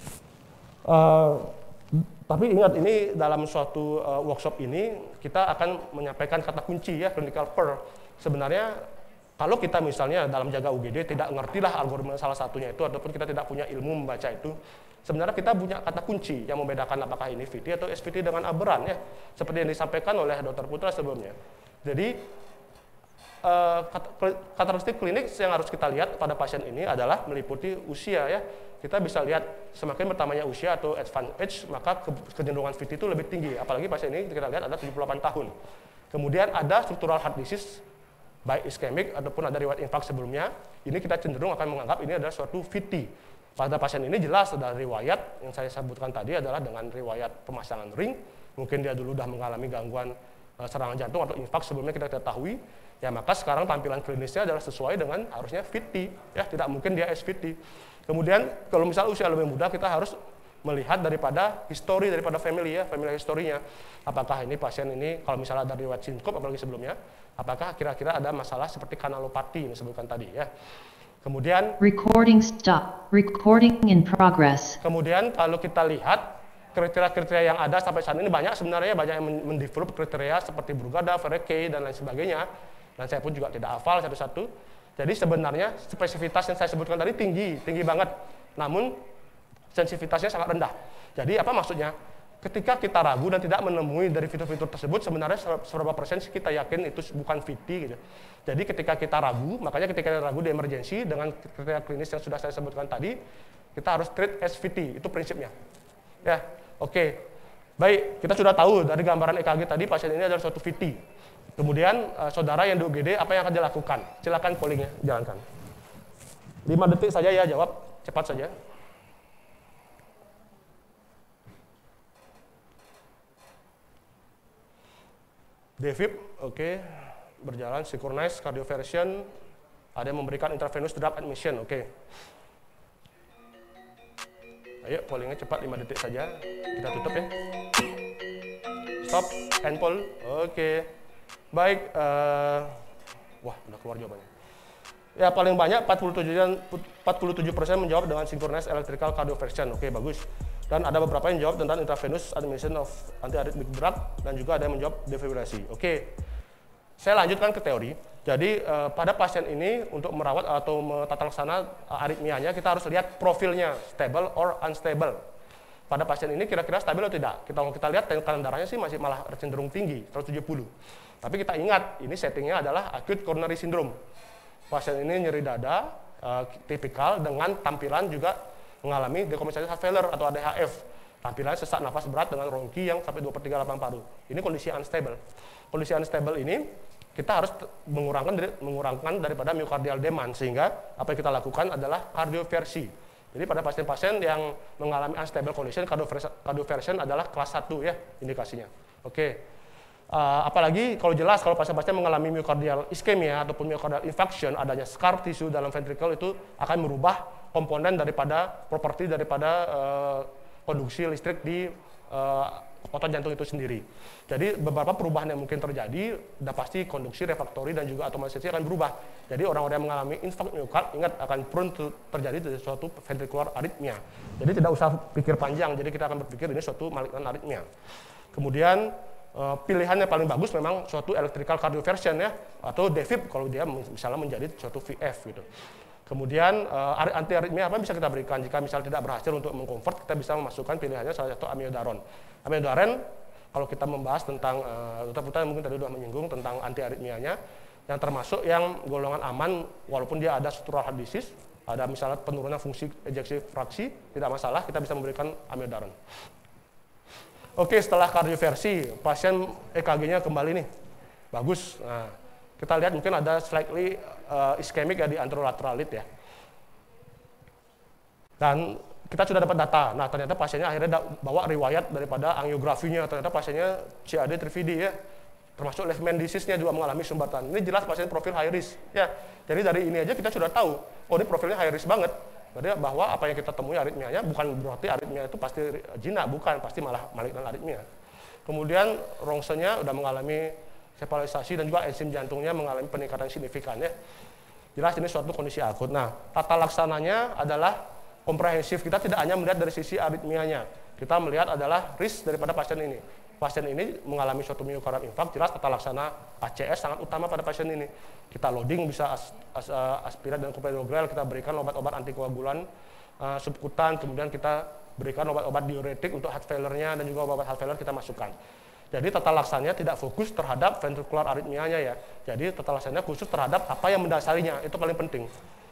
Tapi ingat ini dalam suatu workshop ini kita akan menyampaikan kata kunci ya, clinical pearl. Sebenarnya kalau kita misalnya dalam jaga UGD tidak ngertilah algoritma salah satunya itu ataupun kita tidak punya ilmu membaca itu, sebenarnya kita punya kata kunci yang membedakan apakah ini VT atau SVT dengan aberran ya, seperti yang disampaikan oleh Dr. Putra sebelumnya. Jadi karakteristik klinik yang harus kita lihat pada pasien ini adalah meliputi usia ya. Kita bisa lihat semakin bertambahnya usia atau advanced age, maka kecenderungan VT itu lebih tinggi. Apalagi pasien ini kita lihat ada 78 tahun. Kemudian ada structural heart disease, baik iskemik ataupun ada riwayat infak sebelumnya. Ini kita cenderung akan menganggap ini adalah suatu VT. Pada pasien ini jelas ada riwayat yang saya sebutkan tadi adalah dengan riwayat pemasangan ring. Mungkin dia dulu sudah mengalami gangguan serangan jantung atau infak sebelumnya kita ketahui. Ya maka sekarang tampilan klinisnya adalah sesuai dengan harusnya VT. Ya tidak mungkin dia SVT. Kemudian kalau misalnya usia lebih muda kita harus melihat daripada histori daripada family ya, family historinya. Apakah ini pasien ini kalau misalnya ada riwayat sinkop apalagi sebelumnya, apakah kira-kira ada masalah seperti kanalopati yang disebutkan tadi ya. Kemudian recording stop, recording in progress. Kemudian kalau kita lihat kriteria-kriteria yang ada sampai saat ini banyak sebenarnya, banyak yang mendevelop kriteria seperti Brugada, Verrecke dan lain sebagainya. Dan saya pun juga tidak hafal satu-satu. Jadi sebenarnya spesifitas yang saya sebutkan tadi tinggi banget. Namun sensitivitasnya sangat rendah. Jadi apa maksudnya? Ketika kita ragu dan tidak menemui dari fitur-fitur tersebut, sebenarnya seberapa persen kita yakin itu bukan VT gitu. Jadi ketika kita ragu, makanya ketika kita ragu di emergensi dengan kriteria klinis yang sudah saya sebutkan tadi, kita harus treat as VT, itu prinsipnya. Ya, oke. Baik, kita sudah tahu dari gambaran EKG tadi pasien ini adalah suatu VT. Kemudian saudara yang di UGD apa yang akan dilakukan? Silakan pollingnya jalankan. 5 detik saja ya jawab, cepat saja. Defib, oke. Berjalan, synchronize, cardioversion, ada yang memberikan intravenous drug admission, oke. Ayo, pollingnya cepat, 5 detik saja. Kita tutup ya. Stop, end poll, oke. Baik, wah, udah keluar jawabannya. Ya, paling banyak 47% menjawab dengan synchronized electrical cardioversion, oke, bagus. Dan ada beberapa yang jawab tentang intravenous administration of antiarrhythmic drug, dan juga ada yang menjawab defibrilasi. Oke, saya lanjutkan ke teori. Jadi pada pasien ini untuk merawat atau tata laksana aritmianya kita harus lihat profilnya stable or unstable. Pada pasien ini kira-kira stabil atau tidak? Kalau kita lihat tekanan darahnya sih masih malah cenderung tinggi, 170. Tapi kita ingat ini settingnya adalah acute coronary syndrome. Pasien ini nyeri dada tipikal dengan tampilan juga mengalami dekompensasi heart failure atau ADHF. Tampilan sesak nafas berat dengan rongki yang sampai 2/3 lapang paru. Ini kondisi unstable. Kondisi unstable ini kita harus mengurangkan daripada myocardial demand, sehingga apa yang kita lakukan adalah kardioversi. Jadi pada pasien-pasien yang mengalami unstable condition, kardioversion adalah kelas 1 ya indikasinya. Oke. Apalagi kalau jelas kalau pasien-pasien mengalami myocardial ischemia ataupun myocardial infarction, adanya scar tissue dalam ventricle itu akan merubah komponen daripada properti daripada konduksi listrik di otot jantung itu sendiri. Jadi beberapa perubahan yang mungkin terjadi, sudah pasti konduksi, refraktori, dan juga otomatisasi akan berubah. Jadi orang-orang yang mengalami infark miokard, ingat akan prone terjadi suatu ventricular arrhythmia. Jadi tidak usah pikir panjang, jadi kita akan berpikir ini suatu malignan arrhythmia. Kemudian pilihannya paling bagus memang suatu electrical cardioversion ya, atau defib kalau dia misalnya menjadi suatu VF gitu. Kemudian antiaritmia apa bisa kita berikan jika misalnya tidak berhasil untuk mengconvert, kita bisa memasukkan pilihannya salah satu amiodaron. Amiodaron kalau kita membahas tentang Dr. Putra mungkin tadi sudah menyinggung tentang antiaritmianya, yang termasuk yang golongan aman walaupun dia ada structural heart disease, ada misalnya penurunan fungsi ejeksi fraksi, tidak masalah, kita bisa memberikan amiodaron. Oke, setelah kardioversi, pasien EKG-nya kembali nih, bagus. Nah, kita lihat mungkin ada slightly ischemic ya di anterolateral lead ya. Dan kita sudah dapat data. Nah, ternyata pasiennya akhirnya bawa riwayat daripada angiografinya. Ternyata pasiennya CAD trifidi ya. Termasuk Leishman disease-nya juga mengalami sumbatan. Ini jelas pasien profil high risk ya. Jadi dari ini aja kita sudah tahu, oh ini profilnya high risk banget. Berarti bahwa apa yang kita temui aritmianya bukan berarti aritmia itu pasti jinak, bukan, pasti malah malignan aritmia. Kemudian rongsenya sudah mengalami sepalisasi dan juga enzim jantungnya mengalami peningkatan signifikan ya. Jelas ini suatu kondisi akut. Nah, tata laksananya adalah komprehensif. Kita tidak hanya melihat dari sisi aritmianya. Kita melihat adalah risk daripada pasien ini. Pasien ini mengalami suatu myocardial infark, jelas tata laksana ACS sangat utama pada pasien ini. Kita loading bisa aspirat dan clopidogrel, kita berikan obat-obat antikoagulan subkutan, kemudian kita berikan obat-obat diuretik untuk heart failure-nya dan juga obat heart failure kita masukkan. Jadi tata laksananya tidak fokus terhadap ventricular aritmianya ya. Jadi tata laksananya khusus terhadap apa yang mendasarinya, itu paling penting.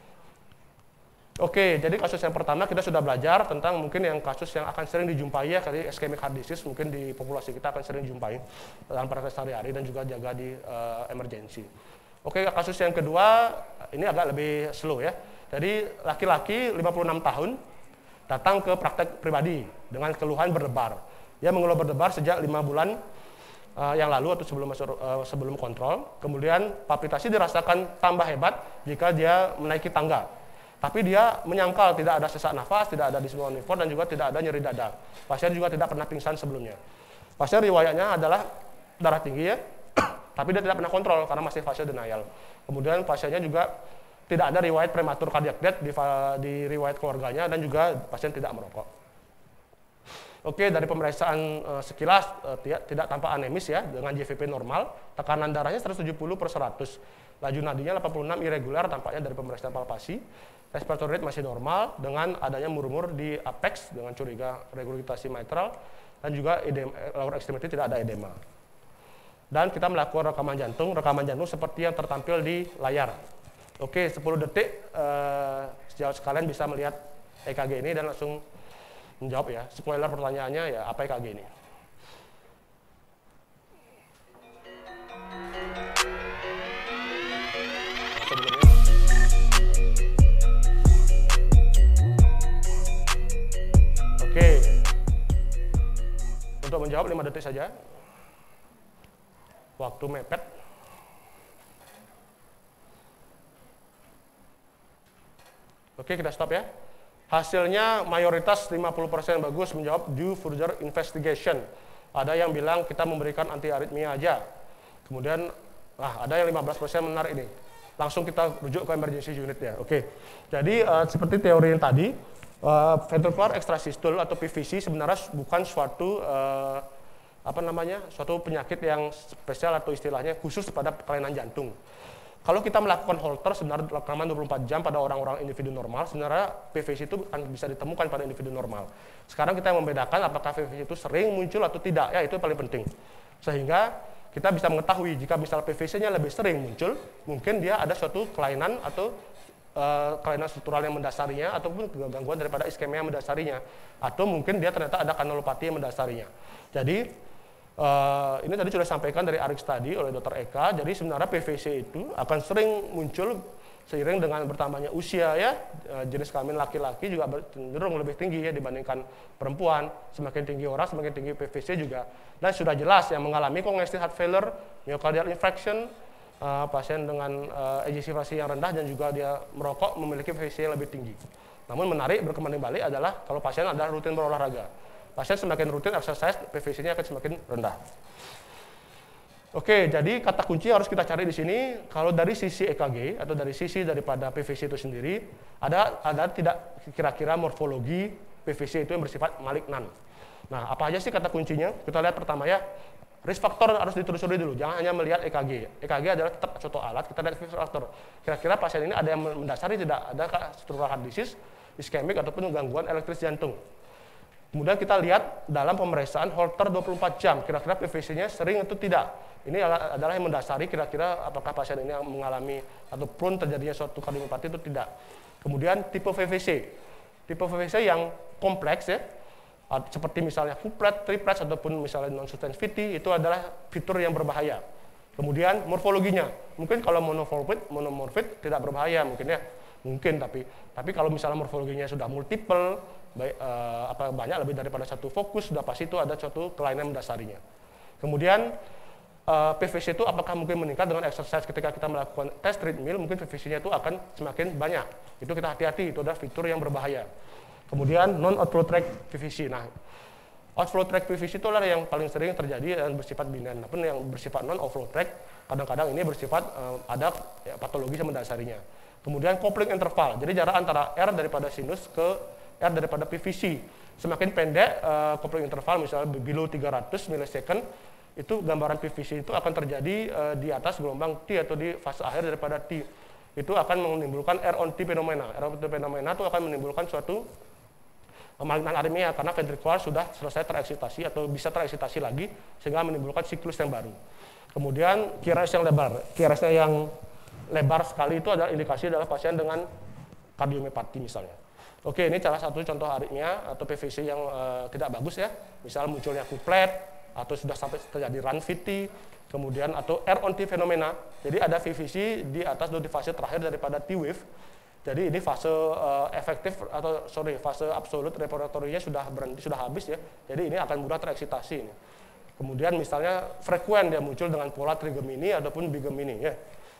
Oke, jadi kasus yang pertama kita sudah belajar tentang mungkin yang kasus yang akan sering dijumpai ya, kali ischemic heart disease mungkin di populasi kita akan sering dijumpai dalam praktek sehari-hari dan juga jaga di emergency. Oke, kasus yang kedua ini agak lebih slow ya. Jadi laki-laki 56 tahun datang ke praktek pribadi dengan keluhan berdebar. Dia mengeluh berdebar sejak 5 bulan yang lalu atau sebelum kontrol. Kemudian palpitasi dirasakan tambah hebat jika dia menaiki tangga. Tapi dia menyangkal tidak ada sesak nafas, tidak ada dyspnea uniform, dan juga tidak ada nyeri dada. Pasien juga tidak pernah pingsan sebelumnya. Pasien riwayatnya adalah darah tinggi ya, tapi dia tidak pernah kontrol karena masih fase denial. Kemudian pasiennya juga tidak ada riwayat prematur cardiac death di riwayat keluarganya, dan juga pasien tidak merokok. Oke, dari pemeriksaan sekilas tidak tampak anemis ya, dengan JVP normal, tekanan darahnya 170/100, laju nadinya 86 irregular tampaknya dari pemeriksaan palpasi, respiratory rate masih normal dengan adanya murmur di apex dengan curiga regurgitasi mitral, dan juga lower extremity tidak ada edema. Dan kita melakukan rekaman jantung seperti yang tertampil di layar. Oke, 10 detik sejauh sekalian bisa melihat EKG ini dan langsung menjawab ya. Spoiler pertanyaannya ya, apa EKG ini? Untuk menjawab 5 detik saja. Waktu mepet. Oke, kita stop ya. Hasilnya mayoritas 50% bagus menjawab due further investigation. Ada yang bilang kita memberikan anti aritmia aja. Kemudian ada yang 15% benar ini. Langsung kita rujuk ke emergency unit ya. Oke. Jadi seperti teori yang tadi, ventricular extrasystole atau PVC sebenarnya bukan suatu suatu penyakit yang spesial atau istilahnya khusus pada kelainan jantung. Kalau kita melakukan Holter sebenarnya selama 24 jam pada orang-orang individu normal, sebenarnya PVC itu akan bisa ditemukan pada individu normal. Sekarang kita membedakan apakah PVC itu sering muncul atau tidak, ya itu yang paling penting. Sehingga kita bisa mengetahui jika misal PVC-nya lebih sering muncul, mungkin dia ada suatu kelainan atau kelainan struktural yang mendasarinya, ataupun gangguan daripada iskemia yang mendasarinya, atau mungkin dia ternyata ada kanulopati yang mendasarinya. Jadi ini tadi sudah disampaikan dari Arix tadi oleh Dr. Eka. Jadi sebenarnya PVC itu akan sering muncul seiring dengan bertambahnya usia ya. Jenis kelamin laki-laki juga cenderung lebih tinggi ya dibandingkan perempuan. Semakin tinggi orang, semakin tinggi PVC juga. Dan sudah jelas yang mengalami congestive heart failure, myocardial infarction, pasien dengan ejeksi frasi yang rendah dan juga dia merokok memiliki PVC yang lebih tinggi. Namun menarik berkembang balik adalah kalau pasien adalah rutin berolahraga. Pasien semakin rutin exercise, PVC-nya akan semakin rendah. Oke, jadi kata kunci harus kita cari di sini. Kalau dari sisi EKG atau dari sisi daripada PVC itu sendiri, ada tidak kira-kira morfologi PVC itu yang bersifat malignan. Nah, apa aja sih kata kuncinya? Kita lihat pertama ya, risk factor harus ditelusuri dulu. Jangan hanya melihat EKG. EKG adalah tetap suatu alat. Kita lihat risk factor. Kira-kira pasien ini ada yang mendasari tidak? Ada struktural heart disease, iskemik ataupun gangguan elektris jantung. Kemudian kita lihat dalam pemeriksaan Holter 24 jam, kira-kira PVC-nya sering atau tidak. Ini adalah yang mendasari kira-kira apakah pasien ini mengalami atau prone terjadinya suatu kardiomyopati atau tidak. Kemudian tipe PVC. Tipe PVC yang kompleks ya, seperti misalnya couplet, triplet, ataupun misalnya non-sustained VT, itu adalah fitur yang berbahaya. Kemudian morfologinya, mungkin kalau monomorfid tidak berbahaya mungkin ya. Mungkin tapi kalau misalnya morfologinya sudah multiple, banyak lebih daripada satu fokus, sudah pasti itu ada suatu kelainan mendasarinya. Kemudian PVC itu apakah mungkin meningkat dengan exercise ketika kita melakukan tes treadmill, mungkin PVC-nya itu akan semakin banyak. Itu kita hati-hati, itu adalah fitur yang berbahaya. Kemudian non-outflow tract PVC. Nah, outflow tract PVC itu adalah yang paling sering terjadi dan bersifat benign. Namun yang bersifat non-outflow tract kadang-kadang ini bersifat ada patologi yang mendasarinya. Kemudian coupling interval, jadi jarak antara R daripada sinus ke R daripada PVC. Semakin pendek coupling interval, misalnya below 300 milisecond, itu gambaran PVC itu akan terjadi di atas gelombang T atau di fase akhir daripada T. Itu akan menimbulkan R on T fenomena. R on T fenomena itu akan menimbulkan suatu malignan aritmia karena ventricular sudah selesai tereksitasi atau bisa tereksitasi lagi sehingga menimbulkan siklus yang baru. Kemudian QRS yang lebar. QRS yang lebar sekali itu adalah indikasi adalah pasien dengan kardiomyopati misalnya. Oke, ini salah satu contoh aritmia atau PVC yang tidak bagus ya. Misal munculnya couplet atau sudah sampai terjadi run VT, kemudian atau R on T fenomena. Jadi ada PVC di atas di fase terakhir daripada T wave. Jadi ini fase fase absolut respiratorinya sudah berhenti, sudah habis ya. Jadi ini akan mudah tereksitasi ini. Kemudian misalnya frekuen dia muncul dengan pola trigemini ataupun bigemini ya.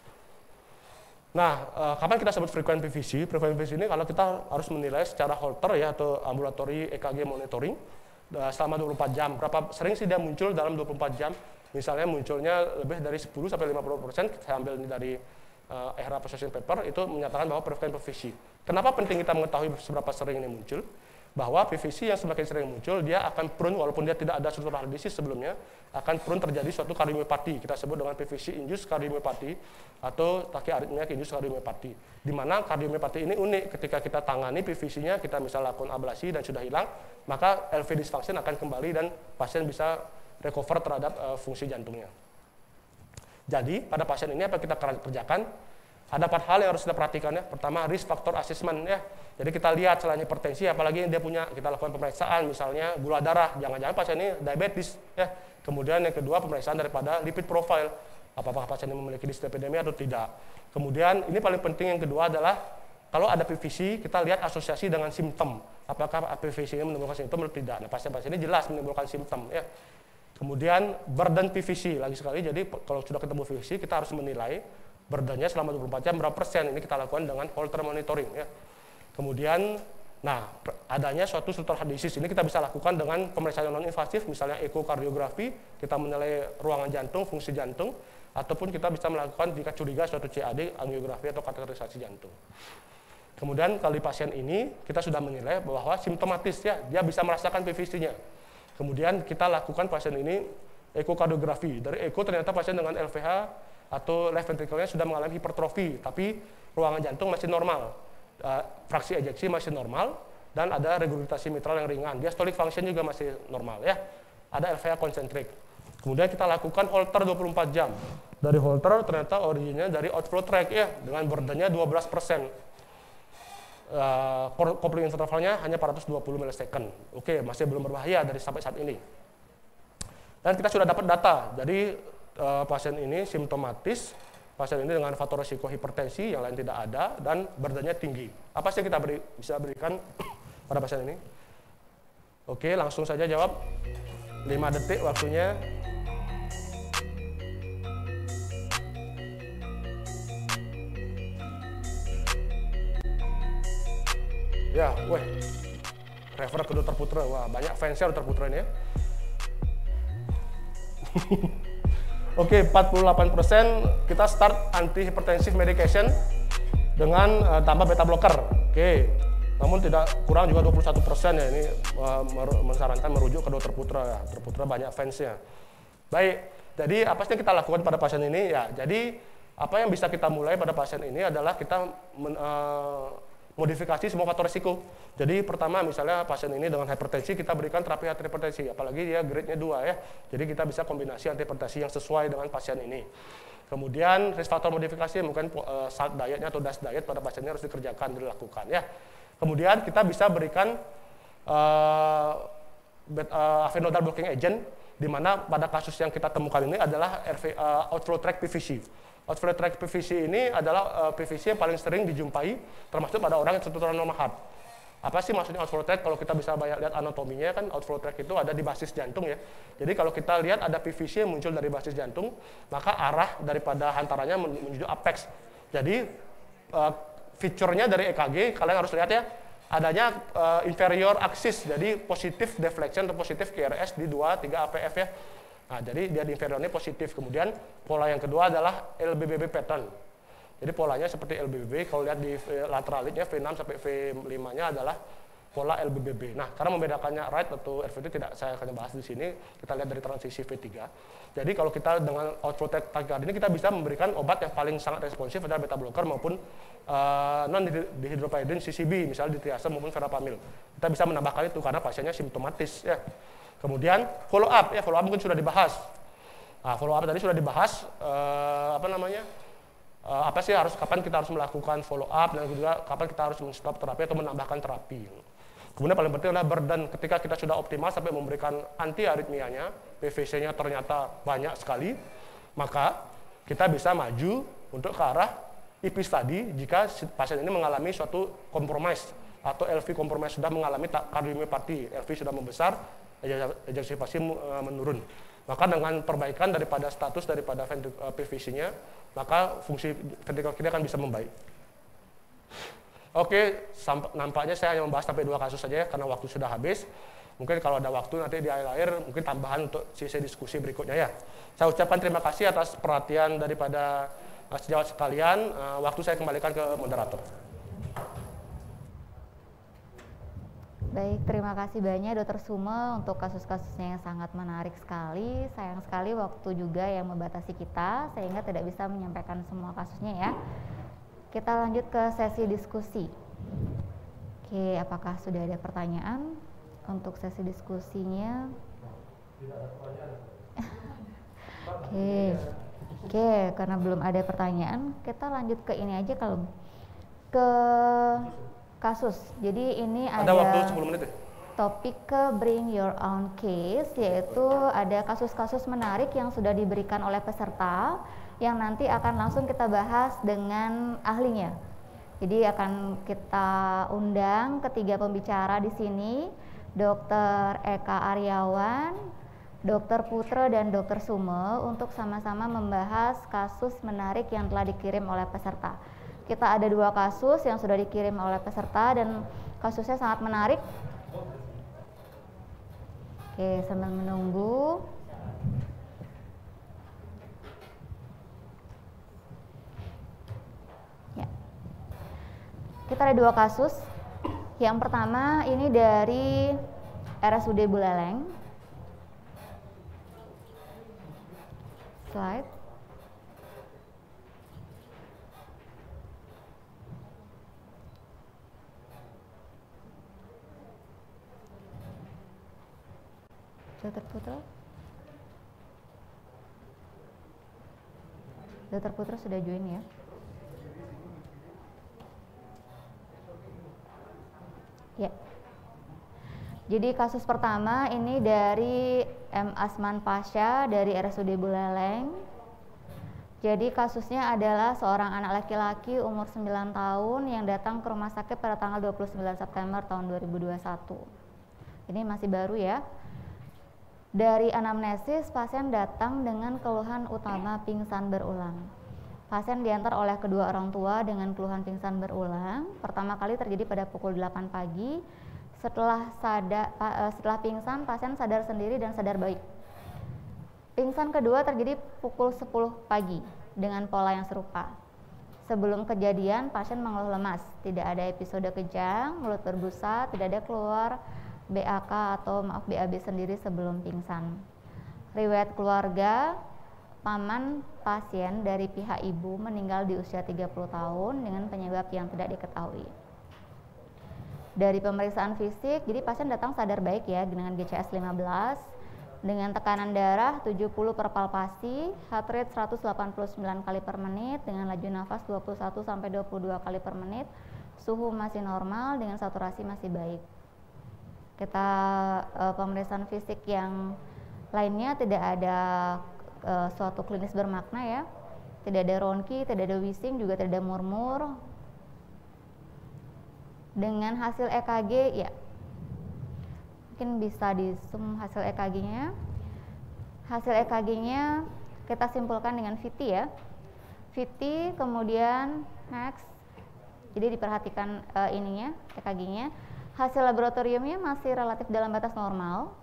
Nah, kapan kita sebut frequent PVC? Frequent PVC ini kalau kita harus menilai secara Holter ya atau ambulatory EKG monitoring selama 24 jam. Berapa sering sih dia muncul dalam 24 jam? Misalnya munculnya lebih dari 10 sampai 50%, saya ambil ini dari EHRA Association Paper, itu menyatakan bahwa frequent PVC. Kenapa penting kita mengetahui seberapa sering ini muncul? Bahwa PVC yang semakin sering muncul, dia akan prone, walaupun dia tidak ada struktural heart disease sebelumnya, akan prone terjadi suatu kardiomyopati. Kita sebut dengan PVC induced kardiomyopati atau tachyarrhythmia induced kardiomyopati. Di mana kardiomyopati ini unik, ketika kita tangani PVC-nya, kita misalnya lakukan ablasi dan sudah hilang, maka LV dysfunction akan kembali dan pasien bisa recover terhadap fungsi jantungnya. Jadi, pada pasien ini apa kita kerjakan? Ada 4 hal yang harus kita perhatikan ya. Pertama, risk factor assessment ya. Jadi kita lihat selain hipertensi, apalagi yang dia punya, kita lakukan pemeriksaan, misalnya gula darah, jangan-jangan pasien ini diabetes ya. Kemudian yang kedua, pemeriksaan daripada lipid profile, apakah pasien ini memiliki dislipidemia atau tidak. Kemudian ini paling penting yang kedua adalah kalau ada PVC, kita lihat asosiasi dengan simptom. apakah PVC ini menimbulkan simptom atau tidak. Nah, pasien-pasien ini jelas menimbulkan simptom ya. Kemudian burden PVC lagi sekali, jadi kalau sudah ketemu PVC kita harus menilai burdennya selama 24 jam berapa persen. Ini kita lakukan dengan Holter monitoring ya. Kemudian nah, adanya suatu struktural heart disease ini kita bisa lakukan dengan pemeriksaan non invasif, misalnya ekokardiografi, kita menilai ruangan jantung, fungsi jantung, ataupun kita bisa melakukan jika curiga suatu CAD, angiografi atau kateterisasi jantung. Kemudian kalau di pasien ini kita sudah menilai bahwa simptomatis ya, dia bisa merasakan PVC-nya. Kemudian kita lakukan pasien ini ekokardiografi. Dari eko ternyata pasien dengan LVH atau left ventricle-nya sudah mengalami hipertrofi, tapi ruangan jantung masih normal, fraksi ejeksi masih normal, dan ada regurgitasi mitral yang ringan. Diastolic function juga masih normal ya. Ada LVH konsentrik. Kemudian kita lakukan Holter 24 jam. Dari Holter ternyata originnya dari outflow tract ya, dengan burdennya 12%. Coupling intervalnya hanya 420 milisecond. Oke, masih belum berbahaya dari sampai saat ini. Dan kita sudah dapat data. Jadi pasien ini simptomatis, pasien ini dengan faktor risiko hipertensi, yang lain tidak ada, dan burdennya tinggi. Apa sih yang kita bisa berikan pada pasien ini? Oke, langsung saja jawab. 5 detik waktunya. Ya, weh, refer ke Dr. Putra. Wah, banyak fansnya Dr. Putra ini ya. Oke, 48% kita start antihipertensive medication dengan tambah beta blocker. Oke, namun tidak kurang juga 21% ya, ini menyarankan merujuk ke Dr. Putra ya. Dr. Putra banyak fansnya. Baik, jadi apa sih yang kita lakukan pada pasien ini ya? Jadi apa yang bisa kita mulai pada pasien ini adalah kita modifikasi semua faktor risiko. Jadi pertama misalnya pasien ini dengan hipertensi, kita berikan terapi antihipertensi, apalagi dia grade-nya 2 ya. Jadi kita bisa kombinasi antihipertensi yang sesuai dengan pasien ini. Kemudian risk factor modifikasi, mungkin salt dietnya atau DAS diet pada pasiennya harus dikerjakan, dilakukan ya. Kemudian kita bisa berikan avenodal blocking agent, di mana pada kasus yang kita temukan ini adalah outflow tract PVC. Outflow tract PVC ini adalah PVC yang paling sering dijumpai, termasuk pada orang yang struktural normal heart. Apa sih maksudnya outflow tract? Kalau kita bisa lihat anatominya kan outflow tract itu ada di basis jantung ya. Jadi kalau kita lihat ada PVC yang muncul dari basis jantung, maka arah daripada hantarannya menuju apex. Jadi fiturnya dari EKG kalian harus lihat ya, adanya inferior axis, jadi positif deflection atau positif QRS di 2-3 APF ya. Nah, jadi dia di inferiornya positif. Kemudian pola yang kedua adalah LBBB pattern. Jadi polanya seperti LBBB, kalau lihat di lateralitnya V6 sampai V5-nya adalah pola LBBB. Nah, karena membedakannya right atau RVT tidak saya akan bahas di sini, kita lihat dari transisi V3. Jadi kalau kita dengan outflow tachycardia ini kita bisa memberikan obat yang paling sangat responsif adalah beta blocker maupun non-dihydropyridine CCB, misalnya ditriazam maupun verapamil. Kita bisa menambahkan itu karena pasiennya simptomatis ya. Kemudian follow up ya, follow up mungkin sudah dibahas. Nah, follow up tadi sudah dibahas apa sih kapan kita harus melakukan follow up, dan juga kapan kita harus men-stop terapi atau menambahkan terapi. Kemudian paling penting adalah burden. Ketika kita sudah optimal sampai memberikan anti aritmianya, PVC-nya ternyata banyak sekali, maka kita bisa maju untuk ke arah IPIS tadi jika pasien ini mengalami suatu kompromis atau LV kompromis, sudah mengalami kardiomyopati, LV sudah membesar, ejeksi pasti menurun. Maka dengan perbaikan daripada status daripada PVC-nya, maka fungsi ventrikel kiri akan bisa membaik. Oke, nampaknya saya hanya membahas sampai 2 kasus saja ya, karena waktu sudah habis. Mungkin kalau ada waktu nanti di akhir-akhir mungkin tambahan untuk sesi diskusi berikutnya ya. Saya ucapkan terima kasih atas perhatian daripada sejawat sekalian. Waktu saya kembalikan ke moderator. Baik, terima kasih banyak Dr. Sume untuk kasus-kasusnya yang sangat menarik sekali. Sayang sekali waktu juga yang membatasi kita, sehingga tidak bisa menyampaikan semua kasusnya ya. Kita lanjut ke sesi diskusi. Oke, apakah sudah ada pertanyaan untuk sesi diskusinya? Tidak ada pertanyaan. Oke, karena belum ada pertanyaan, kita lanjut ke ini aja kalau ke kasus. Jadi ini ada waktu 10 menit ya? Topik ke Bring Your Own Case, yaitu ada kasus-kasus menarik yang sudah diberikan oleh peserta yang nanti akan langsung kita bahas dengan ahlinya. Jadi akan kita undang ketiga pembicara di sini, Dr. Eka Aryawan, Dr. Putra dan Dr. Sume untuk sama-sama membahas kasus menarik yang telah dikirim oleh peserta. Kita ada 2 kasus yang sudah dikirim oleh peserta dan kasusnya sangat menarik. Oke, sambil menunggu. Ya. Kita ada 2 kasus. Yang pertama ini dari RSUD Buleleng. Slide. Dr. Putra. Dr. Putra sudah join ya. Ya. Jadi kasus pertama ini dari M. Asman Pasha dari RSUD Buleleng. Jadi kasusnya adalah seorang anak laki-laki umur 9 tahun yang datang ke rumah sakit pada tanggal 29 September tahun 2021. Ini masih baru ya. Dari anamnesis, pasien datang dengan keluhan utama pingsan berulang. Pasien diantar oleh kedua orang tua dengan keluhan pingsan berulang. Pertama kali terjadi pada pukul 8 pagi. Setelah pingsan, pasien sadar sendiri dan sadar baik. Pingsan kedua terjadi pukul 10 pagi dengan pola yang serupa. Sebelum kejadian, pasien mengeluh lemas, tidak ada episode kejang, mulut berbusa, tidak ada keluar BAK atau BAB sendiri sebelum pingsan. Riwayat keluarga, paman pasien dari pihak ibu meninggal di usia 30 tahun dengan penyebab yang tidak diketahui. Dari pemeriksaan fisik, jadi pasien datang sadar baik ya dengan GCS 15, dengan tekanan darah 70 per palpasi, heart rate 189 kali per menit, dengan laju nafas 21 sampai 22 kali per menit, suhu masih normal dengan saturasi masih baik. Kita pemeriksaan fisik yang lainnya tidak ada suatu klinis bermakna ya, tidak ada ronki, tidak ada wheezing, juga tidak ada murmur. Dengan hasil EKG ya, mungkin bisa di zoom hasil EKG-nya. Hasil EKG-nya kita simpulkan dengan VT ya, VT kemudian max. Jadi diperhatikan ininya EKG-nya. Hasil laboratoriumnya masih relatif dalam batas normal.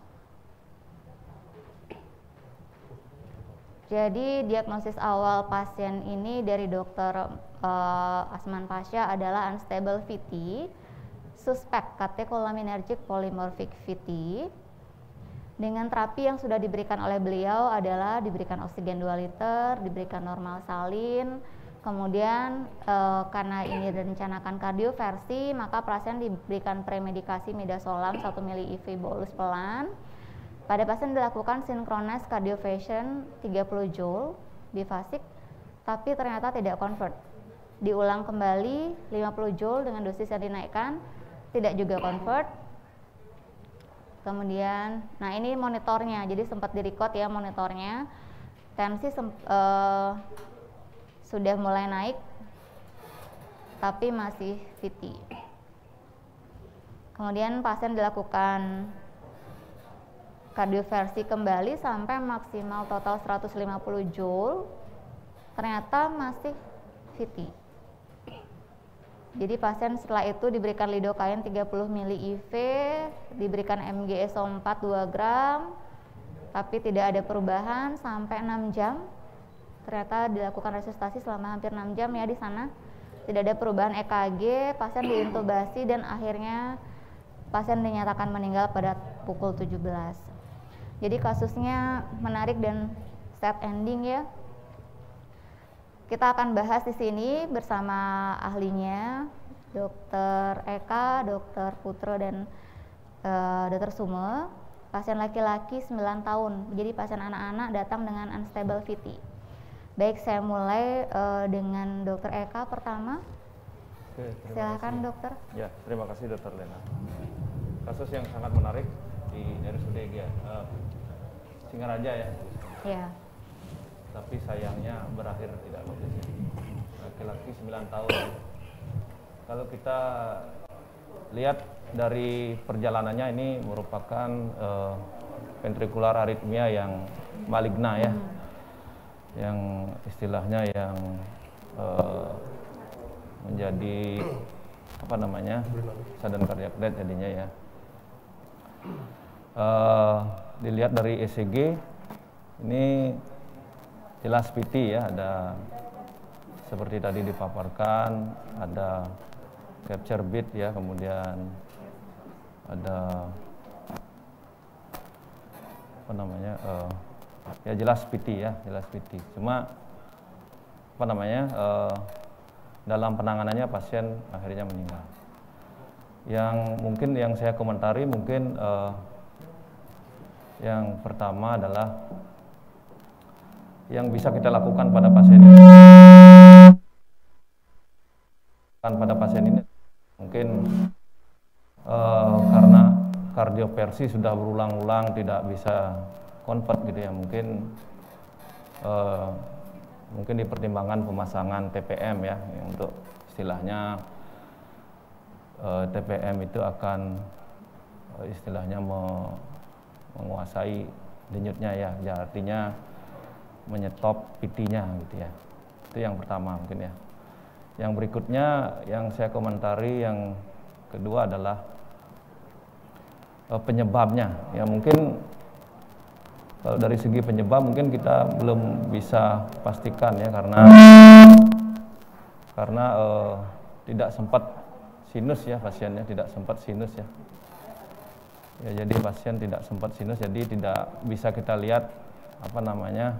Jadi diagnosis awal pasien ini dari Dr. Asman Pasha adalah unstable VT, suspek catecholaminergic polymorphic VT. Dengan terapi yang sudah diberikan oleh beliau adalah diberikan oksigen 2 liter, diberikan normal salin. Kemudian karena ini direncanakan kardioversi, maka pasien diberikan premedikasi midazolam 1 mili IV bolus pelan. Pada pasien dilakukan synchronized cardioversion 30 joule bifasik, tapi ternyata tidak convert. Diulang kembali 50 joule dengan dosis yang dinaikkan, tidak juga convert. Kemudian, nah ini monitornya, jadi sempat direcord ya monitornya. Tensi sudah mulai naik, tapi masih VT. Kemudian pasien dilakukan kardioversi kembali sampai maksimal total 150 joule, ternyata masih VT. Jadi pasien setelah itu diberikan lidocaine 30 mili IV, diberikan MgSO4 2 gram, tapi tidak ada perubahan sampai 6 jam. Ternyata dilakukan resusitasi selama hampir 6 jam ya di sana. Tidak ada perubahan EKG, pasien diintubasi dan akhirnya pasien dinyatakan meninggal pada pukul 17. Jadi kasusnya menarik dan sad ending ya. Kita akan bahas di sini bersama ahlinya, Dr. Eka, Dr. Putra dan Dr. Sume. Pasien laki-laki 9 tahun, jadi pasien anak-anak datang dengan unstable VT. Baik, saya mulai dengan Dr. Eka pertama. Oke, silakan dokter. Ya, terima kasih Dr. Lena. Kasus yang sangat menarik di RSUD Singaraja ya. Ya. Tapi sayangnya berakhir tidak kondusif. Laki-laki 9 tahun Kalau kita lihat dari perjalanannya, ini merupakan ventrikular aritmia yang maligna ya, yang istilahnya yang menjadi apa namanya sudden cardiac death jadinya ya. Dilihat dari ECG ini jelas PT ya, ada seperti tadi dipaparkan, ada capture beat ya, kemudian ada apa namanya ya jelas PT ya, jelas PT. Cuma apa namanya dalam penanganannya pasien akhirnya meninggal. Yang mungkin yang saya komentari mungkin yang pertama adalah yang bisa kita lakukan pada pasien ini, mungkin karena kardioversi sudah berulang-ulang tidak bisa convert gitu ya, mungkin dipertimbangkan pemasangan TPM ya, untuk istilahnya TPM itu akan istilahnya menguasai denyutnya ya, artinya menyetop PT-nya gitu ya. Itu yang pertama mungkin ya. Yang berikutnya yang saya komentari yang kedua adalah penyebabnya. Ya mungkin kalau dari segi penyebab mungkin kita belum bisa pastikan ya, karena tidak sempat sinus ya, pasiennya tidak sempat sinus ya. Ya, jadi pasien tidak sempat sinus, jadi tidak bisa kita lihat apa namanya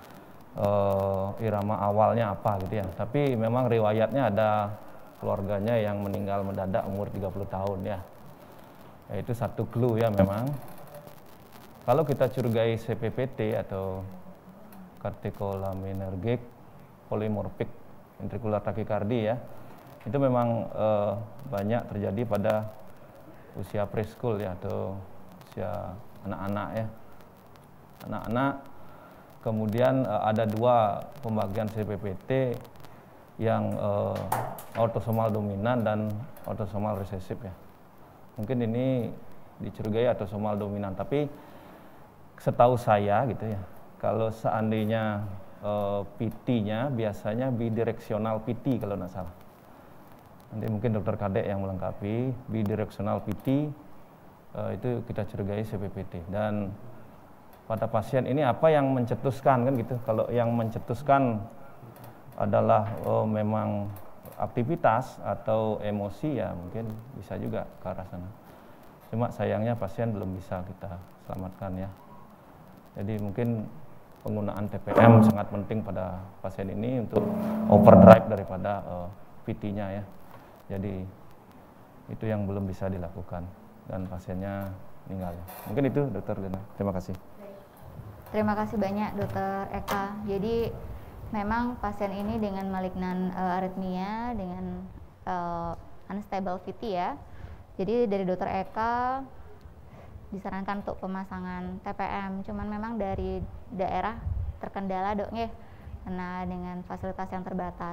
irama awalnya apa gitu ya. Tapi memang riwayatnya ada keluarganya yang meninggal mendadak umur 30 tahun ya. Itu satu clue ya memang. Kalau kita curigai CPVT atau catecholaminergic polymorphic ventricular tachycardia ya, itu memang banyak terjadi pada usia preschool ya, atau usia anak-anak ya. Anak-anak, kemudian ada dua pembagian CPVT yang autosomal dominan dan autosomal resesif ya. Mungkin ini dicurigai autosomal dominan, tapi setahu saya gitu ya, kalau seandainya PT-nya biasanya bidireksional PT kalau tidak salah. Nanti mungkin dokter Kadek yang melengkapi. Bidireksional PT itu kita curigai CPVT. Dan pada pasien ini apa yang mencetuskan kan gitu? Kalau yang mencetuskan adalah memang aktivitas atau emosi ya mungkin bisa juga ke arah sana. Cuma sayangnya pasien belum bisa kita selamatkan ya. Jadi mungkin penggunaan TPM sangat penting pada pasien ini untuk overdrive daripada PT-nya ya. Jadi itu yang belum bisa dilakukan dan pasiennya meninggal. Mungkin itu Dokter Lena. Terima kasih. Terima kasih banyak Dokter Eka. Jadi memang pasien ini dengan malignan aritmia dengan unstable VT ya. Jadi dari Dokter Eka disarankan untuk pemasangan TPM. Cuman memang dari daerah terkendala dok ya, karena dengan fasilitas yang terbatas.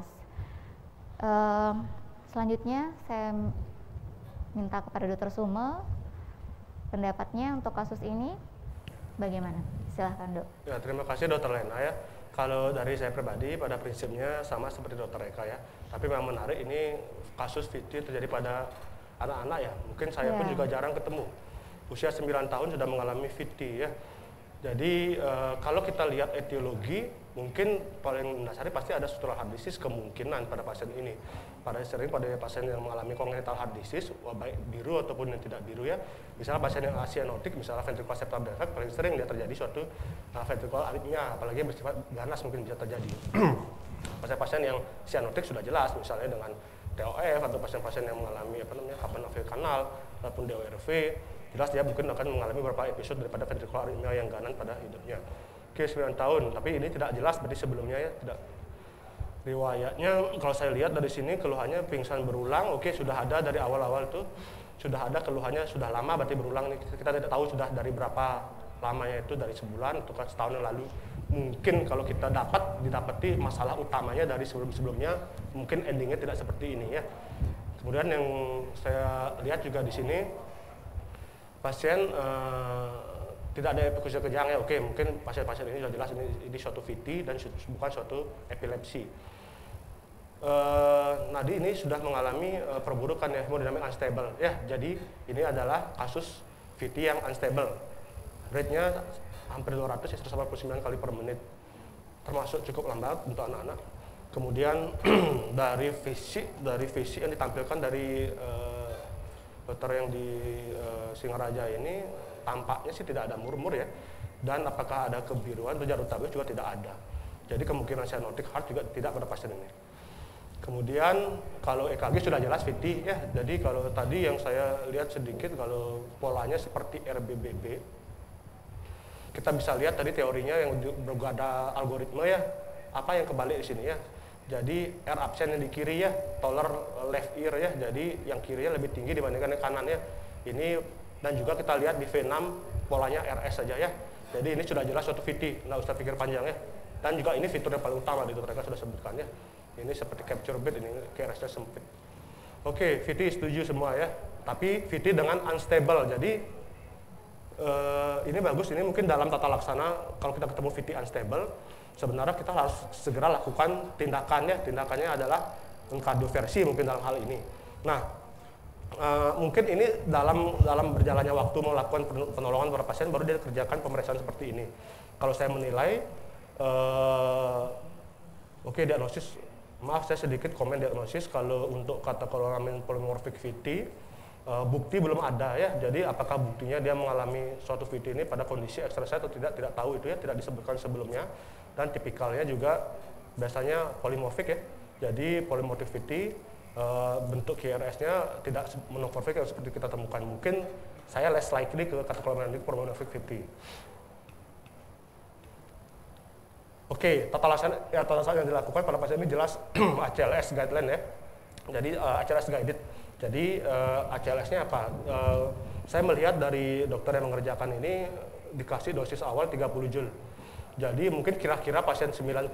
Selanjutnya saya minta kepada Dokter Sume pendapatnya untuk kasus ini bagaimana? Silahkan dok. Ya, terima kasih Dokter Lena ya. Kalau dari saya pribadi pada prinsipnya sama seperti Dokter Eka ya. Tapi memang menarik ini kasus VT terjadi pada anak-anak ya. Mungkin saya pun juga jarang ketemu. Usia 9 tahun sudah mengalami VT ya. Jadi kalau kita lihat etiologi, mungkin paling mendasari pasti ada structural heart disease kemungkinan pada pasien ini. Pada pasien yang mengalami congenital heart disease, baik biru ataupun yang tidak biru ya. Misalnya pasien yang asianotik, misalnya ventricular septal defect, paling sering dia terjadi suatu ventricular aritmia, apalagi bersifat ganas mungkin bisa terjadi. Pasien-pasien yang sianotik sudah jelas, misalnya dengan TOF atau pasien-pasien yang mengalami Kaplan-Meier kanal ataupun DORV, jelas dia mungkin akan mengalami beberapa episode daripada ventricular aritmia yang ganan pada hidupnya. Oke, 9 tahun, tapi ini tidak jelas berarti sebelumnya ya, tidak. Riwayatnya kalau saya lihat dari sini keluhannya pingsan berulang, oke sudah ada dari awal-awal itu, sudah ada keluhannya sudah lama berarti berulang nih. Kita tidak tahu sudah dari berapa lamanya itu, dari sebulan atau setahun yang lalu. Mungkin kalau kita didapati masalah utamanya dari sebelum-sebelumnya, mungkin endingnya tidak seperti ini ya. Kemudian yang saya lihat juga di sini pasien tidak ada epilepsi kejang ya. Oke, mungkin pasien-pasien ini sudah jelas ini suatu VT dan bukan suatu epilepsi. Nadi ini sudah mengalami perburukan ya, hemodinamik unstable ya. Jadi ini adalah kasus VT yang unstable. Rate-nya hampir 200 ya, 189 kali per menit. Termasuk cukup lambat untuk anak-anak. Kemudian dari fisik yang ditampilkan dari dokter yang di Singaraja ini tampaknya sih tidak ada murmur ya. Dan apakah ada kebiruan atau jarut tabis juga tidak ada. Jadi kemungkinan cyanotic heart juga tidak pada pasien ini. Kemudian kalau EKG sudah jelas VT ya. Jadi kalau tadi yang saya lihat sedikit kalau polanya seperti RBBB, kita bisa lihat tadi teorinya yang juga ada algoritma ya. Apa yang kebalik di sini ya? Jadi R absen yang di kiri ya, taller left ear ya. Jadi yang kirinya lebih tinggi dibandingkan yang kanannya. Ini dan juga kita lihat di V6 polanya RS saja ya. Jadi ini sudah jelas suatu VT, nggak usah pikir panjang ya. Dan juga ini fitur yang paling utama itu mereka sudah sebutkan ya. Ini seperti capture bit, ini KRS-nya sempit. Oke, VT setuju semua ya. Tapi VT dengan unstable. Jadi ini bagus. Ini mungkin dalam tata laksana kalau kita ketemu VT unstable, sebenarnya kita harus segera lakukan tindakannya. Tindakannya adalah mengkardioversi mungkin dalam hal ini. Nah, mungkin ini dalam berjalannya waktu melakukan penolongan para pasien baru dia kerjakan pemeriksaan seperti ini. Kalau saya menilai, oke, diagnosis. Maaf saya sedikit komen diagnosis. Kalau untuk katekolamin polymorphic VT, bukti belum ada ya. Jadi apakah buktinya dia mengalami suatu VT ini pada kondisi eksternal atau tidak tahu itu ya, tidak disebutkan sebelumnya. Dan tipikalnya juga biasanya polymorphic ya. Jadi polymorphic VT bentuk KRS-nya tidak monomorphic yang seperti kita temukan. Mungkin saya less likely ke katekolamin polymorphic VT. Oke, tata laksana yang dilakukan pada pasien ini jelas ACLS guideline ya. Jadi ACLS guided. Jadi ACLS-nya apa? Saya melihat dari dokter yang mengerjakan ini dikasih dosis awal 30 joule. Jadi mungkin kira-kira pasien 9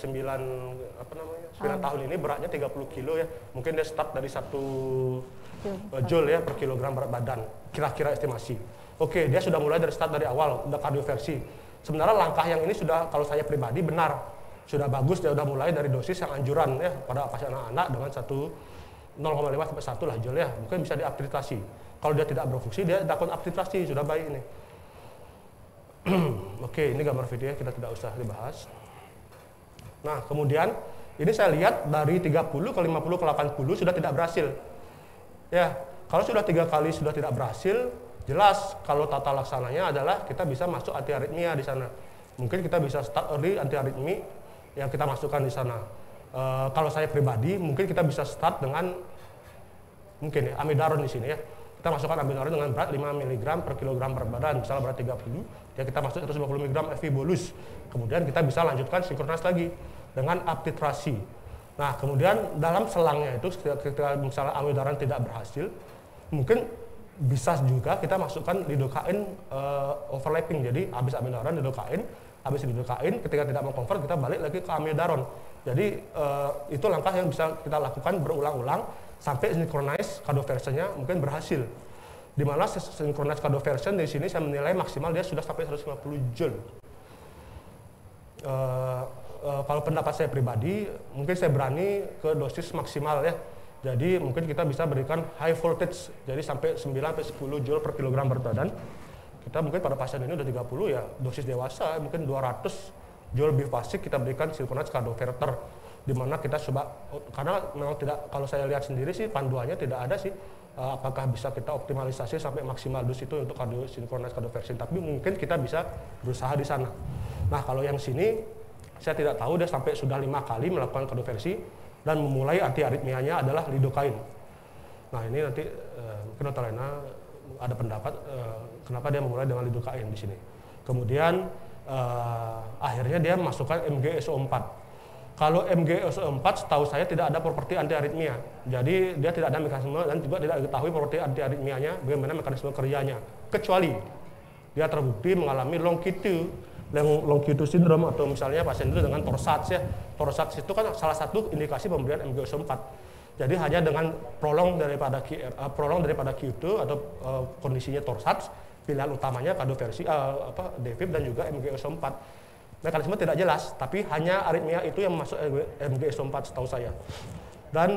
tahun ini beratnya 30 kilo ya. Mungkin dia start dari 1 joule ya per kilogram berat badan. Kira-kira estimasi. Oke, dia sudah mulai dari start dari awal, udah kardioversi. Sebenarnya langkah yang ini sudah kalau saya pribadi benar. Sudah bagus, dia sudah mulai dari dosis yang anjuran ya pada pasien anak-anak dengan 0,5 sampai 1 lah joule ya. Mungkin bisa diaptitasi. Kalau dia tidak berfungsi, dia lakukan aptitasi, sudah baik ini. Oke, ini gambar video kita tidak usah dibahas. Nah, kemudian ini saya lihat dari 30 ke 50 ke 80 sudah tidak berhasil. Ya, kalau sudah 3 kali sudah tidak berhasil, jelas kalau tata laksananya adalah kita bisa masuk antiaritmia di sana. Mungkin kita bisa start early antiaritmi yang kita masukkan di sana. Kalau saya pribadi, mungkin kita bisa start dengan mungkin ya amidaron di sini ya. Kita masukkan amidaron dengan berat 5 mg per kilogram berat badan, misalnya berat 30, ya kita masuk 150 mg FV bolus. Kemudian kita bisa lanjutkan sinkronis lagi dengan aptitrasi. Nah, kemudian dalam selangnya itu ketika misalnya amidaron tidak berhasil, mungkin bisa juga kita masukkan lidocain overlapping. Jadi habis amidaron lidocain, habis lidocain ketika tidak mau convert kita balik lagi ke amidaron. Jadi itu langkah yang bisa kita lakukan berulang-ulang sampai synchronize cardioversion-nya mungkin berhasil. Di mana synchronize cardioversion di sini saya menilai maksimal dia sudah sampai 150 joule. Kalau pendapat saya pribadi, mungkin saya berani ke dosis maksimal ya. Jadi mungkin kita bisa berikan high voltage, jadi sampai 9 sampai 10 joule per kilogram berat badan. Kita mungkin pada pasien ini udah 30 ya, dosis dewasa mungkin 200 joule bifasik kita berikan synchronized cardioverter, di mana kita coba, karena memang tidak, kalau saya lihat sendiri sih panduannya tidak ada sih apakah bisa kita optimalisasi sampai maksimal dosis itu untuk synchronized cardioversion, tapi mungkin kita bisa berusaha di sana. Nah, kalau yang sini saya tidak tahu, dia sampai sudah 5 kali melakukan cardioversi dan memulai antiaritmianya adalah lidocain. Nah, ini nanti mungkin Dr. Lena ada pendapat kenapa dia memulai dengan lidocain di sini. Kemudian akhirnya dia masukkan MgSO4. Kalau MgSO4 setahu saya tidak ada properti antiaritmia. Jadi dia tidak ada mekanisme dan juga tidak diketahui properti antiaritmianya, bagaimana mekanisme kerjanya. Kecuali dia terbukti mengalami longitude syndrome atau misalnya pasien itu dengan torsades ya. Torsades itu kan salah satu indikasi pemberian MgSO4. Jadi hanya dengan prolong daripada Q2 atau kondisinya torsats, pilihan utamanya kardioversi, defib dan juga MGSO4. Mekanisme tidak jelas, tapi hanya aritmia itu yang masuk MGSO4 setahu saya. Dan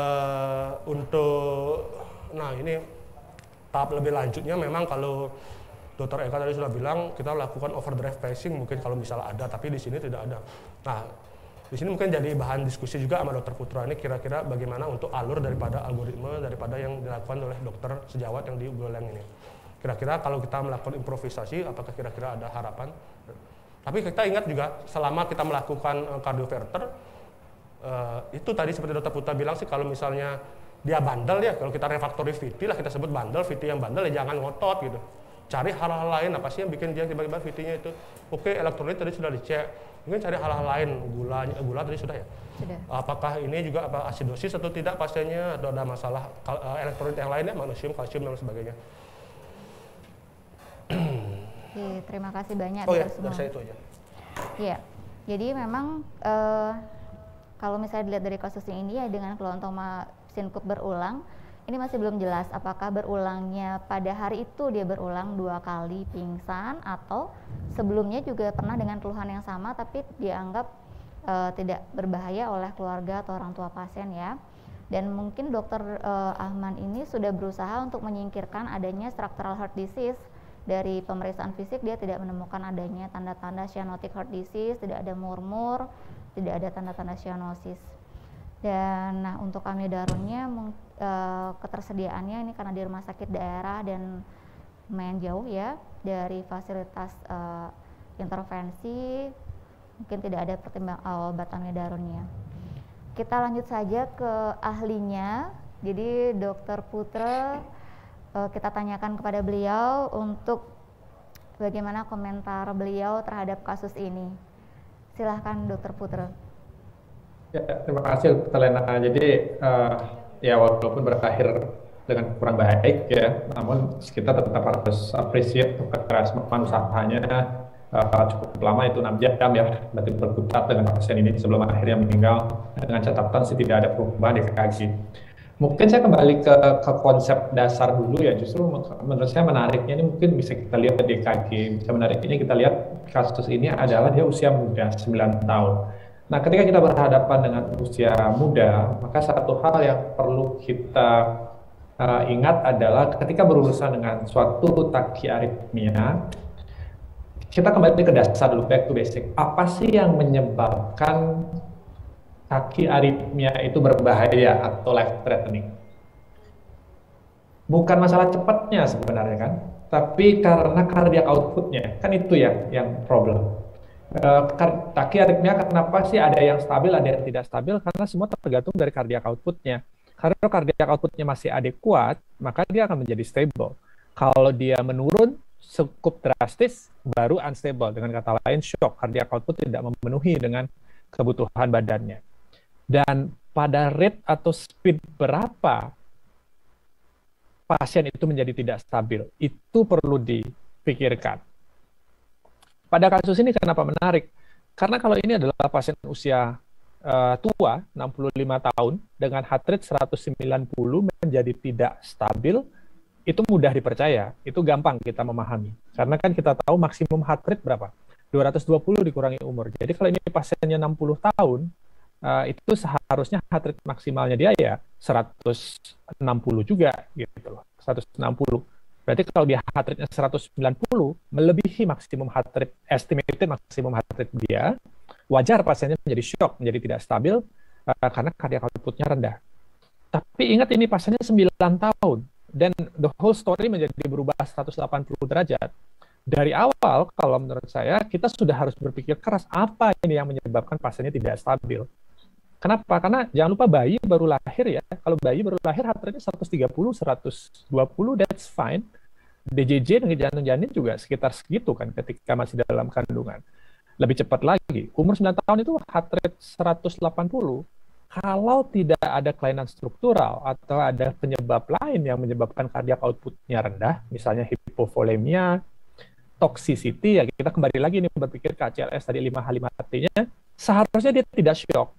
nah ini tahap lebih lanjutnya memang kalau Dr. Eka tadi sudah bilang kita lakukan overdrive pacing mungkin kalau misalnya ada, tapi di sini tidak ada. Nah, di sini mungkin jadi bahan diskusi juga sama Dr. Putra ini kira-kira bagaimana untuk alur daripada algoritma daripada yang dilakukan oleh dokter sejawat yang di Buleleng ini. Kira-kira kalau kita melakukan improvisasi, apakah kira-kira ada harapan? Tapi kita ingat juga selama kita melakukan cardioverter, itu tadi seperti Dr. Putra bilang sih kalau misalnya dia bandel ya, kalau kita refractory VT lah kita sebut bandel, VT yang bandel ya jangan ngotot gitu. Cari hal-hal lain apa sih yang bikin dia tiba-tiba VT-nya itu. Oke, elektrolit tadi sudah dicek. Mungkin cari hal-hal lain, gula tadi sudah ya? Sudah. Apakah ini juga asidosis atau tidak pasiennya, atau ada masalah elektrolit yang lainnya, magnesium, kalsium, dan sebagainya. Oke, terima kasih banyak. Oh ya, dari saya itu aja. Iya, jadi memang kalau misalnya dilihat dari kasus ini ya dengan kelontoma sinkup berulang, ini masih belum jelas apakah berulangnya pada hari itu dia berulang 2 kali pingsan atau sebelumnya juga pernah dengan keluhan yang sama tapi dianggap tidak berbahaya oleh keluarga atau orang tua pasien ya. Dan mungkin Dr. Ahmad ini sudah berusaha untuk menyingkirkan adanya structural heart disease. Dari pemeriksaan fisik dia tidak menemukan adanya tanda-tanda cyanotic heart disease, tidak ada murmur, tidak ada tanda-tanda cyanosis. Dan nah untuk amiodarunnya ketersediaannya ini karena di rumah sakit daerah dan lumayan jauh ya dari fasilitas intervensi, mungkin tidak ada obat amiodarunnya. Kita lanjut saja ke ahlinya. Jadi Dr. Putra, kita tanyakan kepada beliau untuk bagaimana komentar beliau terhadap kasus ini. Silahkan Dr. Putra. Ya, terima kasih Dr. Lena. Jadi ya walaupun berakhir dengan kurang baik ya, namun kita tetap harus appreciate kekerasaan usahanya. Cukup lama itu 6 jam ya, berarti berkutat dengan pasien ini sebelum akhirnya meninggal dengan catatan sih tidak ada perubahan di EKG. Mungkin saya kembali ke konsep dasar dulu ya, justru menurut saya menariknya ini mungkin bisa kita lihat di EKG, bisa menarik ini kita lihat kasus ini adalah dia usia muda 9 tahun. Nah, ketika kita berhadapan dengan usia muda, maka satu hal yang perlu kita ingat adalah ketika berurusan dengan suatu takiaritmia, kita kembali ke dasar dulu, back to basic. Apa sih yang menyebabkan takiaritmia itu berbahaya atau life threatening? Bukan masalah cepatnya sebenarnya kan, tapi karena cardiac outputnya, kan itu yang problem. Takiaritmia kenapa sih ada yang stabil, ada yang tidak stabil? Karena semua tergantung dari cardiac outputnya. Karena cardiac outputnya masih adekuat, maka dia akan menjadi stable. Kalau dia menurun cukup drastis, baru unstable. Dengan kata lain, shock. Cardiac output tidak memenuhi dengan kebutuhan badannya. Dan pada rate atau speed berapa pasien itu menjadi tidak stabil, itu perlu dipikirkan. Pada kasus ini kenapa menarik? Karena kalau ini adalah pasien usia tua, 65 tahun, dengan heart rate 190 menjadi tidak stabil, itu mudah dipercaya, itu gampang kita memahami. Karena kan kita tahu maksimum heart rate berapa? 220 dikurangi umur. Jadi kalau ini pasiennya 60 tahun, itu seharusnya heart rate maksimalnya dia ya 160 juga gitu loh, 160. Berarti kalau dia heart rate-nya 190 melebihi maksimum heart rate, estimated maksimum heart rate dia, wajar pasiennya menjadi shock, menjadi tidak stabil karena cardiac output-nya rendah. Tapi ingat ini pasiennya 9 tahun dan the whole story menjadi berubah 180 derajat. Dari awal kalau menurut saya kita sudah harus berpikir keras apa ini yang menyebabkan pasiennya tidak stabil. Kenapa? Karena jangan lupa bayi baru lahir ya. Kalau bayi baru lahir heart rate-nya 130, 120, that's fine. DJJ dengan jantung janin juga sekitar segitu kan ketika masih dalam kandungan. Lebih cepat lagi. Umur 9 tahun itu heart rate 180. Kalau tidak ada kelainan struktural atau ada penyebab lain yang menyebabkan cardiac output-nya rendah, misalnya hipovolemia, toxicity, ya kita kembali lagi nih berpikir ke ACLS tadi 5H5T-nya, seharusnya dia tidak shock.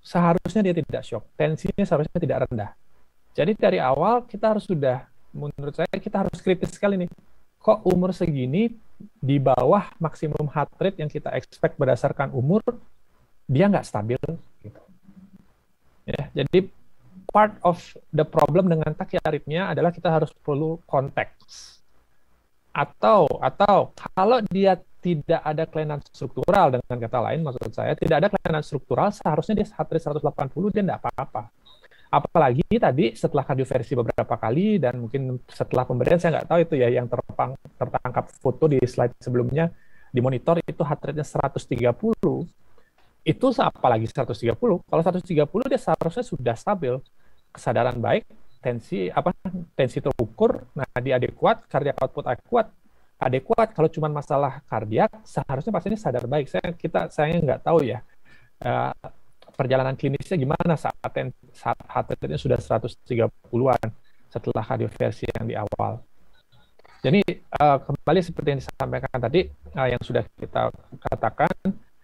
seharusnya dia tidak shock. Tensinya seharusnya tidak rendah. Jadi dari awal kita harus sudah, menurut saya kita harus kritis sekali nih. Kok umur segini di bawah maksimum heart rate yang kita expect berdasarkan umur, dia nggak stabil. Gitu. Ya, jadi part of the problem dengan tachyarrhythmia adalah kita harus perlu konteks. Atau kalau dia tidak ada kelainan struktural, dengan kata lain maksud saya tidak ada kelainan struktural, seharusnya dia heart rate 180 dia tidak apa-apa. Apalagi tadi setelah kardioversi beberapa kali dan mungkin setelah pemberian saya nggak tahu itu ya yang tertangkap foto di slide sebelumnya di monitor itu heart rate-nya 130. Itu apalagi 130. Kalau 130 dia seharusnya sudah stabil. Kesadaran baik, tensi terukur, nadi adekuat, cardiac output adekuat. Kalau cuma masalah kardiak, seharusnya pasiennya sadar baik. Saya nggak tahu ya perjalanan klinisnya gimana saat heart rate-nya sudah 130-an setelah kardioversi yang di awal. Jadi kembali seperti yang disampaikan tadi, yang sudah kita katakan,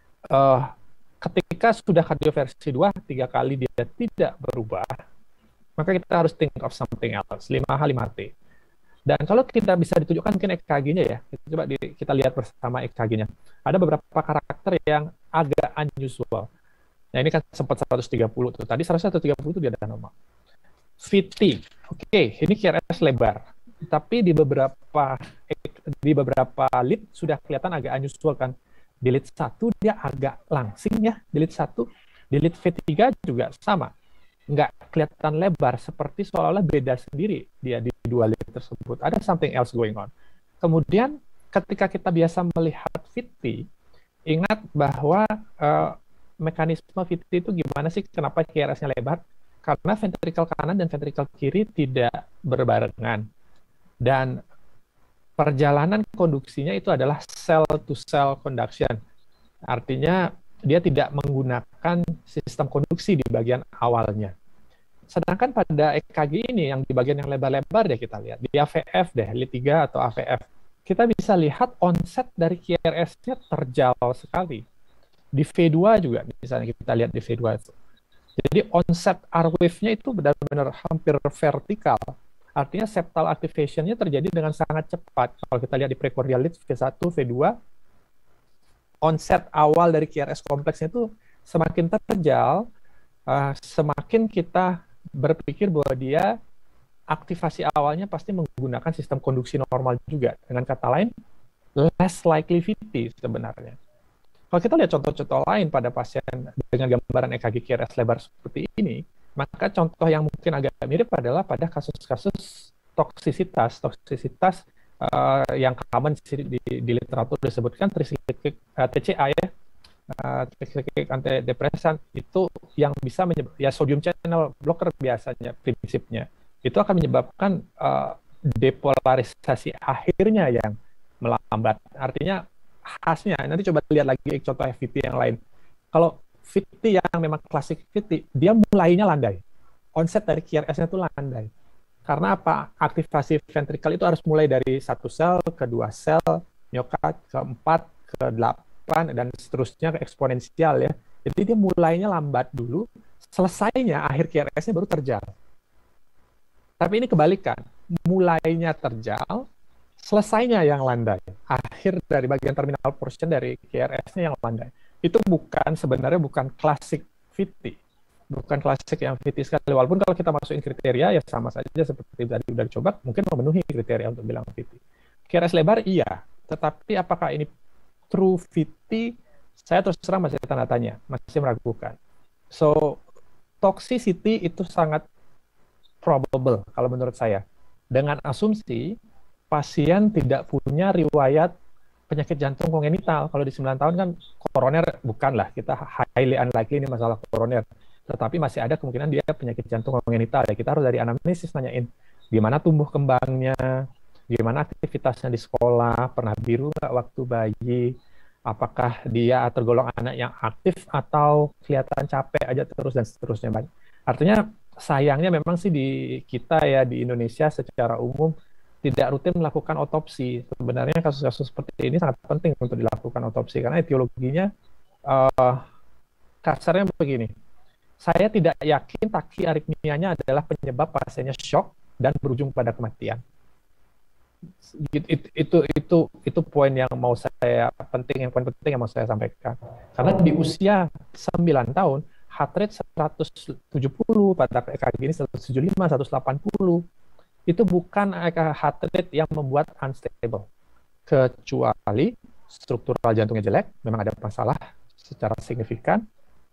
ketika sudah kardioversi 2-3 kali dia tidak berubah, maka kita harus think of something else, 5H, 5T. Dan kalau kita bisa ditunjukkan mungkin EKG-nya ya, coba kita lihat bersama EKG-nya. Ada beberapa karakter yang agak unusual. Nah ini kan sempat 130 tuh. Tadi 130 itu dia ada normal. VT, oke, ini QRS lebar. Tapi di beberapa lead sudah kelihatan agak unusual kan. Di lead 1 dia agak langsing ya, di lead 1. Di lead V3 juga sama. Nggak kelihatan lebar, seperti seolah-olah beda sendiri dia di 2 lead tersebut. Ada something else going on. Kemudian ketika kita biasa melihat VT, ingat bahwa mekanisme VT itu gimana sih, kenapa QRS-nya lebar? Karena ventrikel kanan dan ventrikel kiri tidak berbarengan. Dan perjalanan konduksinya itu adalah cell-to-cell conduction. Artinya, dia tidak menggunakan sistem konduksi di bagian awalnya. Sedangkan pada EKG ini, yang di bagian yang lebar-lebar deh kita lihat, di AVF deh, lead 3 atau AVF, kita bisa lihat onset dari QRS-nya terjal sekali. Di V2 juga, misalnya kita lihat di V2 itu. Jadi onset R wave-nya itu benar-benar hampir vertikal. Artinya septal activation-nya terjadi dengan sangat cepat. Kalau kita lihat di precordial lead V1, V2, onset awal dari QRS kompleksnya itu semakin terjal, semakin kita berpikir bahwa dia aktivasi awalnya pasti menggunakan sistem konduksi normal juga. Dengan kata lain, less likely VT sebenarnya. Kalau kita lihat contoh-contoh lain pada pasien dengan gambaran EKG QRS lebar seperti ini, maka contoh yang mungkin agak mirip adalah pada kasus-kasus toksisitas yang common di literatur disebutkan tricyclic TCA ya, tricyclic antidepresan itu yang bisa menyebabkan ya sodium channel blocker biasanya prinsipnya itu akan menyebabkan depolarisasi akhirnya yang melambat. Artinya khasnya, nanti coba lihat lagi contoh VT yang lain. Kalau VT yang memang klasik VT, dia mulainya landai. Onset dari QRS-nya itu landai. Karena apa? Aktivasi ventrikel itu harus mulai dari 1 sel, ke 2 sel, myokard, ke 4, ke 8, dan seterusnya ke eksponensial ya. Jadi dia mulainya lambat dulu, selesainya akhir QRS-nya baru terjal. Tapi ini kebalikan. Mulainya terjal, selesainya yang landai. Akhir dari bagian terminal portion dari QRS-nya yang landai. Itu sebenarnya bukan klasik VT. Bukan klasik yang VT sekali. Walaupun kalau kita masukin kriteria, ya sama saja seperti tadi udah dicoba, mungkin memenuhi kriteria untuk bilang VT. QRS lebar, iya. Tetapi apakah ini true VT? Saya terus terang masih tanda tanya, masih meragukan. So, toxicity itu sangat probable kalau menurut saya. Dengan asumsi pasien tidak punya riwayat penyakit jantung kongenital. Kalau di 9 tahun kan koroner bukanlah, kita highly unlikely ini masalah koroner. Tetapi masih ada kemungkinan dia penyakit jantung kongenital. Ya, kita harus dari anamnesis nanyain gimana tumbuh kembangnya, gimana aktivitasnya di sekolah, pernah biru nggak waktu bayi, apakah dia tergolong anak yang aktif atau kelihatan capek aja terus dan seterusnya. Artinya sayangnya memang sih di kita ya di Indonesia secara umum tidak rutin melakukan otopsi. Sebenarnya kasus-kasus seperti ini sangat penting untuk dilakukan otopsi karena etiologinya kasarnya begini. saya tidak yakin tachyarrhythmianya adalah penyebab pasiennya shock dan berujung pada kematian. Itu poin yang mau saya poin penting yang mau saya sampaikan. Karena di usia 9 tahun, heart rate 170 pada EKG ini 175, 180. Itu bukan heart rate yang membuat unstable. Kecuali struktural jantungnya jelek, memang ada masalah secara signifikan,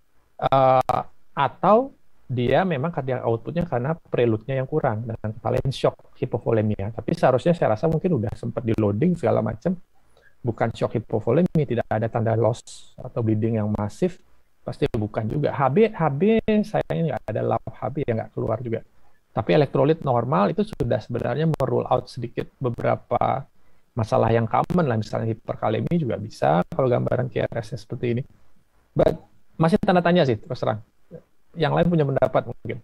atau dia memang cardiac outputnya karena prelude-nya yang kurang dan kepalanya shock, hipovolemia. Tapi seharusnya saya rasa mungkin udah sempat di loading segala macam, bukan shock hipovolemia, tidak ada tanda loss atau bleeding yang masif, pasti bukan juga. HB sayangnya nggak ada lab HB yang nggak keluar juga. Tapi elektrolit normal itu sudah sebenarnya merule out sedikit beberapa masalah yang common lah, misalnya hiperkalemi juga bisa kalau gambaran KRS-nya seperti ini. But masih tanda tanya sih terus terang. Yang lain punya pendapat mungkin.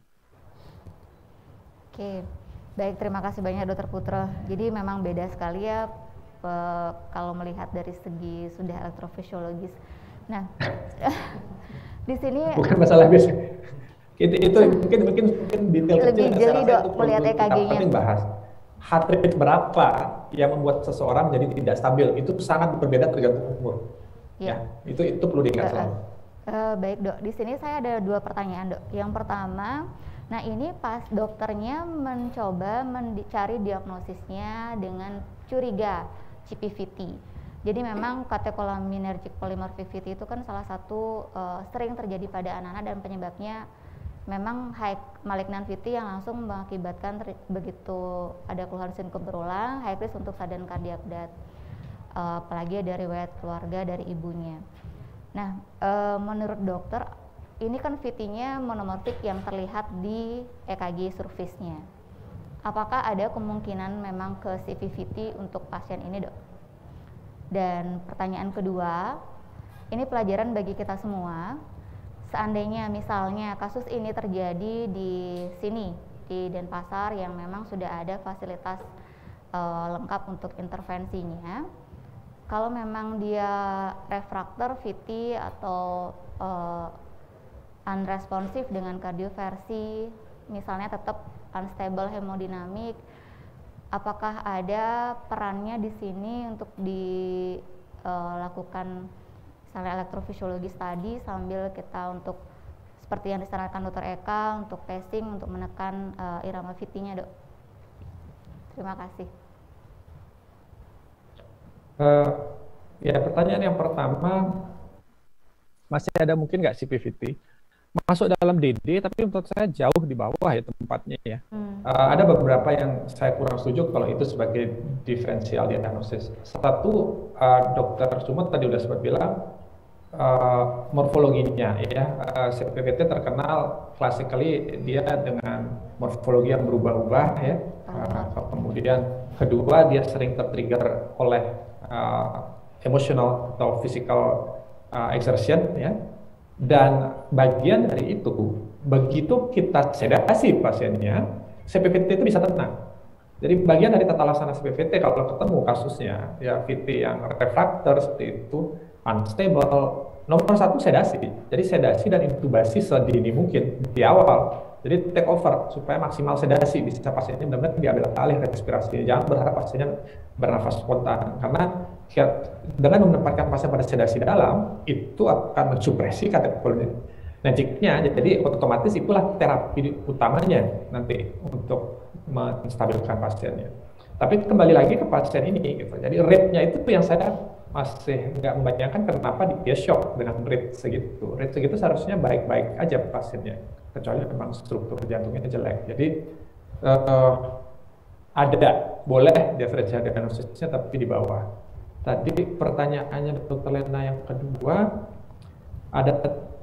Oke, baik, terima kasih banyak Dokter Putra. Jadi memang beda sekali ya kalau melihat dari segi sudah elektrofisiologis. Nah, di sini bukan masalah biasa. Itu mungkin detail lebih kecil jeli Dok itu melihat EKG-nya. penting bahas. Heart rate berapa yang membuat seseorang jadi tidak stabil itu sangat berbeda tergantung umur. Iya. Ya, itu perlu diingat selalu. Baik Dok, di sini saya ada 2 pertanyaan Dok. Yang pertama, nah ini pas dokternya mencoba mencari diagnosisnya dengan curiga CPVT. Jadi memang catecholaminergic polymorphivity itu kan salah satu sering terjadi pada anak-anak dan penyebabnya memang high malignant VT yang langsung mengakibatkan begitu ada keluhan sinkop berulang, high risk untuk sudden cardiac death. Apalagi dari riwayat keluarga dari ibunya. Nah, menurut dokter, ini kan VT-nya monomorfik yang terlihat di EKG surface-nya. Apakah ada kemungkinan memang ke CPVT untuk pasien ini, Dok? Dan pertanyaan kedua, ini pelajaran bagi kita semua. Seandainya misalnya kasus ini terjadi di sini, di Denpasar yang memang sudah ada fasilitas lengkap untuk intervensinya, kalau memang dia refraktor VT atau unresponsive dengan kardioversi, misalnya tetap unstable hemodinamik, apakah ada perannya di sini untuk dilakukan misalnya elektrofisiologis tadi sambil kita untuk seperti yang disarankan Dr. Eka untuk pacing untuk menekan irama VT-nya, Dok. Terima kasih. Ya, pertanyaan yang pertama, masih ada mungkin nggak CPVT masuk dalam DD, tapi menurut saya jauh di bawah ya tempatnya ya. Ada beberapa yang saya kurang setuju kalau itu sebagai diferensial diagnosis. Satu, Dokter Sumut tadi udah sempat bilang morfologinya ya, CPVT terkenal classically dia dengan morfologi yang berubah-ubah ya. Kemudian kedua, dia sering tertrigger oleh emotional atau physical exertion ya, dan bagian dari itu begitu kita sedasi pasiennya, CPVT itu bisa tenang. Jadi bagian dari tata laksana CPVT kalau ketemu kasusnya ya VT yang refraktor seperti itu unstable, nomor 1 sedasi. Jadi sedasi dan intubasi sedini mungkin di awal. Jadi take over supaya maksimal sedasi, bisa pasiennya benar-benar diambil alih respirasinya. Jangan berharap pasiennya bernafas spontan, karena dengan menempatkan pasien pada sedasi dalam itu akan mensupresi catecholaminergicnya. Jadi otomatis itulah terapi utamanya nanti untuk menstabilkan pasiennya. Tapi kembali lagi ke pasien ini, gitu. Jadi rate-nya itu yang saya masih nggak membayangkan kenapa dia shock dengan rate segitu. Rate segitu seharusnya baik-baik aja pasiennya, kecuali memang struktur jantungnya jelek. Jadi ada boleh differential diagnosisnya tapi di bawah. Tadi pertanyaannya Dr. Lena yang kedua, ada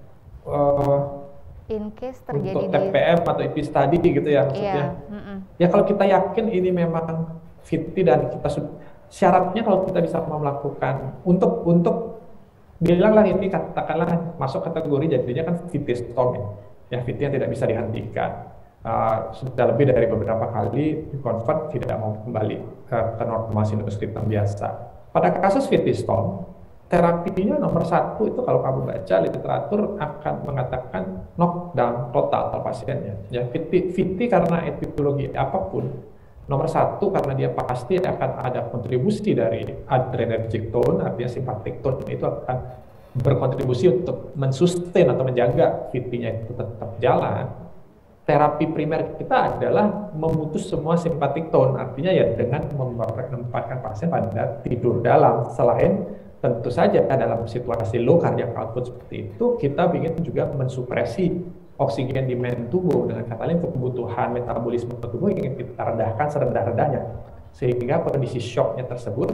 in case terjadi untuk TPM atau IP study gitu ya maksudnya. Ya kalau kita yakin ini memang VT dan kita syaratnya kalau kita bisa melakukan untuk bilanglah ini katakanlah masuk kategori jadinya kan VT storm ya, VT yang tidak bisa dihentikan. Sudah lebih dari beberapa kali convert tidak mau kembali ke normal sinus rhythm biasa. Pada kasus VT storm terapinya nomor satu itu kalau kamu baca literatur akan mengatakan knockdown total pasiennya. Ya, VT karena etiologi apapun, nomor satu karena dia pasti akan ada kontribusi dari adrenergic tone, artinya sympathetic tone itu akan berkontribusi untuk mensustain atau menjaga VT-nya itu tetap jalan. Terapi primer kita adalah memutus semua sympathetic tone, artinya ya dengan menempatkan pasien pada tidur dalam. Selain tentu saja dalam situasi low cardiac output seperti itu, kita ingin juga mensupresi oksigen demand tubuh, dengan kata lain kebutuhan metabolisme tubuh ingin kita rendahkan serendah-rendahnya, sehingga kondisi shocknya tersebut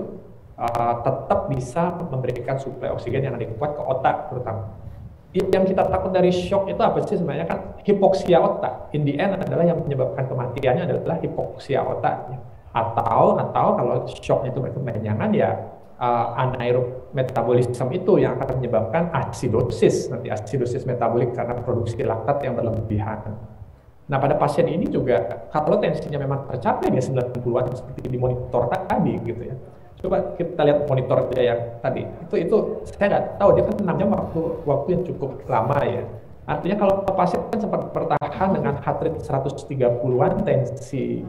tetap bisa memberikan suplai oksigen yang adekuat ke otak terutama. Yang kita takut dari shock itu apa sih sebenarnya? Kan hipoksia otak. In the end adalah yang menyebabkan kematiannya adalah hipoksia otaknya. Atau kalau shocknya itu berkepanjangan ya anaerob metabolisme itu yang akan menyebabkan asidosis, nanti asidosis metabolik karena produksi laktat yang berlebihan. Nah, pada pasien ini juga kalau tensinya memang tercapai di 90-an seperti di monitor tadi gitu ya. Coba kita lihat monitor dia yang tadi. Itu saya nggak tahu, dia kan 6 jam waktu yang cukup lama ya. Artinya kalau pasien kan sempat bertahan dengan heart rate 130-an, tensi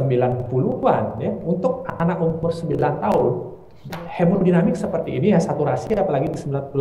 90-an ya. Untuk anak umur 9 tahun, hemodinamik seperti ini ya, saturasi apalagi di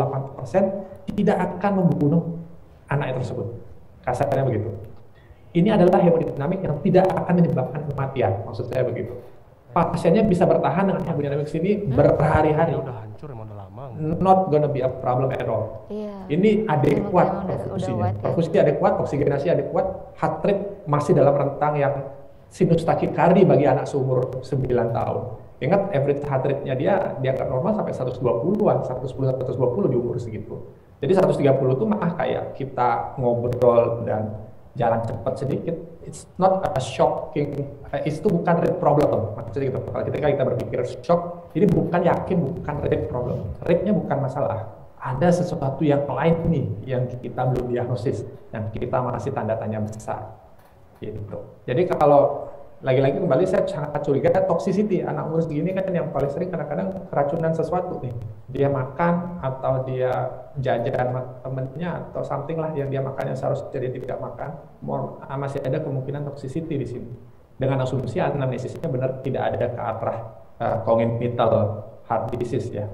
98% tidak akan membunuh anak tersebut. Kasarnya begitu. Ini adalah hemodinamik yang tidak akan menyebabkan kematian, maksud saya begitu. Pasiennya bisa bertahan dengan hemodinamik sini berhari-hari. Udah hancur emang udah lama. Not gonna be a problem at all. Iya. Ini adekuat perfusinya. Perfusi adekuat, oksigenasi adekuat, heart rate masih dalam rentang yang sinus takikardi bagi anak seumur 9 tahun. Ingat average heart rate-nya dia dianggap normal sampai 120-an, 110-120 di umur segitu. Jadi 130 itu mah kayak kita ngobrol dan jalan cepat sedikit. It's not a shocking, itu bukan rate problem. Maksudnya gitu, kalau kita berpikir shock, ini bukan rate problem. Rate-nya bukan masalah. Ada sesuatu yang lain nih yang kita belum diagnosis, yang kita masih tanda tanya besar. Gitu. Jadi kalau lagi-lagi kembali saya sangat curiga toxicity anak umur segini kan yang paling sering kadang-kadang keracunan sesuatu nih. Dia makan atau dia jajan sama temennya atau something lah yang dia makan yang seharusnya dia tidak makan, masih ada kemungkinan toxicity di sini. Dengan asumsi anamnesisnya benar tidak ada ke arah congenital heart disease ya.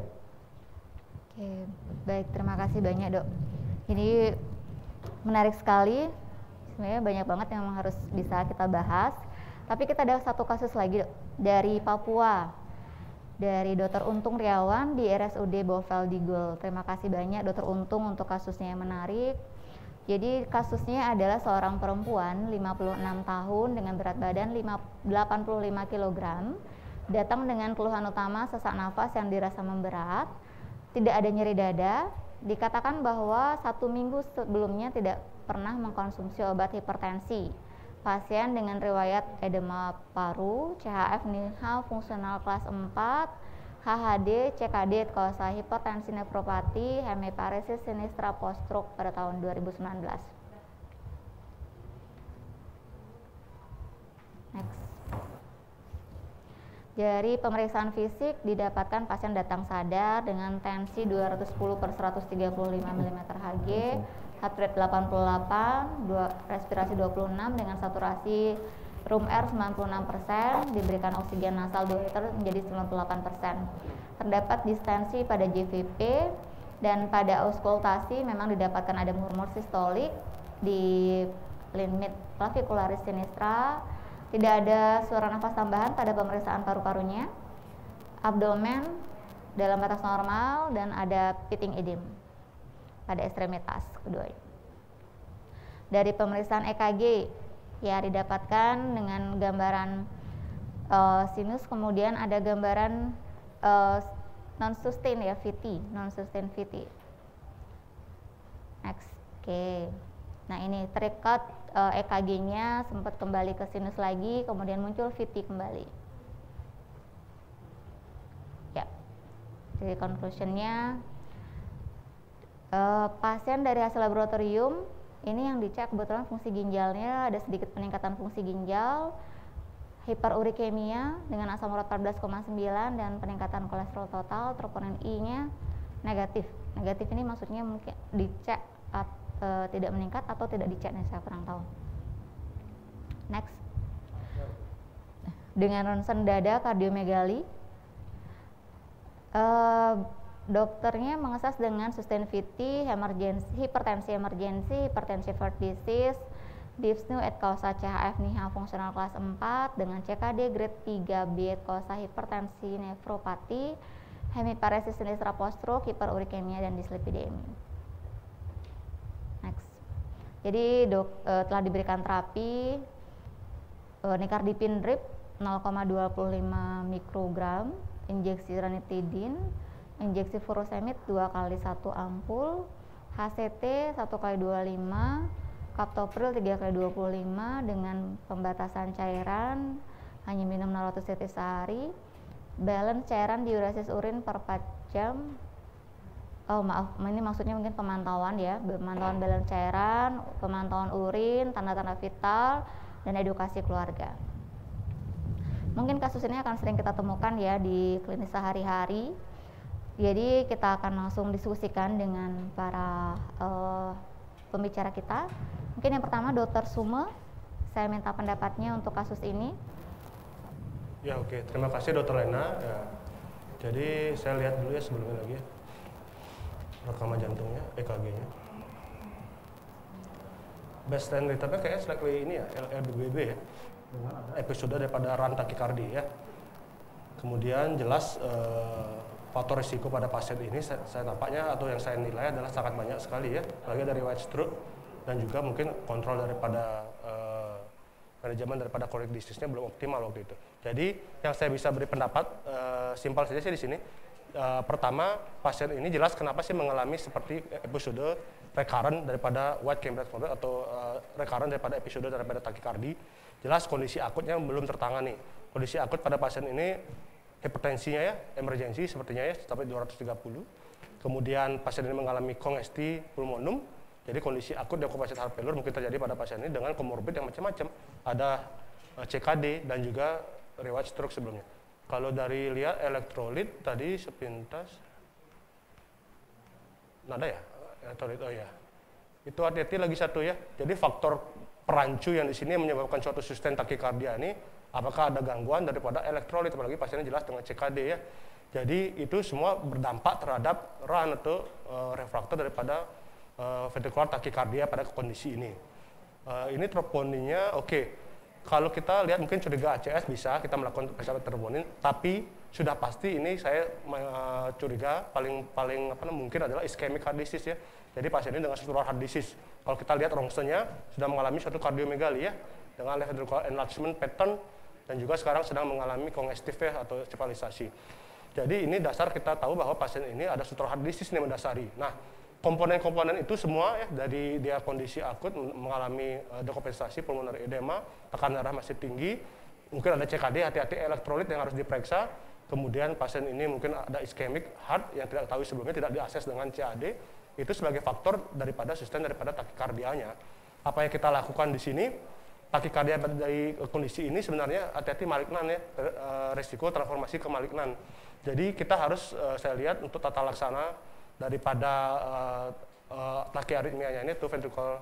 Oke, baik, terima kasih banyak dok. Ini menarik sekali, sebenarnya banyak banget yang harus bisa kita bahas. Tapi kita ada satu kasus lagi dok, dari Papua, dari Dr. Untung Riawan di RSUD Bovel Digul. Terima kasih banyak Dr. Untung untuk kasusnya yang menarik. Jadi kasusnya adalah seorang perempuan 56 tahun dengan berat badan 85 kg, datang dengan keluhan utama sesak nafas yang dirasa memberat, tidak ada nyeri dada, dikatakan bahwa 1 minggu sebelumnya tidak pernah mengkonsumsi obat hipertensi. Pasien dengan riwayat edema paru, CHF NIHA fungsional kelas 4, HHD, CKD, kausa hipertensi nefropati, hemiparesis sinistra post-stroke pada tahun 2019. Next. Dari pemeriksaan fisik didapatkan pasien datang sadar dengan tensi 210/135 mm Hg, heart rate 88, respirasi 26 dengan saturasi room air 96%, diberikan oksigen nasal 2 liter menjadi 98%. Terdapat distensi pada JVP dan pada auskultasi memang didapatkan ada murmur sistolik di limit clavicularis sinistra. Tidak ada suara nafas tambahan pada pemeriksaan paru-parunya. Abdomen dalam batas normal dan ada pitting edema pada ekstremitas keduanya. Dari pemeriksaan EKG ya didapatkan dengan gambaran sinus, kemudian ada gambaran non-sustain ya, VT, non-sustain VT. Next. Oke. Nah ini terikat EKG-nya sempat kembali ke sinus lagi, kemudian muncul VT kembali. Ya. Jadi conclusion-nya pasien dari hasil laboratorium ini yang dicek kebetulan fungsi ginjalnya ada sedikit peningkatan fungsi ginjal, hiperurikemia dengan asam urat 14,9 dan peningkatan kolesterol total, troponin I-nya Negatif. Negatif ini maksudnya mungkin dicek tidak meningkat atau tidak dicek nih, saya kurang tahu. Next. Dengan ronsen dada kardiomegali, dokternya mengesas dengan sustained VT, hipertensi emergensi, hipertensi heart disease, dyspnea et causa CHF NIHA fungsional kelas 4 dengan CKD grade 3B et causa hipertensi nefropati, hemiparesis sinistra post-stroke, hiperurikemia dan dislipidemia. Next. Jadi telah diberikan terapi nicardipine drip 0,25 mikrogram, injeksi ranitidin, injeksi furosemid 2 kali 1 ampul, HCT 1 kali 25, captopril 3 kali 25 dengan pembatasan cairan, hanya minum 600 cc sehari, balance cairan diuresis urin per 4 jam. Oh maaf, ini maksudnya mungkin pemantauan ya, pemantauan balance cairan, pemantauan urin, tanda-tanda vital, dan edukasi keluarga. Mungkin kasus ini akan sering kita temukan ya di klinis sehari-hari. Jadi kita akan langsung diskusikan dengan para pembicara kita. Mungkin yang pertama Dr. Sume, saya minta pendapatnya untuk kasus ini. Ya oke, terima kasih Dr. Lena. Ya. Jadi saya lihat dulu ya sebelumnya lagi ya. Rekaman jantungnya, EKG-nya. Baseline retardnya kayaknya slightly ini ya, LBB ya. Episode daripada run takikardi ya. Kemudian jelas faktor risiko pada pasien ini saya nampaknya atau yang saya nilai adalah sangat banyak sekali ya. Apalagi dari white stroke dan juga mungkin kontrol daripada manajemen daripada chronic disease-nya belum optimal waktu itu. Jadi yang saya bisa beri pendapat simpel saja sih di sini. Pertama, pasien ini jelas kenapa sih mengalami seperti episode recurrent daripada white Cambridge problem atau recurrent daripada episode daripada takikardi. Jelas kondisi akutnya belum tertangani. Kondisi akut pada pasien ini hipertensinya ya, emergensi sepertinya ya, sampai 230. Kemudian pasien ini mengalami congesti pulmonum. Jadi kondisi akut decompensate heart failure mungkin terjadi pada pasien ini dengan komorbid yang macam-macam. Ada CKD dan juga riwayat stroke sebelumnya. Kalau dari lihat elektrolit tadi sepintas nada ya, elektrolit oh ya. Itu hati-hati lagi satu ya. Jadi faktor perancu yang di sini menyebabkan suatu sustain takikardia ini apakah ada gangguan daripada elektrolit, apalagi pasiennya jelas dengan CKD ya. Jadi itu semua berdampak terhadap run atau refraktor daripada ventricular takikardia pada kondisi ini. Ini troponinnya oke. Kalau kita lihat mungkin curiga ACS bisa kita melakukan pemeriksaan troponin, tapi sudah pasti ini saya curiga paling mungkin adalah ischemic heart disease ya. Jadi pasien ini dengan struktural heart disease. Kalau kita lihat rongsennya sudah mengalami suatu kardiomegali ya dengan left ventricular enlargement pattern dan juga sekarang sedang mengalami kongestif ya atau cephalisasi. Jadi ini dasar kita tahu bahwa pasien ini ada struktural heart disease yang mendasari. Nah, komponen-komponen itu semua ya dari dia kondisi akut mengalami dekompensasi pulmonary edema, tekanan darah masih tinggi, mungkin ada CKD, hati-hati elektrolit yang harus diperiksa. Kemudian pasien ini mungkin ada ischemic heart yang tidak tahu sebelumnya, tidak diakses dengan CAD. Itu sebagai faktor daripada sustain daripada takikardianya. Apa yang kita lakukan di sini? Takikardia dari kondisi ini sebenarnya hati-hati malignan ya, resiko transformasi ke malignan. Jadi kita harus saya lihat untuk tata laksana daripada takiaritmianya ini tuh ventricular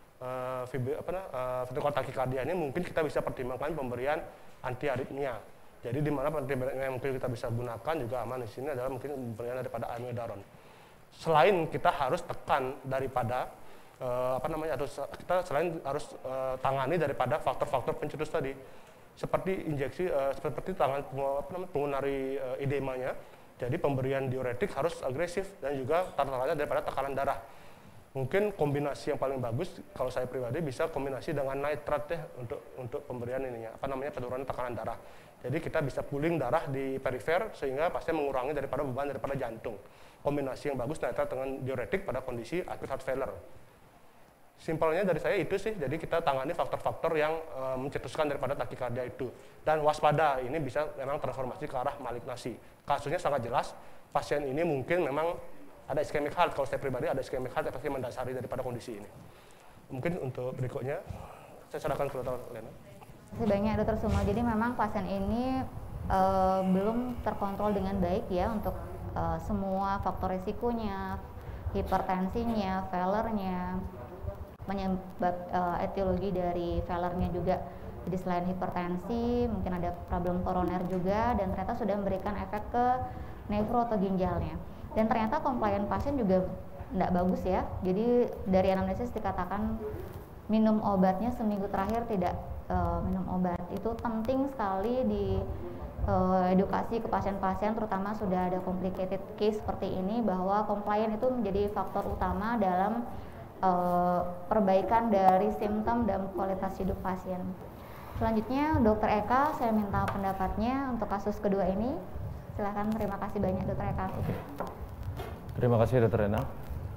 takikardia ini mungkin kita bisa pertimbangkan pemberian antiaritmia. Jadi di mana antiaritmia yang mungkin kita bisa gunakan juga aman di sini adalah mungkin pemberian daripada amiodaron. Selain kita harus tekan daripada kita selain harus tangani daripada faktor-faktor pencetus tadi seperti injeksi seperti pulmonary edemanya. Jadi pemberian diuretik harus agresif dan juga tata-tatanya daripada tekanan darah. Mungkin kombinasi yang paling bagus kalau saya pribadi bisa kombinasi dengan nitrat ya untuk pemberian ininya penurunan tekanan darah. Jadi kita bisa pooling darah di perifer sehingga pasti mengurangi daripada beban daripada jantung. Kombinasi yang bagus nitrat dengan diuretik pada kondisi acute heart failure. Simpelnya dari saya itu sih, jadi kita tangani faktor-faktor yang mencetuskan daripada takikardia itu. Dan waspada, ini bisa memang transformasi ke arah malignasi. Kasusnya sangat jelas, pasien ini mungkin memang ada ischemic heart, kalau saya pribadi ada ischemic heart yang pasti mendasari daripada kondisi ini. Mungkin untuk berikutnya, saya serahkan ke Dr. Lena. Terima kasih banyak Dr. Sumo. Jadi memang pasien ini belum terkontrol dengan baik ya untuk semua faktor risikonya, hipertensinya, failernya, penyebab etiologi dari failernya juga. Jadi selain hipertensi, mungkin ada problem koroner juga, dan ternyata sudah memberikan efek ke nefro atau ginjalnya. Dan ternyata compliant pasien juga tidak bagus ya. Jadi dari anamnesis dikatakan minum obatnya seminggu terakhir tidak minum obat. Itu penting sekali di edukasi ke pasien-pasien, terutama sudah ada complicated case seperti ini, bahwa compliant itu menjadi faktor utama dalam perbaikan dari simptom dan kualitas hidup pasien. Selanjutnya, Dr. Eka, saya minta pendapatnya untuk kasus kedua ini. Silakan, terima kasih banyak Dr. Eka. Terima kasih Dr. Rena.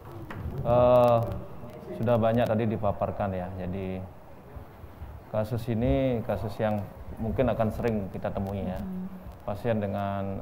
Sudah banyak tadi dipaparkan ya. Jadi kasus ini kasus yang mungkin akan sering kita temui ya. Pasien dengan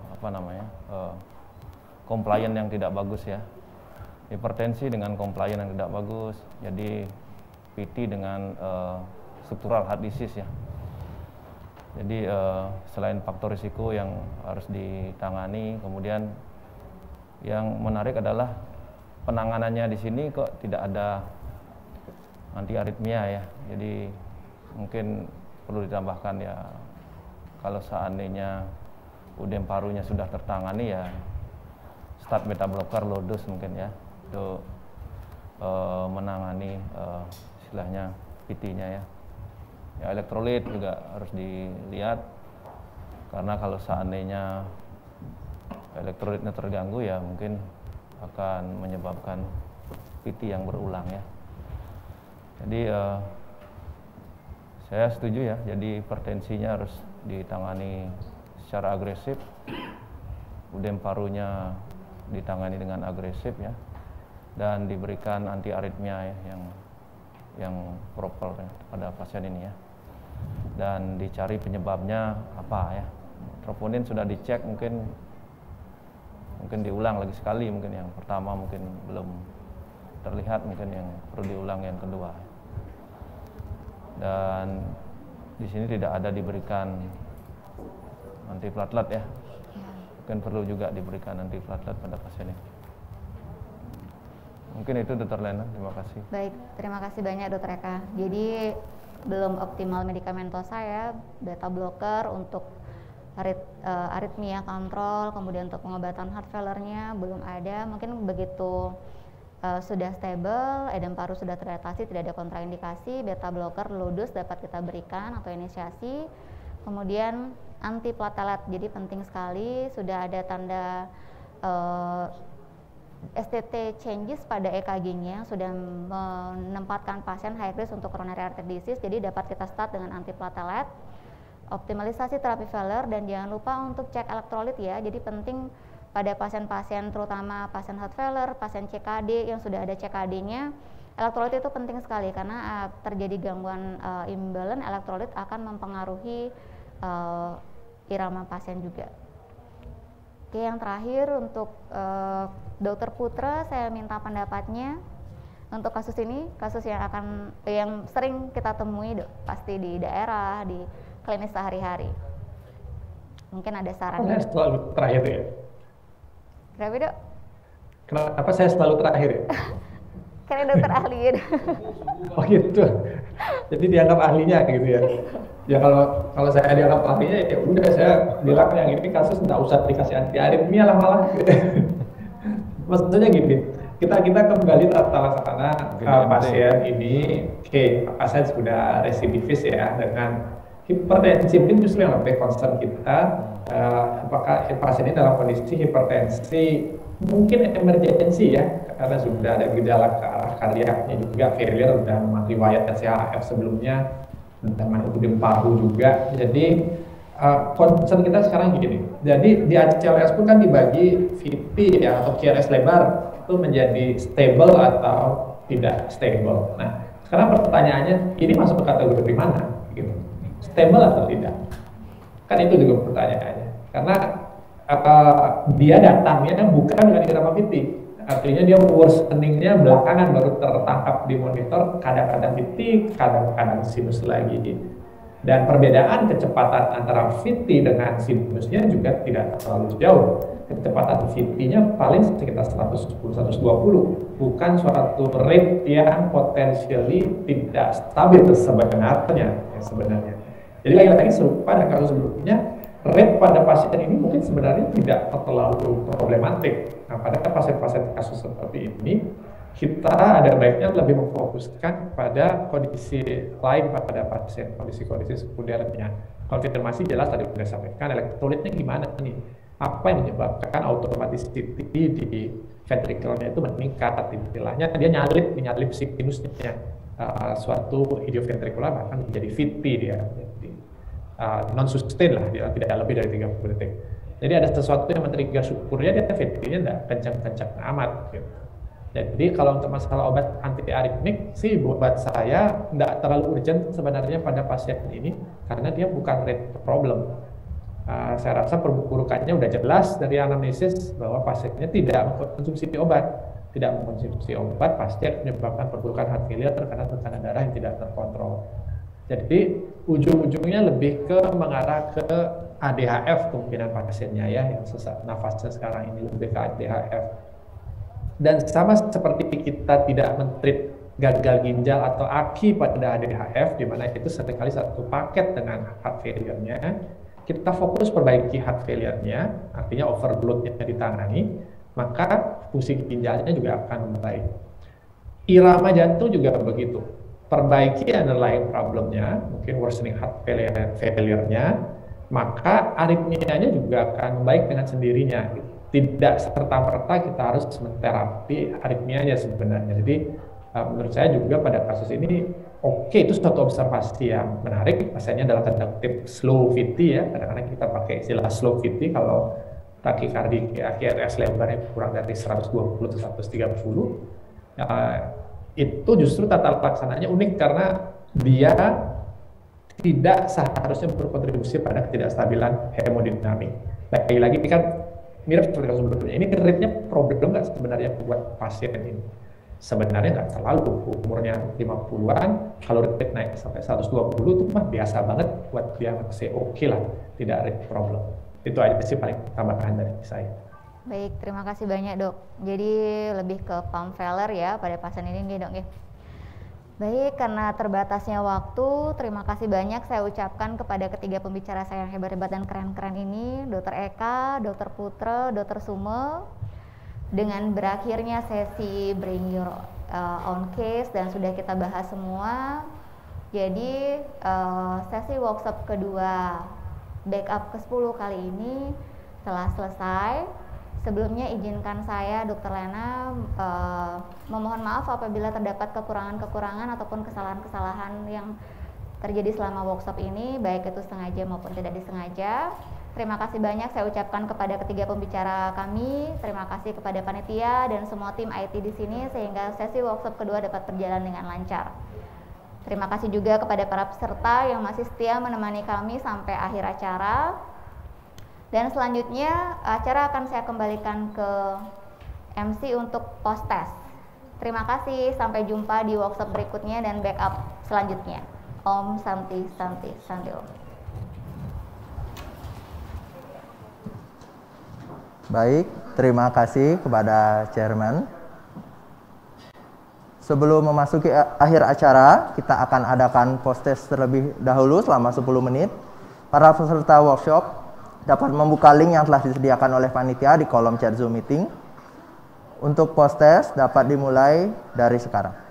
compliant yang tidak bagus ya. Hipertensi dengan compliant yang tidak bagus. Jadi PT dengan struktural heart disease ya. Jadi selain faktor risiko yang harus ditangani, kemudian yang menarik adalah penanganannya di sini kok tidak ada anti aritmia ya. Jadi mungkin perlu ditambahkan ya, kalau seandainya udem parunya sudah tertangani ya start beta blocker low dose mungkin ya, untuk menangani istilahnya PT-nya ya. Ya, elektrolit juga harus dilihat, karena kalau seandainya elektrolitnya terganggu ya mungkin akan menyebabkan PT yang berulang ya. Jadi saya setuju ya, jadi hipertensinya harus ditangani secara agresif, udem parunya ditangani dengan agresif ya, dan diberikan anti aritmia ya yang proper ya, pada pasien ini ya. Dan dicari penyebabnya apa ya. Troponin sudah dicek, mungkin diulang lagi sekali, mungkin yang pertama mungkin belum terlihat, mungkin yang perlu diulang yang kedua. Dan di sini tidak ada diberikan antiplatelet ya. Mungkin perlu juga diberikan antiplatelet pada pasien ini. Mungkin itu Dr. Lena, terima kasih. Baik, terima kasih banyak Dr. Eka. Jadi belum optimal medikamentosa ya, beta blocker untuk aritmia kontrol, kemudian untuk pengobatan heart failure-nya belum ada. Mungkin begitu sudah stable, edem paru sudah teratasi, tidak ada kontraindikasi, beta blocker low dose dapat kita berikan atau inisiasi. Kemudian antiplatelet, jadi penting sekali, sudah ada tanda STT changes pada EKG-nya, sudah menempatkan pasien high risk untuk coronary artery disease, jadi dapat kita start dengan antiplatelet, optimalisasi terapi failure, dan jangan lupa untuk cek elektrolit ya. Jadi penting pada pasien-pasien, terutama pasien heart failure, pasien CKD yang sudah ada CKD-nya, elektrolit itu penting sekali karena terjadi gangguan imbalance elektrolit akan mempengaruhi irama pasien juga. Oke, yang terakhir untuk Dr. Putra, saya minta pendapatnya untuk kasus ini, kasus yang sering kita temui pasti di daerah, di klinis sehari-hari. Mungkin ada saran. Saya selalu terakhir ya. Kenapa Dok? Kenapa saya selalu terakhir ya? Karena dokter ahli ya. Oh gitu. Jadi dianggap ahlinya gitu ya. Ya kalau saya dianggap ahlinya ya udah, saya bilang yang ini kasus nggak usah dikasih anti aritmia lah malah. Maksudnya gini, kita kembali tata laksana pasien ini, pasien sudah residivis ya dengan hipertensi, mungkin justru yang lebih concern kita, apakah pasien ini dalam kondisi hipertensi mungkin emergensi ya, karena sudah ada gejala ke arah kardiaknya juga, failure dan riwayat CHF sebelumnya, teman udem paru juga. Jadi concern kita sekarang gini, jadi di ACLS pun kan dibagi VP ya atau QRS lebar itu menjadi stable atau tidak stable. Nah sekarang pertanyaannya, ini masuk ke kategori mana gitu, stable atau tidak, kan itu juga pertanyaannya, karena dia datangnya bukan dengan irama VT, artinya dia worseningnya belakangan baru tertangkap di monitor, kadang-kadang VT, kadang-kadang sinus lagi. Dan perbedaan kecepatan antara VT dengan sinusnya juga tidak terlalu jauh. kecepatan VT-nya paling sekitar 110-120, bukan suatu rate yang potentially tidak stabil sebenarnya. Jadi lagi-lagi serupa dengan kasus sebelumnya, rate pada pasien ini mungkin sebenarnya tidak terlalu problematik. Nah, pada pasien-pasien kasus seperti ini, kita ada baiknya lebih memfokuskan pada kondisi lain pada pasien, kondisi-kondisi sekunder-nya. Konfirmasi jelas tadi sudah sampaikan, elektrolitnya gimana nih? Apa yang menyebabkan automaticity di ventrikelnya itu meningkat? Istilahnya dia nyalip sinusnya, suatu idioventrikular bahkan menjadi VT dia, non sustain lah, dia tidak lebih dari 30 detik. Jadi ada sesuatu yang men-trigger syukurnya dia VT-nya tidak kencang-kencang amat gitu. Jadi kalau untuk masalah obat anti aritmik sih buat saya tidak terlalu urgent sebenarnya pada pasien ini karena dia bukan rate problem. Saya rasa perburukannya udah jelas dari anamnesis bahwa pasiennya tidak mengkonsumsi obat pasti menyebabkan perburukan heart failure karena tekanan darah yang tidak terkontrol. Jadi ujung-ujungnya lebih ke mengarah ke ADHF kemungkinan pasiennya ya, yang sesak nafasnya sekarang ini lebih ke ADHF. Dan sama seperti kita tidak men-treat gagal ginjal atau AKI pada ADHF, di mana itu seringkali satu paket dengan heart failure-nya, kita fokus perbaiki heart failure-nya, artinya overload-nya ditangani, maka fungsi ginjalnya juga akan membaik. Irama jantung juga begitu. Perbaiki underlying problem-nya, mungkin worsening heart failure-nya, maka aritmianya juga akan baik dengan sendirinya. Tidak serta-merta kita harus menterapi aritmianya sebenarnya. Jadi menurut saya juga pada kasus ini itu suatu observasi yang menarik. Pasiennya dalam tanda kutip slow VT ya, kadang-kadang kita pakai istilah slow VT kalau takikardi QRS lebarnya kurang dari 120-130. Itu justru tata laksananya unik karena dia tidak seharusnya berkontribusi pada ketidakstabilan hemodinamik. Lagi-lagi kan mirip seperti yang sebelumnya. Ini rate-nya problem nggak sebenarnya buat pasien ini? Sebenarnya nggak terlalu, umurnya 50-an, kalau rate naik sampai 120 itu mah biasa banget buat dia say oke lah, tidak rate problem. Itu aja sih paling tambahan dari saya. Baik, terima kasih banyak dok. Jadi lebih ke pump failure ya pada pasien ini nih dok ya. Baik, karena terbatasnya waktu, terima kasih banyak saya ucapkan kepada ketiga pembicara saya yang hebat-hebat dan keren-keren ini, Dr. Eka, Dr. Putra, Dr. Sume. Dengan berakhirnya sesi Bring Your Own Case dan sudah kita bahas semua, jadi sesi workshop kedua backup ke-10 kali ini telah selesai. Sebelumnya izinkan saya, Dr. Lena, memohon maaf apabila terdapat kekurangan-kekurangan ataupun kesalahan-kesalahan yang terjadi selama workshop ini, baik itu sengaja maupun tidak disengaja. Terima kasih banyak saya ucapkan kepada ketiga pembicara kami, terima kasih kepada panitia dan semua tim IT di sini sehingga sesi workshop kedua dapat berjalan dengan lancar. Terima kasih juga kepada para peserta yang masih setia menemani kami sampai akhir acara. Dan selanjutnya acara akan saya kembalikan ke MC untuk post test. Terima kasih, sampai jumpa di workshop berikutnya dan backup selanjutnya. Om Santi Santi Santi Om. Baik, terima kasih kepada Chairman. Sebelum memasuki akhir acara, kita akan adakan post test terlebih dahulu selama 10 menit. Para peserta workshop dapat membuka link yang telah disediakan oleh panitia di kolom chat Zoom meeting. Untuk post test dapat dimulai dari sekarang.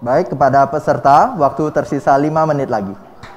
Baik, kepada peserta, waktu tersisa 5 menit lagi.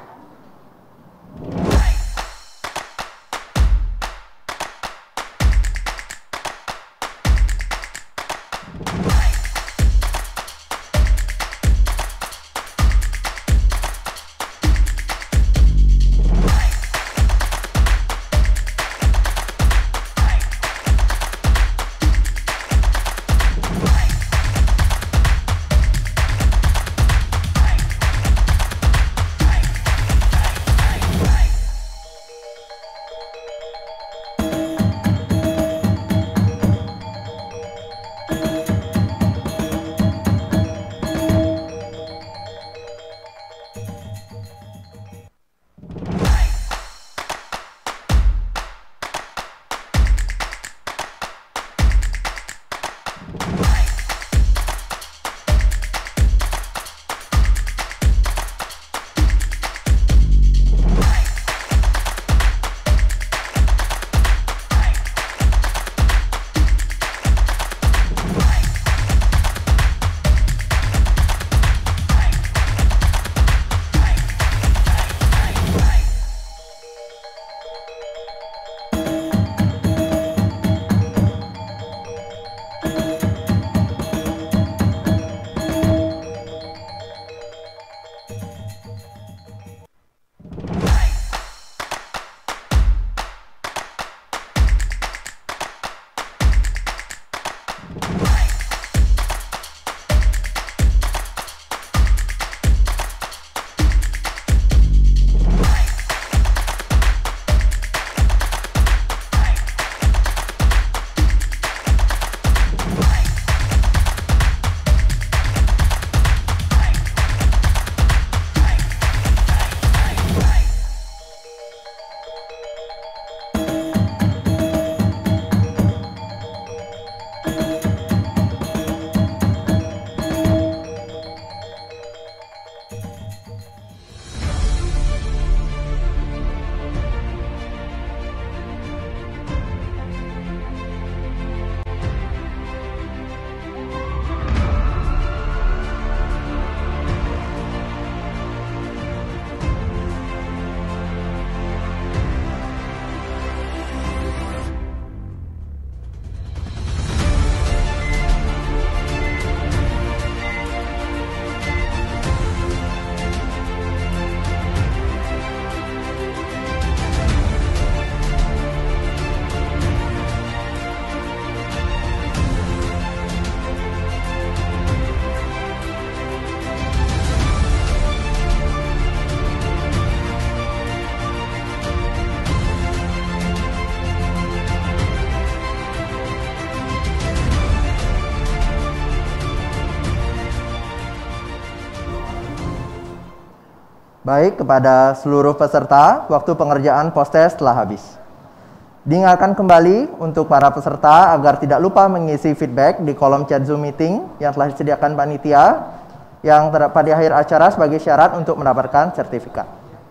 Baik, kepada seluruh peserta, waktu pengerjaan post-test telah habis. Diingatkan kembali untuk para peserta agar tidak lupa mengisi feedback di kolom chat Zoom meeting yang telah disediakan panitia yang terdapat di akhir acara sebagai syarat untuk mendapatkan sertifikat.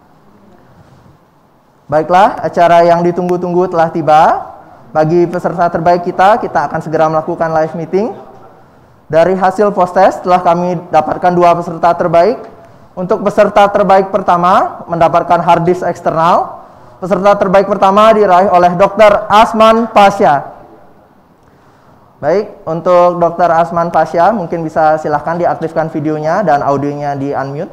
Baiklah, acara yang ditunggu-tunggu telah tiba. Bagi peserta terbaik kita akan segera melakukan live meeting. Dari hasil post-test telah kami dapatkan 2 peserta terbaik. Untuk peserta terbaik pertama mendapatkan hard disk eksternal. Peserta terbaik pertama diraih oleh Dr. Asman Pasha. Baik, untuk Dr. Asman Pasha mungkin bisa silahkan diaktifkan videonya dan audionya di unmute.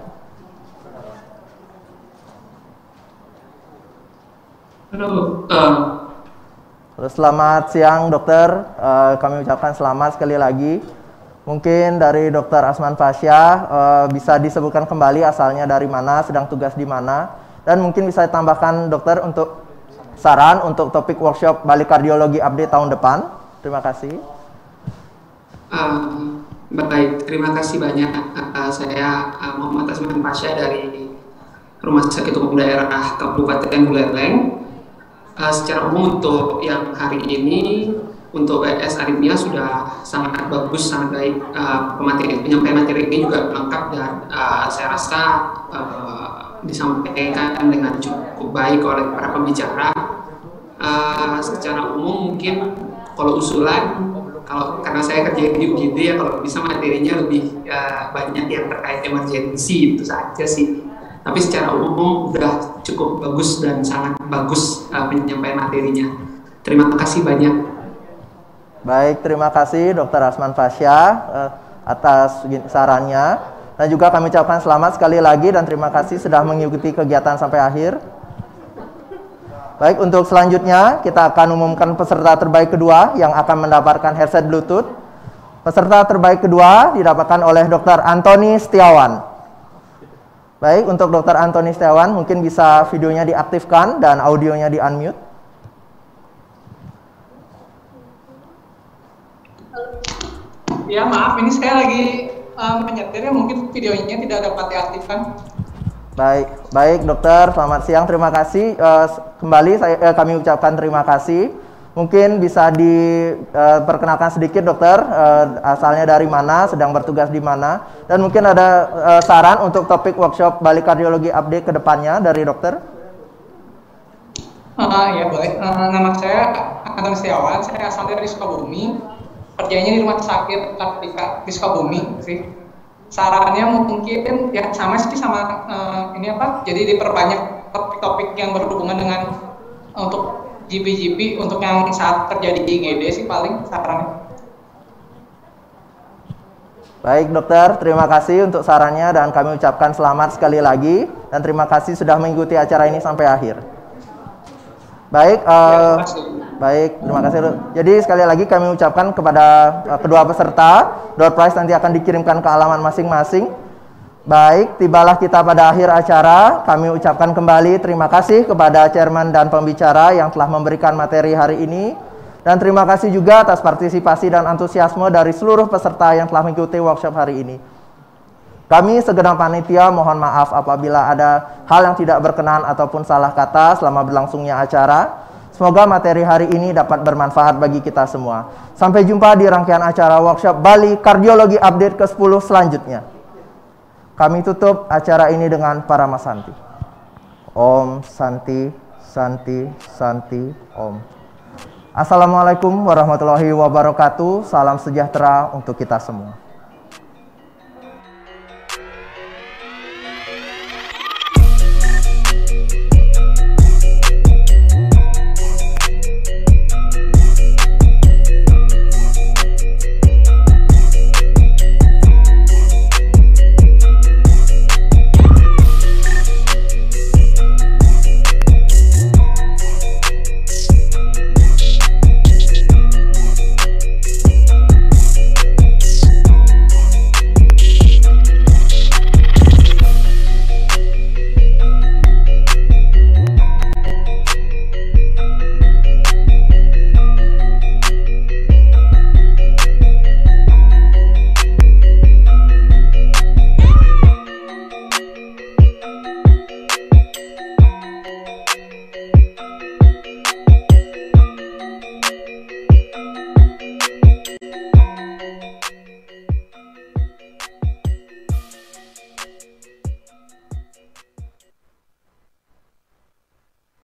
Halo, selamat siang dokter. Kami ucapkan selamat sekali lagi. Mungkin dari Dr. Asman Pasha bisa disebutkan kembali asalnya dari mana, sedang tugas di mana, dan mungkin bisa ditambahkan dokter untuk saran untuk topik workshop Bali Kardiologi Update tahun depan. Terima kasih. Baik, terima kasih banyak. Saya Muhammad Asman Pasha dari Rumah Sakit Umum Daerah Kabupaten Buleleng. Secara umum untuk yang hari ini untuk BS aritmia sudah sangat bagus, sangat baik. Penyampaian materi ini juga lengkap dan saya rasa disampaikan dengan cukup baik oleh para pembicara. Secara umum mungkin kalau usulan kalau karena saya kerja di UGD ya, kalau bisa materinya lebih banyak yang terkait emergensi, itu saja sih. Tapi secara umum udah cukup bagus dan sangat bagus penyampaian materinya. Terima kasih banyak. Baik, terima kasih Dr. Asman Fasya atas sarannya. Dan juga kami ucapkan selamat sekali lagi dan terima kasih sudah mengikuti kegiatan sampai akhir. Baik, untuk selanjutnya kita akan umumkan peserta terbaik kedua yang akan mendapatkan headset Bluetooth. Peserta terbaik kedua didapatkan oleh Dr. Antoni Setiawan. Baik, untuk Dr. Antoni Setiawan mungkin bisa videonya diaktifkan dan audionya di-unmute. Ya maaf, ini saya lagi menyetir ya, mungkin videonya tidak dapat diaktifkan. Baik dokter, selamat siang, terima kasih. Kembali kami ucapkan terima kasih. Mungkin bisa diperkenalkan sedikit dokter, asalnya dari mana, sedang bertugas di mana, dan mungkin ada saran untuk topik workshop Bali Kardiologi Update ke depannya dari dokter. Ya boleh, nama saya Antoni Setiawan, saya asal dari Sukabumi, kerjanya di rumah sakit Kartika di Sukabumi sih. Sarannya mungkin ya sama sih sama ini apa, jadi diperbanyak topik-topik yang berhubungan dengan untuk GP untuk yang saat terjadi di IGD sih paling sarannya. Baik dokter, terima kasih untuk sarannya dan kami ucapkan selamat sekali lagi dan terima kasih sudah mengikuti acara ini sampai akhir. Baik, baik, terima kasih. Jadi sekali lagi kami ucapkan kepada kedua peserta, door prize nanti akan dikirimkan ke alamat masing-masing. Baik, tibalah kita pada akhir acara. Kami ucapkan kembali terima kasih kepada chairman dan pembicara yang telah memberikan materi hari ini. Dan terima kasih juga atas partisipasi dan antusiasme dari seluruh peserta yang telah mengikuti workshop hari ini. Kami segenap panitia mohon maaf apabila ada hal yang tidak berkenan ataupun salah kata selama berlangsungnya acara. Semoga materi hari ini dapat bermanfaat bagi kita semua. Sampai jumpa di rangkaian acara workshop Bali Kardiologi Update ke-10 selanjutnya. Kami tutup acara ini dengan Paramasanti. Om Santi, Santi, Santi, Om. Assalamualaikum warahmatullahi wabarakatuh. Salam sejahtera untuk kita semua.